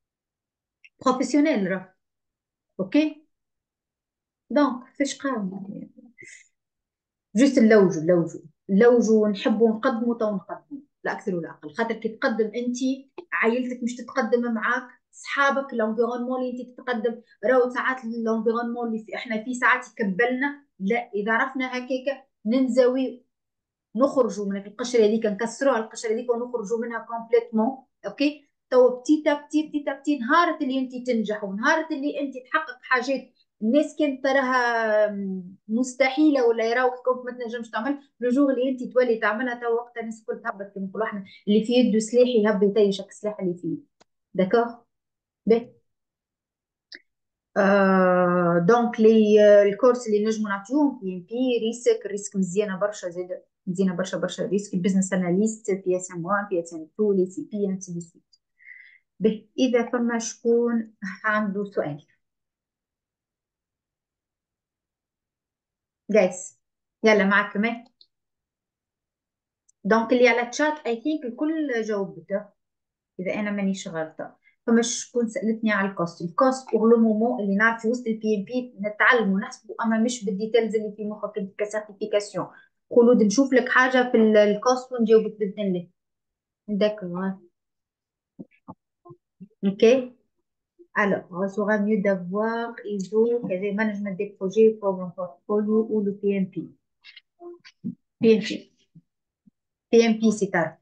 بروفيسيونيل راه اوكي. دونك فاش قام جوست اللوجو نحبوا نقدموا تو نقدموا لا اكثر ولا اقل. خاطر كي تقدم انت عائلتك مش تتقدم معاك، صحابك الانفيرونمون اللي انت تتقدم. راهو ساعات الانفيرونمون اللي احنا فيه ساعات يكبلنا، لا اذا عرفنا هكاك ننزوي نخرجوا من القشره هذيك نكسروها القشره هذيك ونخرجوا منها كومبليتمون اوكي. تو بتيتا نهارة اللي انت تنجح ونهارة اللي انت تحقق حاجات الناس كانت تراها مستحيله ولا يراوك كنت ما تنجمش تعمل، الجوغ اللي انت تولي تعملها تو وقتها الناس الكل تهبط كما نقولوا احنا اللي في يده سلاح يهب يطيشك السلاح اللي فيه. داكوغ باهي. دونك لي الكورس اللي نجمو نعطيوهم بي ام بي ريسك، الريسك مزيانه برشا زاد مزيانه برشا ريسك، بزنس اناليست بي اس ام 1 بي اس ام 2 لي سي بي انت دي سويت. باهي اذا فما شكون عنده سؤال جايز يلا معك كمان. دونك اللي على الشات اي ثينك الكل جاوبته اذا انا مانيش غلطه. فما شكون سالتني على الكوست. الكوست بور لو مومون اللي نعرف في وسط البي ام بي نتعلم ونحسبه اما مش بالديتيلز اللي في مخك انت كسيرتيفيكاسيون. خلود نشوف لك حاجه في الكوست ونجاوبك باذن الله. D'accord. Ok. Alors, sera mieux d'avoir ISO, كذا management des projets pour mon portfolio ou le PMP. PMP. PMP c'est tard.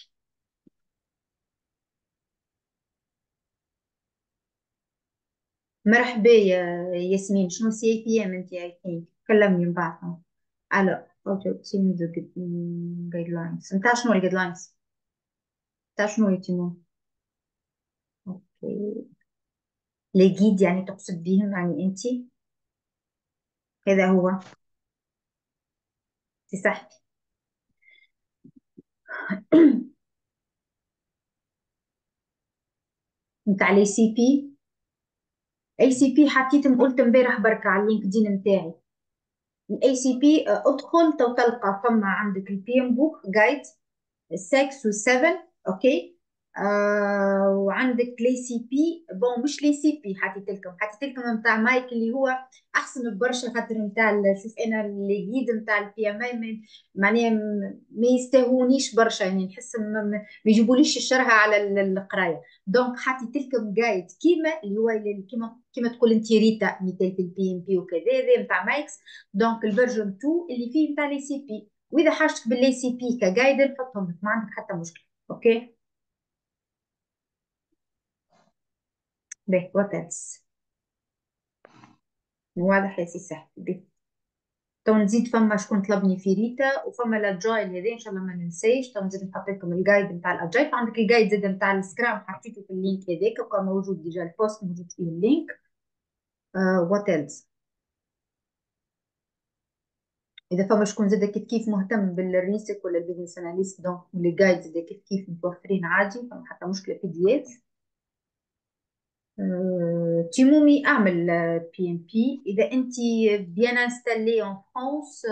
مرحبا يا ياسمين شنو سي اي بي ام انت اي ثينك كلمني من بعد. الو اوكي تيم ذا جايد لاينز نتاع شنو الجايد لاينز نتاع شنو يتمون؟ اوكي لي جيد يعني تقصد بيهم يعني انت هذا هو سي صاحبي. نتاع الاي سي بي. اي سي بي حطيت قلت امبارح بركة على اللينكدين نتاعي. الاي سي بي ادخل تو تلقى فما عندك البي ام بوك جايد 6 و 7. اوكي. وعندك لي سي بي بون مش لي سي بي حطيت لكم نتاع مايك اللي هو احسن برشا خاطر نتاع شوف انا اللي جيد نتاع البي ام اي معناها ما يستهونيش برشا يعني نحس ما يجيبوليش الشرها على القرايه. دونك حطيت لكم جايد كيما اللي هو كيما تقول انت ريتا مثال في البي ام بي وكذا هذا نتاع مايكس. دونك الفيرجن 2 اللي فيه نتاع لي سي بي. واذا حاجتك باللي سي بي كجايد نحطهم لك ما عندك حتى مشكله. اوكي. باهي وات ايلس. واضح يا سي سهل باهي. تو نزيد فما شكون طلبني في ريتا وفما الاجايل هذا ان شاء الله ما ننساش. تو نزيد نحط لكم الجايد نتاع الاجايل. عندك الجايد زاد نتاع السكرام حطيته في اللينك هذاك وكان موجود ديجا البوست موجود فيه اللينك. وات ايلس. اذا فما شكون زاد كيف مهتم بالريسك ولا البيزنس اناليست دونك لي جايد زاد كيف متوفرين عادي فما حتى مشكله بي دي اف. تيمومي اعمل بي ام بي اذا انت بيان انستالي اون فرانس.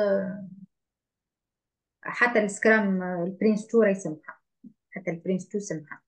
حتى السكرام البرنس 2 راهي سمحه. حتى البرنس 2 سمحه.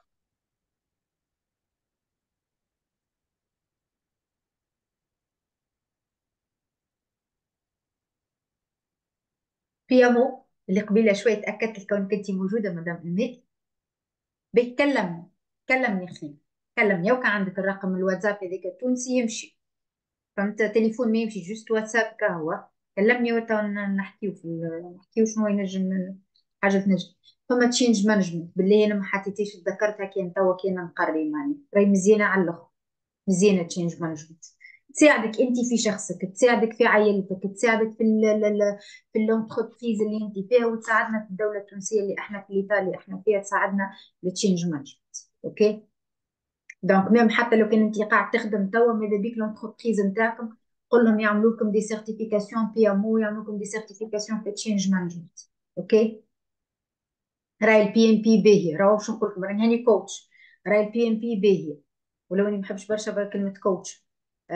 بي ام او اللي قبيله شويه تاكدت لك كون كنتي موجوده مدام ايمي. بيتكلم. كلمني اخي. كلمني وكان عندك الرقم الواتساب هذاك التونسي يمشي. فهمت تليفون ما يمشي جوست واتساب كهو. كلمني وتا نحكيو نحكيو شنو ينجم حاجه تنجم. فما تشينج مانجمنت بالله انا ما حطيتيش تذكرتها كان توا كان نقري ماني راهي مزيانه على الاخر. مزيانه تشينج مانجمنت. تساعدك انت في شخصك تساعدك في عائلتك تساعدك في الانتربريز اللي انت فيها وتساعدنا في الدوله التونسيه اللي احنا في الايطاليا اللي احنا فيها تساعدنا للتشينج مانجمنت. اوكي. دونك ميم حتى لو كان انت قاعد تخدم توا ماذا بيك لونتربريز نتاعكم قول لهم يعملوا لكم دي سيرتيفيكاسيون بي ام او يعملوا لكم دي سيرتيفيكاسيون في تشينج مانجمنت. اوكي. راهي البي ام بي باهي راهو باش نقول لكم راني هاني كوتش. راهي البي ام بي باهي ولو اني ما نحبش برشا كلمه كوتش.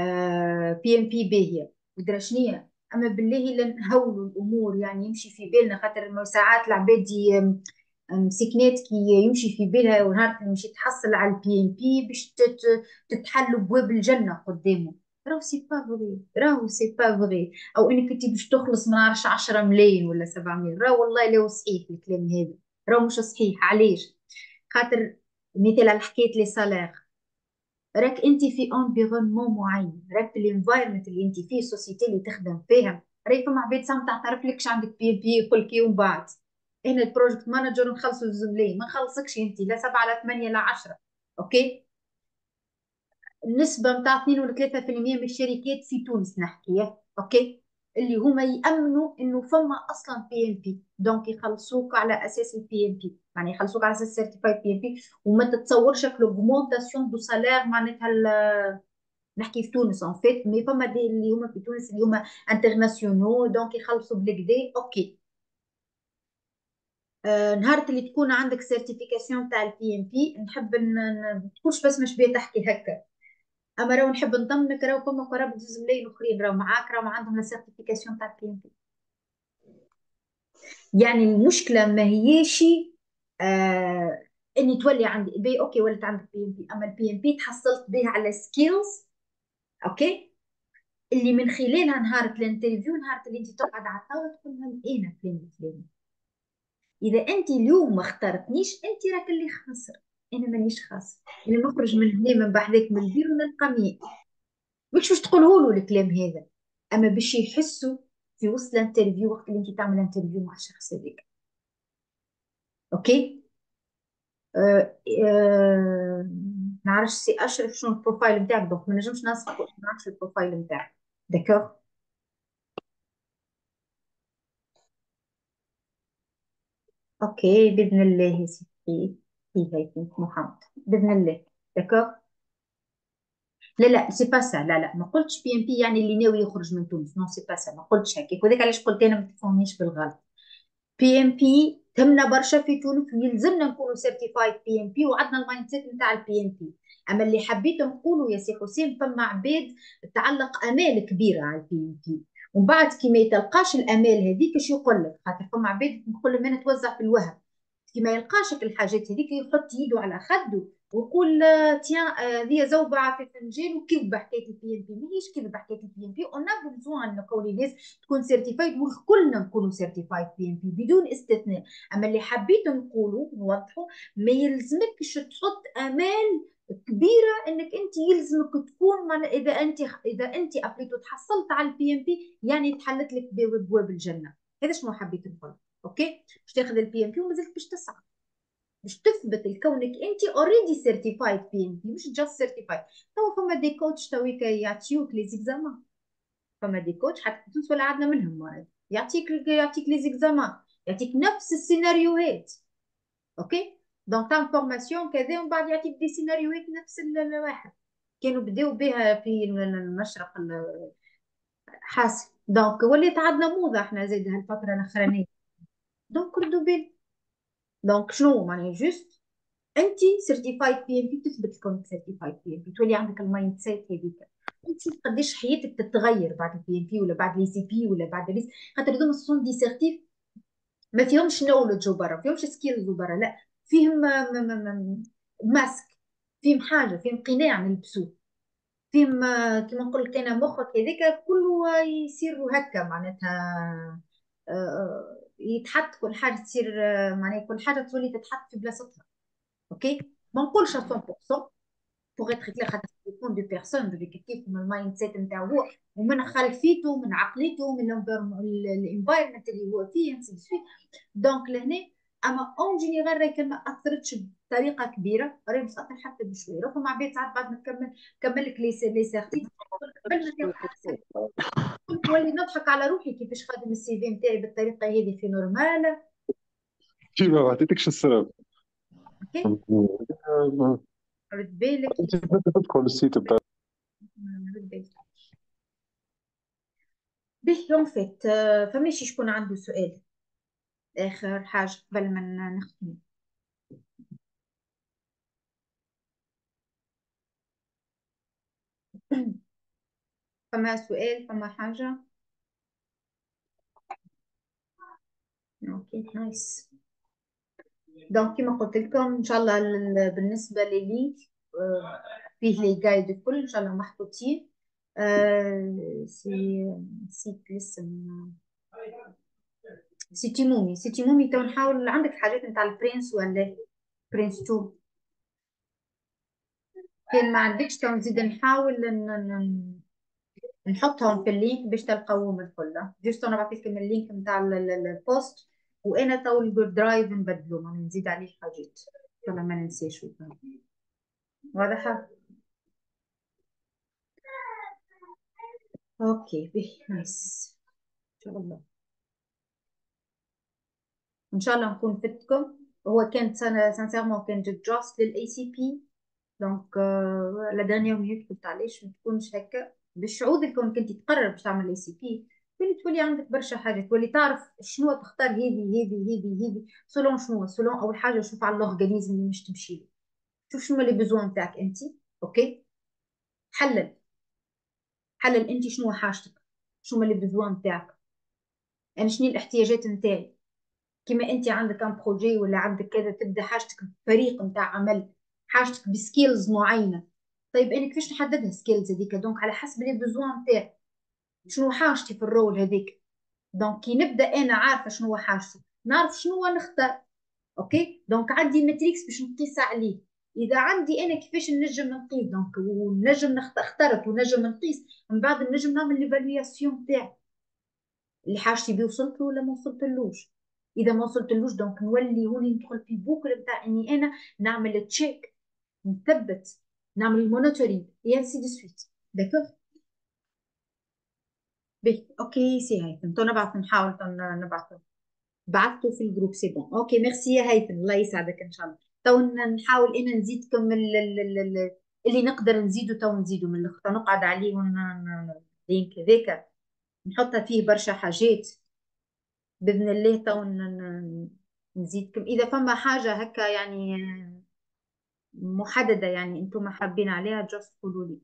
بي ام بي باهيه ودرا شنيا. اما بالله الا نهولوا الامور يعني يمشي في بالنا خاطر ساعات العباد مسكنات كي يمشي في بالها ونهار اللي مشي تحصل على البي ام بي باش تتحل بواب الجنه قدامه. راهو سي با فغي راهو سي با فغي. او انك انت باش تخلص ما نعرفش 10 ملايين ولا 700 راهو والله لا صحيح الكلام هذا. راهو مش صحيح علاش. خاطر مثال على حكايه لي سالير. راك انت في انفيرونمون معين راك في الانفايرمنت اللي انت فيه السوسيتي اللي تخدم فيها. راهي فما عباد سام تعترف لكش عندك بي بي يقول لك ومن بعد انا البروجكت مانجر نخلصوا الزملاء ما نخلصكش انت لا 7 لا 8 لا 10. اوكي. النسبه نتاع 2 ولا 3% من الشركات في تونس نحكيها. اوكي. اللي هما يامنوا انه فما اصلا بي ام بي دونك يخلصوك على اساس البي ام بي يعني يخلصوك على اساس سيرتيفايد بي ام بي. وما تتصورش لوغمونتاسيون دو سالير معناتها نحكي في تونس اون فيت مي فما دي اللي هما في تونس اللي هما انترناسيونال دونك يخلصوا بالكدا. اوكي. نهار اللي تكون عندك سيرتيفيكاسيون تاع البي ام بي نحب تكونش بس مش بيه تحكي هكا. اما راهو نحب نطمنك راهو فما قرابه زملاء اخرين راهو معاك راهو عندهم لا سيرتيفيكاسيون تاع البي ام بي. يعني المشكله ما هيش آه اني تولي عندي بي اوكي ولات عندك بي ام بي اما البي ام بي تحصلت بها على سكيلز. اوكي. اللي من خلالها نهار الانترفيو نهار اللي انت تقعد على الطاوله تقول لهم انا فلان فلان. اذا انت اليوم ما اخترتنيش انت راك اللي خاسر. انا مانيش خاسر. انا نخرج من هنا من بحذاك من البيرو نلقى 100. مش باش تقوله له الكلام هذا اما باش يحسوا في وسط الانترفيو وقت اللي انت تعمل انترفيو مع الشخص هذاك. اوكي. نعرفش سي اشرف شنو البروفايل نتاعك دونك ما نجمش نصفك وقت ما نعرفش البروفايل نتاعك. داكوغ. اوكي باذن الله يا ستي. هي هيك محمد باذن الله. داكوغ. لا لا سي با سا، لا لا ما قلتش بي ام بي يعني اللي ناوي يخرج من تونس، نو سي با سا، ما قلتش هكاك، وذاك علاش قلت انا ما تفهمنيش بالغلط. بي ام بي تهمنا برشا في تونس ويلزمنا نكونوا سيرتيفايد بي ام بي وعندنا المايند سيت نتاع البي ام بي. اما اللي حبيت نقوله يا سي حسين، فما عباد تعلق امال كبيره على البي ام بي، ومن بعد كي ما يتلقاش الامال هذيك اش يقول لك، خاطر فما عباد نقول لهم انا توزع في الوهم، كي ما يلقاش الحاجات هذيك يحط يده على خده ويقول تيان هذه زوبعه في فنجان وكذب حكايه البي ام بي. ماهيش كذب حكايه البي ام بي، اون ا بوزوان انه كون الناس تكون سيرتيفايد وكلنا نكونوا سيرتيفايد بي ام بي بدون استثناء. اما اللي حبيت نقوله نوضحه، ما يلزمكش تحط امال كبيره انك انت يلزمك تكون من اذا انت ابليتو تحصلت على البي ام بي يعني تحلت لك باب الجنه. هذا شنو حبيت نقول. اوكي باش تاخذ البي ام بي ومازلت باش تسعى باش تثبت لكونك انت اوريدي سيرتيفايد بي ام بي، مش جاست سيرتيفايد. تو فما دي كوتش تويك يعطيوك لي زيكزامان، فما دي كوتش حتى في تونس ولا عندنا منهم مرض، يعطيك لي زيكزامان، يعطيك نفس السيناريوهات. اوكي دونك تعمل فورماسيون كذا ومن بعد يعطيك دي سيناريوهات نفس الواحد. كانوا بداوا بها في المشرق الحاسب، دونك وليت عندنا موضه احنا زيد هالفتره الاخرانيه. دونك ردوا بال، دونك شنو معناها جوست انت سيرتيفايد بي ام بي، تثبت كونك سيرتيفايد بي ام بي، تولي عندك المايند سيت هذيك. تشوف قديش حياتك تتغير بعد البي ام بي ولا بعد لي سي بي ولا بعد ليس، خاطر هذوما سون دي سيرتيف ما فيهمش نولج وبرا، ما فيهمش سكيلز وبرا، لا فيهم ماسك، فيهم حاجه، فيهم قناع نلبسوه، فيهم كيما نقول لك انا مخك هذاك كله يصير هكا معناتها يتحط كل حاجه تصير معناها كل حاجه تولي تتحط في بلاصتها. اوكي ما نقولش 100% بوغ اتر كلير، خاطر يكون دي بيرسون دو كيف من المايند سيت نتاعو هو ومن خلفيته من عقليته من الانفايرمنت اللي هو فيه انسي دو سويت. دونك لهنا اما اون جينيرال راهي كان ما اثرتش بطريقه كبيره، راهي مش اثر حتى بشويه. رغم مع بيت ساعات بعد ما نكمل لك لي سيرتي قبل ما كان كنت ولي نضحك على روحي كيفاش خادم السي في نتاعي بالطريقه هذه في نورمال. كيف ما عطيتكش السبب؟ اوكي رد بالك انت تدخل السيت بتاع رد بالك به يوم فات. فماشي شكون عنده سؤال آخر حاجة قبل ما نختم. فما سؤال فما حاجة؟ اوكي نايس. دونك كما قلت لكم ان شاء الله بالنسبة للينك فيه لي جايد الكل ان شاء الله محطوطين. سي نسيت الاسم، سيتي مومي تو نحاول. عندك حاجات نتاع البرنس ولا برنس 2؟ كان ما عندكش تو نزيد نحاول نحطهم في اللينك باش تلقاوهم الكل. جوست انا بعثت لكم اللينك نتاع البوست، وانا تو الجود درايف نبدلو ما نزيد عليه حاجات ولا ما ننساش. واضحة؟ اوكي به نايس. ان شاء الله ان شاء الله نكون فدتكم. هو كانت سانسيرمون كان جد جاست للاي سي بي، دونك لا دانيير مينوت قلت علاش ما تكونش هكا باش عودك كونك انت تقرر باش تعمل اي سي بي، تولي عندك برشا حاجات، تولي تعرف شنو تختار هذه سولون شنو. سولون اول حاجه شوف على الاورجانيزم اللي مش تمشي له، شوف شنو اللي بزوان نتاعك انت. اوكي حلل انت شنو حاجتك، شنو اللي بزوان نتاعك، يعني شنو الاحتياجات نتاعي. كيما انت عندك ان بروجي ولا عندك كذا تبدا حاجتك بفريق نتاع عمل، حاجتك بسكيلز معينه. طيب انا كيفاش نحددها سكيلز هذيك؟ دونك على حسب لي بوزوان نتاعي، شنو حاجتي في الرول هذيك. دونك كي نبدا انا عارفه شنو حاجتي نعرف شنو نختار. اوكي دونك عندي ماتريكس باش نقيس عليه. اذا عندي انا كيفاش نجم نقيس دونك ونجم اخترت ونجم نقيس، من بعد نجم نعمل ليفالواسيون تاعي اللي حاجتي بيه وصلت له ولا ما وصلتلوش. اذا ما وصلتلوش دونك نولي هوني ندخل في بوكل بتاع اني انا نعمل تشيك، نثبت، نعمل مونيتورينغ اي انسي دو سويت. داكوغ بي اوكي سي هيثم تو نبعث نحاول نبعثه. بعثته في الجروب سي بون. اوكي ميرسي يا هيثم الله يسعدك ان شاء الله. تو نحاول انا نزيدكم اللي نقدر نزيدو تو نزيدو من الاخر نقعد عليه اللينك هذاك نحطها فيه برشا حاجات باذن الله تو نزيدكم اذا فما حاجه هكا يعني محدده يعني انتم حابين عليها جاست قولوا لي.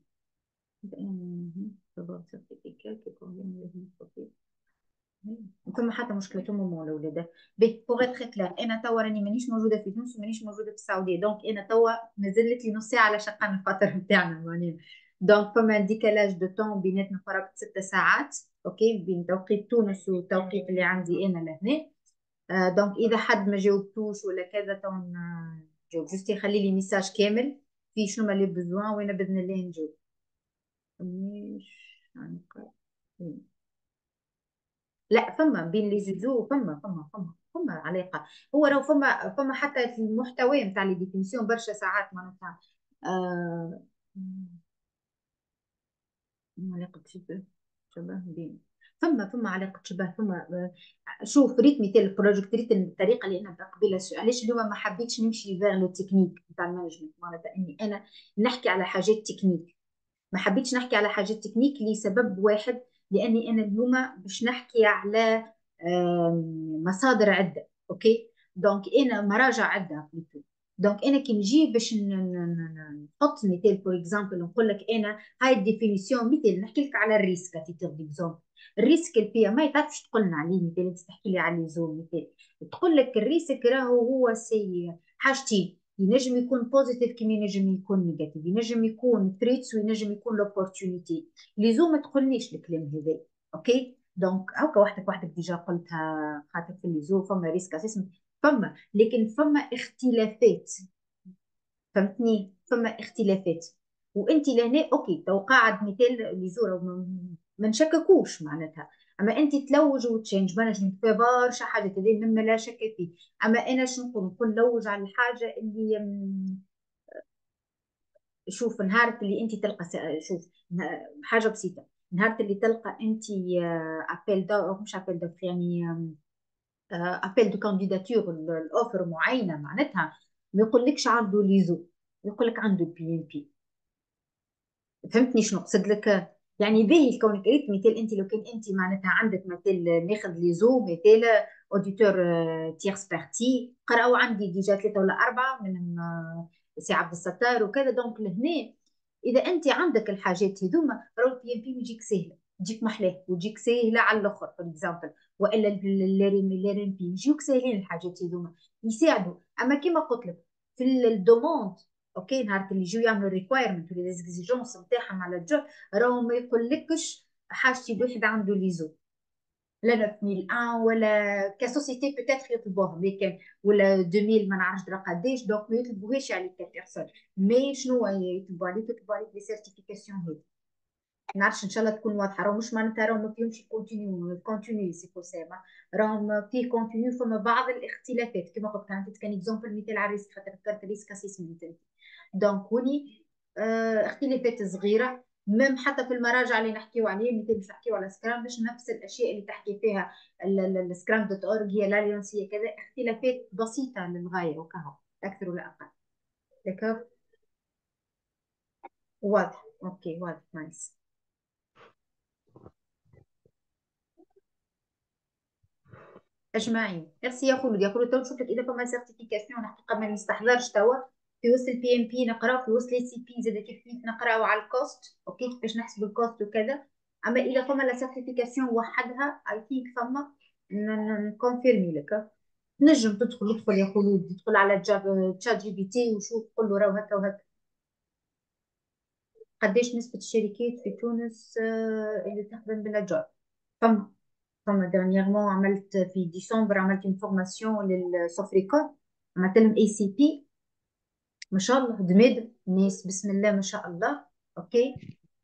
فما حتى مشكله تماما الاولاد بوغ اتر كلار انا توا راني مانيش موجوده في تونس ومانيش موجوده في السعوديه دونك انا توا مازالت لي نص ساعه على شقه من الفتره نتاعنا معناها دونك فما ديكالاج دو طون بيناتنا فرق 6 ساعات اوكي بين توقيت تونس والتوقيت اللي عندي انا لهنا دونك اذا حد ما جاوبتوش ولا كذا تو نجاوب جوست يخلي لي ميساج كامل في شنو ما لي بزوان وانا باذن الله نجاوب مش لا فما بين لي زيزو فما علاقه هو لو فما حتى في المحتوى نتاع لي ديفينيسيون برشا ساعات معناتها آه علاقه شبه بين فما علاقه شبه فما شوف ريت مثال البروجكت ريت الطريقه اللي انا بدأ قبيله علاش اليوم ما حبيتش نمشي فيغ لو تكنيك نتاع المانجمنت معناتها اني انا نحكي على حاجات تكنيك ما حبيتش نحكي على حاجات تكنيك لسبب واحد لاني انا اليوم باش نحكي على مصادر عده اوكي دونك انا مراجع عده بليتو دونك انا كي نجي باش نحط مثال فور اكزامبل نقول لك انا هاي الديفينيسيون مثال نحكي لك على الريسك تيتر ديكزومبل الريسك البي ما تعرفش تقولنا عليه مثال انت تحكي لي عليه زوم مثال تقول لك الريسك راهو هو سي حاجتين ينجم يكون بوزيتيف كيما ينجم يكون نيجاتيف ينجم يكون ثريتس وينجم يكون لوبورتونيتي لزوم ما تقولنيش الكلام هذا اوكي دونك هكا وحدك ديجا قلتها خاطر في اللزوم فما ريسك اساسا فما لكن فما اختلافات فهمتني فما اختلافات وانت لهنا اوكي تو قاعد مثال اللي زور ما نشككوش معناتها اما انت تلوج وتشينج مانجمنت في برشا حاجات هذه مما لا شك فيه اما انا شنو نقول لوج على الحاجه اللي شوف نهار اللي انت تلقى شوف حاجه بسيطه نهار اللي تلقى انت ابيل دو مش ابيل دو يعني ابيل دو كانديداتور الاوفر معينه معناتها ما يقولكش عنده ليزو يقول لك عنده بي ام بي فهمتني شنو نقصد لك يعني باهي كونك قريت مثال انت لو كان انت معناتها عندك مثال ناخذ ليزو مثال اوديتور تيرس بارتي قراو عندي ديجا 3 ولا 4 من سي عبد الستار وكذا دونك لهنا اذا انت عندك الحاجات هذوما راهو البي ام بي يجيك سهله تجيك محلاه وتجيك سهله على الاخر فور اكزامبل والا الار ام بي يجيوك ساهلين الحاجات هذوما يساعدوا اما كما قلت لك في الدوموند اوكي نهار اللي يجوا يعملوا ريكوايرمنت ولا ليزيجونس نتاعهم على الجو راهو ما يقولكش حاجتي واحد عنده ليزو لا 9001 ولا كسوسيتي بوتيتر يطلبوهم لكن ولا 2000 ما نعرفش درا قداش دونك ما يطلبوهاش عليك كبيرسون مي شنو يطلبوا عليك لي سيرتيفيكاسيون هذي ما نعرفش ان شاء الله تكون واضحه راهو مش معناتها راهو ما فيهمش كونتينيو سي فوسيما راهو فيه كونتينيو فما بعض الاختلافات كما قلت عطيتك كان اكزومبل مثال على الريسك خاطر ذكرت الريسك اسيسمنت دونك هوني اختلافات صغيره مم حتى في المراجع اللي نحكيو عليه مثل باش نحكيو على سكرام باش نفس الاشياء اللي تحكي فيها السكرام دوت اورج هي الاليانس هي كذا اختلافات بسيطه للغايه وكهو اكثر ولا اقل دكا واضح اوكي واضح نايس اجمعين ميرسي يا خلود يا خلود تو نشوف لك اذا فما سيرتيفيكاسيون حقيقه ما نستحضرش توا في وسط البي ام بي نقراو في وسط الاي سي بي زاد كيف نقراو على الكوست اوكي كيفاش نحسبوا الكوست وكذا اما اذا فما لا سيرتيفيكاسيون وحدها اي ثينك فما نكونفيرمي لك نجم ادخل يا خلود تدخل على تشات جي بي تي وشوف قول له راهو هكا وهكا قداش نسبة الشركات في تونس اللي تخدم بالاجار فما dernièrement عملت في ديسمبر عملت une formation للسوفريكون عملت لهم اي سي بي ما شاء الله دمد ناس بسم الله ما شاء الله اوكي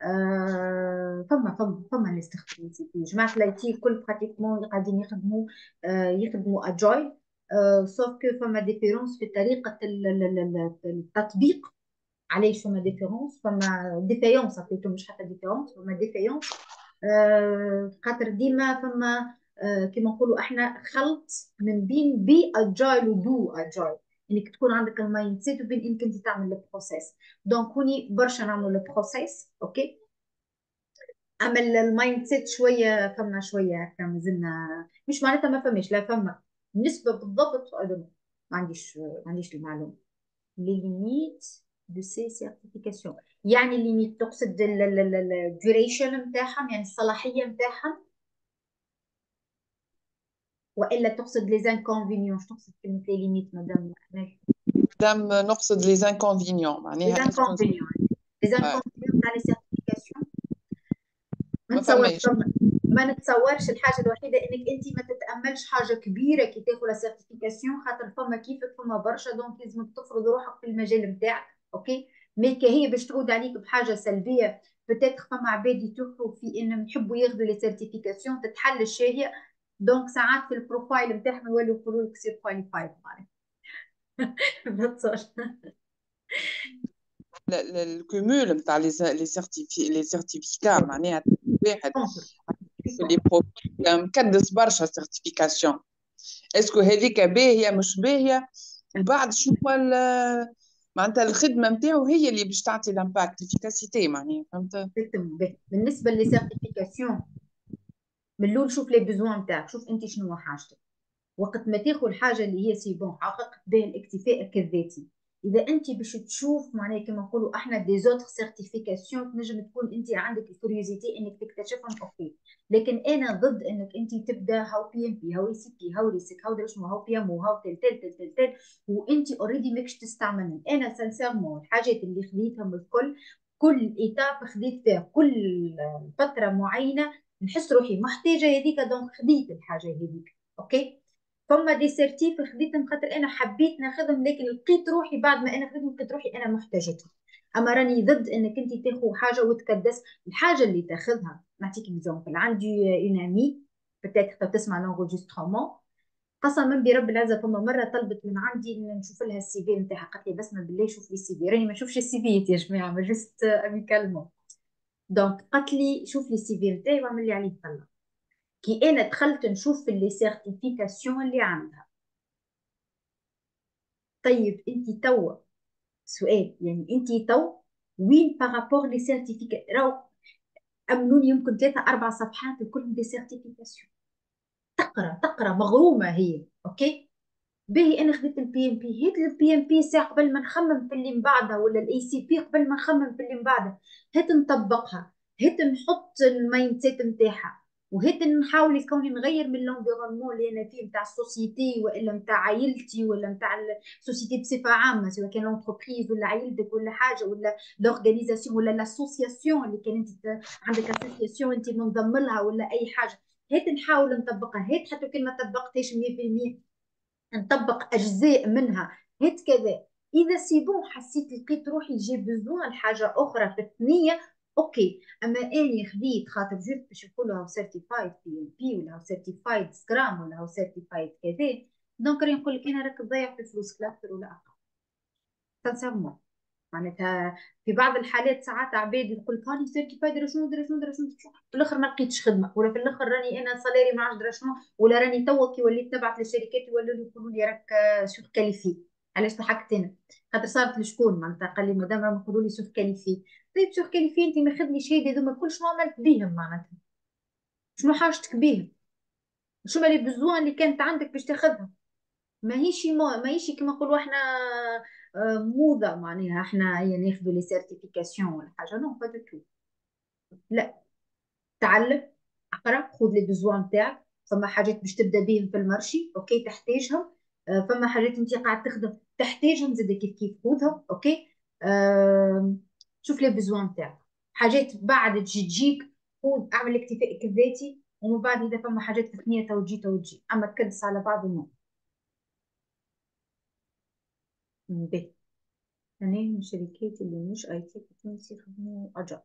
فما ناس تخدم اي سي بي جماعه الاي تي كل براتيكمون اللي قاعدين يخدموا اجايل سوف كو فما ديفيرونس في طريقه التطبيق علاش فما ديفيرونس فما ديفيونس مش حتى ديفيرونس فما ديفيونس خاطر ديما فما كما نقولوا احنا خلط من بين بي اجايل ودو اجايل انك تكون عندك المايند سيت وبين انك انت تعمل البروسيس. دونك هوني برشا نعملوا البروسيس اوكي. اما المايند سيت شويه فما شويه هكا مازلنا، مش معناتها ما فماش، لا فما نسبه بالضبط ما عنديش المعلومه. لي ليميت دو سي سيرتيفيكاسيون، يعني ليميت تقصد الديوريشن نتاعهم، يعني الصلاحيه نتاعهم، والا تقصد لي زانكونفينيون؟ شو تقصد كلمه لي ليميت مدام؟ دام نقصد لي زانكونفينيون لي معناها اسكو زانكونفينيون، لي زانكونفينيون تاع لي سيرتيفيكاسيون. ما ما نتصور فماش. ما نتصورش. الحاجه الوحيده انك انت ما تتاملش حاجه كبيره كي تاخذ لا سيرتيفيكاسيون، خاطر فما كيفك فما برشا، دونك لازم تفرض روحك في المجال نتاعك اوكي. مي كهي باش تعود عليك بحاجه سلبيه، بتاتر فما عباد يتوقعوا في انهم يحبوا ياخذوا لي سيرتيفيكاسيون تتحل الشاهيه، دونك ساعات في البروفايل نتاعهم يولوا يقولوا لك سير كواليفايد معناها. ما تصورش. الكومول نتاع لي سيرتيفيكا معناها واحد كونتر في لي بروفيل مكدس برشا سيرتيفيكاسيون، اسكو هذيك باهيه مش باهيه، من بعد شنو هو معناتها الخدمه نتاعو هي اللي باش تعطي الامباكت الافيكاسيتي معناها فهمت. بالنسبه للسيرتيفيكاسيون، من الاول شوف لي بيزوان نتاعك، شوف انت شنو حاجتك، وقت ما تاخذ الحاجه اللي هي سي بون حققت بها الاكتفاء الذاتي. اذا انت باش تشوف معناها كما نقولوا احنا دي زوتر سيرتيفيكاسيون، تنجم تكون انت عندك الكوريوزيتي انك تكتشفهم اوكي. لكن انا ضد انك انت تبدا هاو بي ام بي، هاو اي سي بي، هاو ريسك، هاو شنو، هاو بي ام، وهاو تل تل تل تل تل، وانت اوريدي ماكش تستعملهم. انا سانسيرمون الحاجات اللي خذيتهم الكل، كل ايتاب خذيت فيها، كل فتره معينه نحس روحي محتاجه هذيك، دونك خذيت الحاجه هذيك اوكي. فما دي سيرتيف خديتهم خاطر انا حبيت ناخذهم، لكن لقيت روحي بعد ما انا خديتهم لقيت روحي انا محتاجتهم. اما راني ضد انك انت تاخذ حاجه وتكدس الحاجه اللي تاخذها. نعطيك اكزومبل، عندي اون امي بتاتر تسمع لونجسترومون، قسما برب العزه فما مره طلبت من عندي ان نشوف لها السي في نتاعها، قالت لي بسمه بالله شوف لي السي في، راني ما نشوفش السي في يا جماعه، ما جست اميكالمون. دونك قالت لي شوف لي السي في نتاعي واعمل لي عليه طلع. كي انا دخلت نشوف في لي سيرتيفيكاسيون اللي عندها، طيب انت توا سؤال، يعني انت تو وين بارابور لي سيرتيفيكات؟ راهو امنوني يمكن 3 4 صفحات كلهم دي سيرتيفيكاسيون، تقرا مغرومه هي اوكي. باهي انا خديت البي ام بي، هات البي ام بي ساعه قبل ما نخمم في اللي من بعدها، ولا الاي سي بي قبل ما نخمم في اللي من بعدها، هات نطبقها، هات نحط المايند سيت نتاعها، وهات نحاول كوني نغير من لونفيرونمون اللي انا فيه نتاع السوسيتي ولا نتاع عائلتي ولا نتاع السوسيتي بصفه عامه، سواء كان لونتربريز ولا عائلتك ولا حاجه ولا لورغانيزاسيون ولا لاسوسياسيون اللي كان انت عندك اسوسياسيون انت منضم لها ولا اي حاجه، هات نحاول نطبقها، هات حتى كان ما طبقتهاش 100% نطبق اجزاء منها، هيك كذا. اذا سي بون حسيت لقيت روحي جي بزوان حاجه اخرى في الثنيه اوكي. اما اني خديت خاطر جوست باش يقولوا هاو سيرتيفايد بي ام بي ولا هاو سيرتيفايد سكرام ولا هاو سيرتيفايد كذا، دونك راني نقول لك انا راك تضيع في فلوسك لا اكثر ولا اقل. سانسيرمون معناتها في بعض الحالات ساعات عباد يقول لك راني سيرتيفايد درا شنو درا شنو درا شنو، في الاخر ما لقيتش خدمه، ولا في الاخر راني انا صاليري ما عادش درا شنو، ولا راني توا كي وليت تبعت للشركات يولوا لي يقولوا لي راك سوغ كاليفي. علاش ضحكت انا؟ خاطر صارت لشكون معناتها قال لي مدام راهم يقولوا لي سوغ كاليفي. طيب سوغ كاليفي انت ماخذ لي شهاده هذوما الكل، شنو عملت بيهم معناتها؟ شنو حاجتك بيهم؟ شنو اللي بزوان اللي كانت عندك باش تاخذها؟ ما هيش كما نقولوا احنا موضه معناها احنا يعني ناخذوا لي سيرتيفيكاسيون ولا حاجه، نو با دو تو. لا، تعلم، اقرا، خذ لي بزوان تاعك، فما حاجات باش تبدا بهم في المارشي اوكي تحتاجهم، فما حاجات انت قاعد تخدم تحتاجهم زاد كيف كيف خذهم اوكي. شوف لي بزوان تاعك، حاجات بعد تجيك خذ، اعمل اكتفاء الذاتي، ومن بعد اذا فما حاجات في ثانيه توجي، اما تكدس على بعض نو. به أنا من الشركات اللي مش اي تي في تونس يخدموا اجل.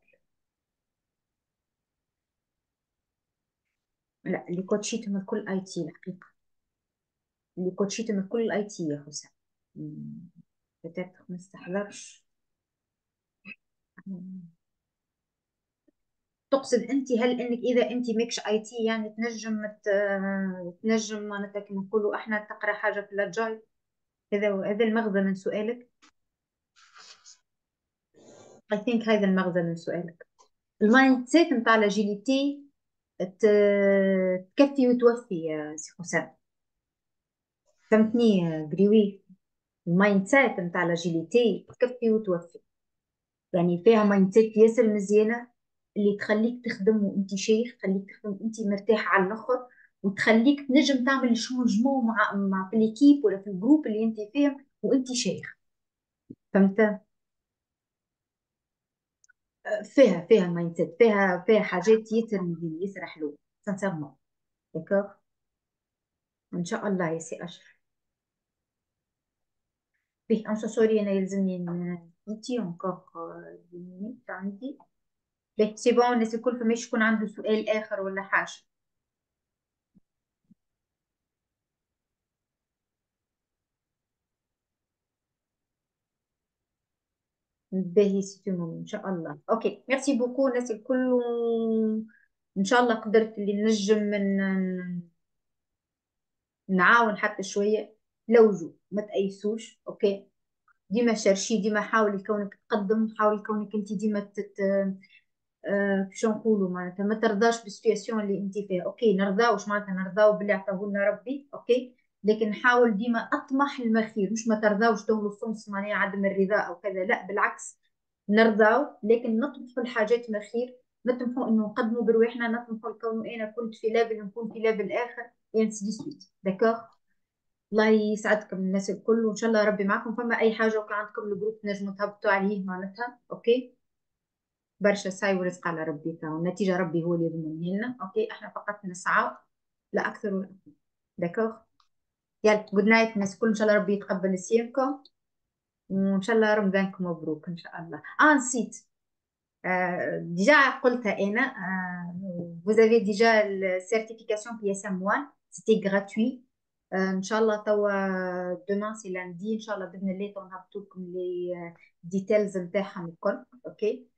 لا، اللي كوتشيتهم الكل اي تي الحقيقه، اللي كوتشيتهم الكل اي تي يا حسام. بتاعتك ما استحضرش. تقصد انت هل انك اذا انت ماكش اي تي يعني تنجم تنجم معناتها كما نقولوا احنا تقرا حاجه في الاجايل؟ هذا المغزى من سؤالك. I think هذا المغزى من سؤالك. المايند سيت نتاع الاجيليتي تكفي وتوفي يا سي حسام، فهمتني يا بريوي؟ المايند سيت نتاع الاجيليتي تكفي وتوفي، يعني فيها مايند سيت ياسر مزيانه اللي تخليك تخدم وانت شيخ، تخليك تخدم وانت مرتاح على الاخر، وتخليك تنجم تعمل شونجمون مع في ليكيب ولا في الجروب اللي انت فيه وانت شيخ. فهمت؟ فيها مايند سيت، فيها حاجات ياسر مزيانه ياسر حلوه سانسيرمون. داكوغ، ان شاء الله يا سي اشرف. بيه ام سو سوري، انا يلزمني نتي اونكور دي مينيت عندي. بيه سي بون، الناس الكل فماش يكون عنده سؤال اخر ولا حاجه. باهي سي تو ان شاء الله. اوكي ميرسي بوكو الناس الكل، ان شاء الله قدرت اللي نجم نعاون حتى شويه. لوجو ما تأيسوش، اوكي؟ ديما شرشي، ديما حاولي كونك تقدم، حاولي كونك انت ديما شو نقولوا معناتها ما ترضاش بالسيتياسيون اللي انت فيها. اوكي نرضاوش معناتها نرضاو باللي عطاه لنا ربي، اوكي، لكن حاول ديما اطمح المخير، مش ما ترضاوش تغلو الصمص معناها عدم الرضا او كذا، لا بالعكس، نرضاو لكن نطمح في الحاجات المخير، نطمحوا انه نقدموا برواحنا، نطمحوا لكونه انا كنت في ليفل نكون في ليفل اخر، انسي دي سويت. داكوغ، الله يسعدكم الناس الكل، وان شاء الله ربي معكم. فما اي حاجه وكان عندكم الجروب تنجموا تهبطوا عليه معناتها، اوكي؟ برشا سعي ورزق على ربي، والنتيجة ربي هو اللي يضمنها لنا، اوكي؟ احنا فقط نسعى، لا اكثر ولا اقل. داكوغ، يلا جود نايت الناس الكل، ان شاء الله ربي يتقبل صيامكم، وان شاء الله رمضانكم مبروك ان شاء الله. نسيت، ديجا قلتها انا، vous avez déjà le certification PSM1 c'était gratuit. ان شاء الله توا demain c'est lundi ان شاء الله باذن الله نهبطوا لكم لي ديتيلز نتاعهم الكل، اوكي؟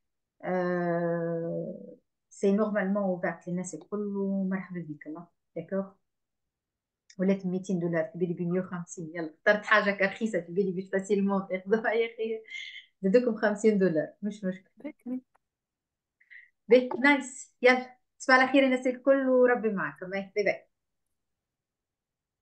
سي نورمالمون اوفرت للناس الكل، ومرحبا بك الله. داكوغ، ولات 200 دولار في بالي ب 150، يلا اخترت حاجه رخيصه في بالي باش فاسيلمون تاخذوها يا اخي، زادوكم 50 دولار مش مشكل. باهي نايس، يلا تصبح على خير الناس الكل وربي معكم، باي باي.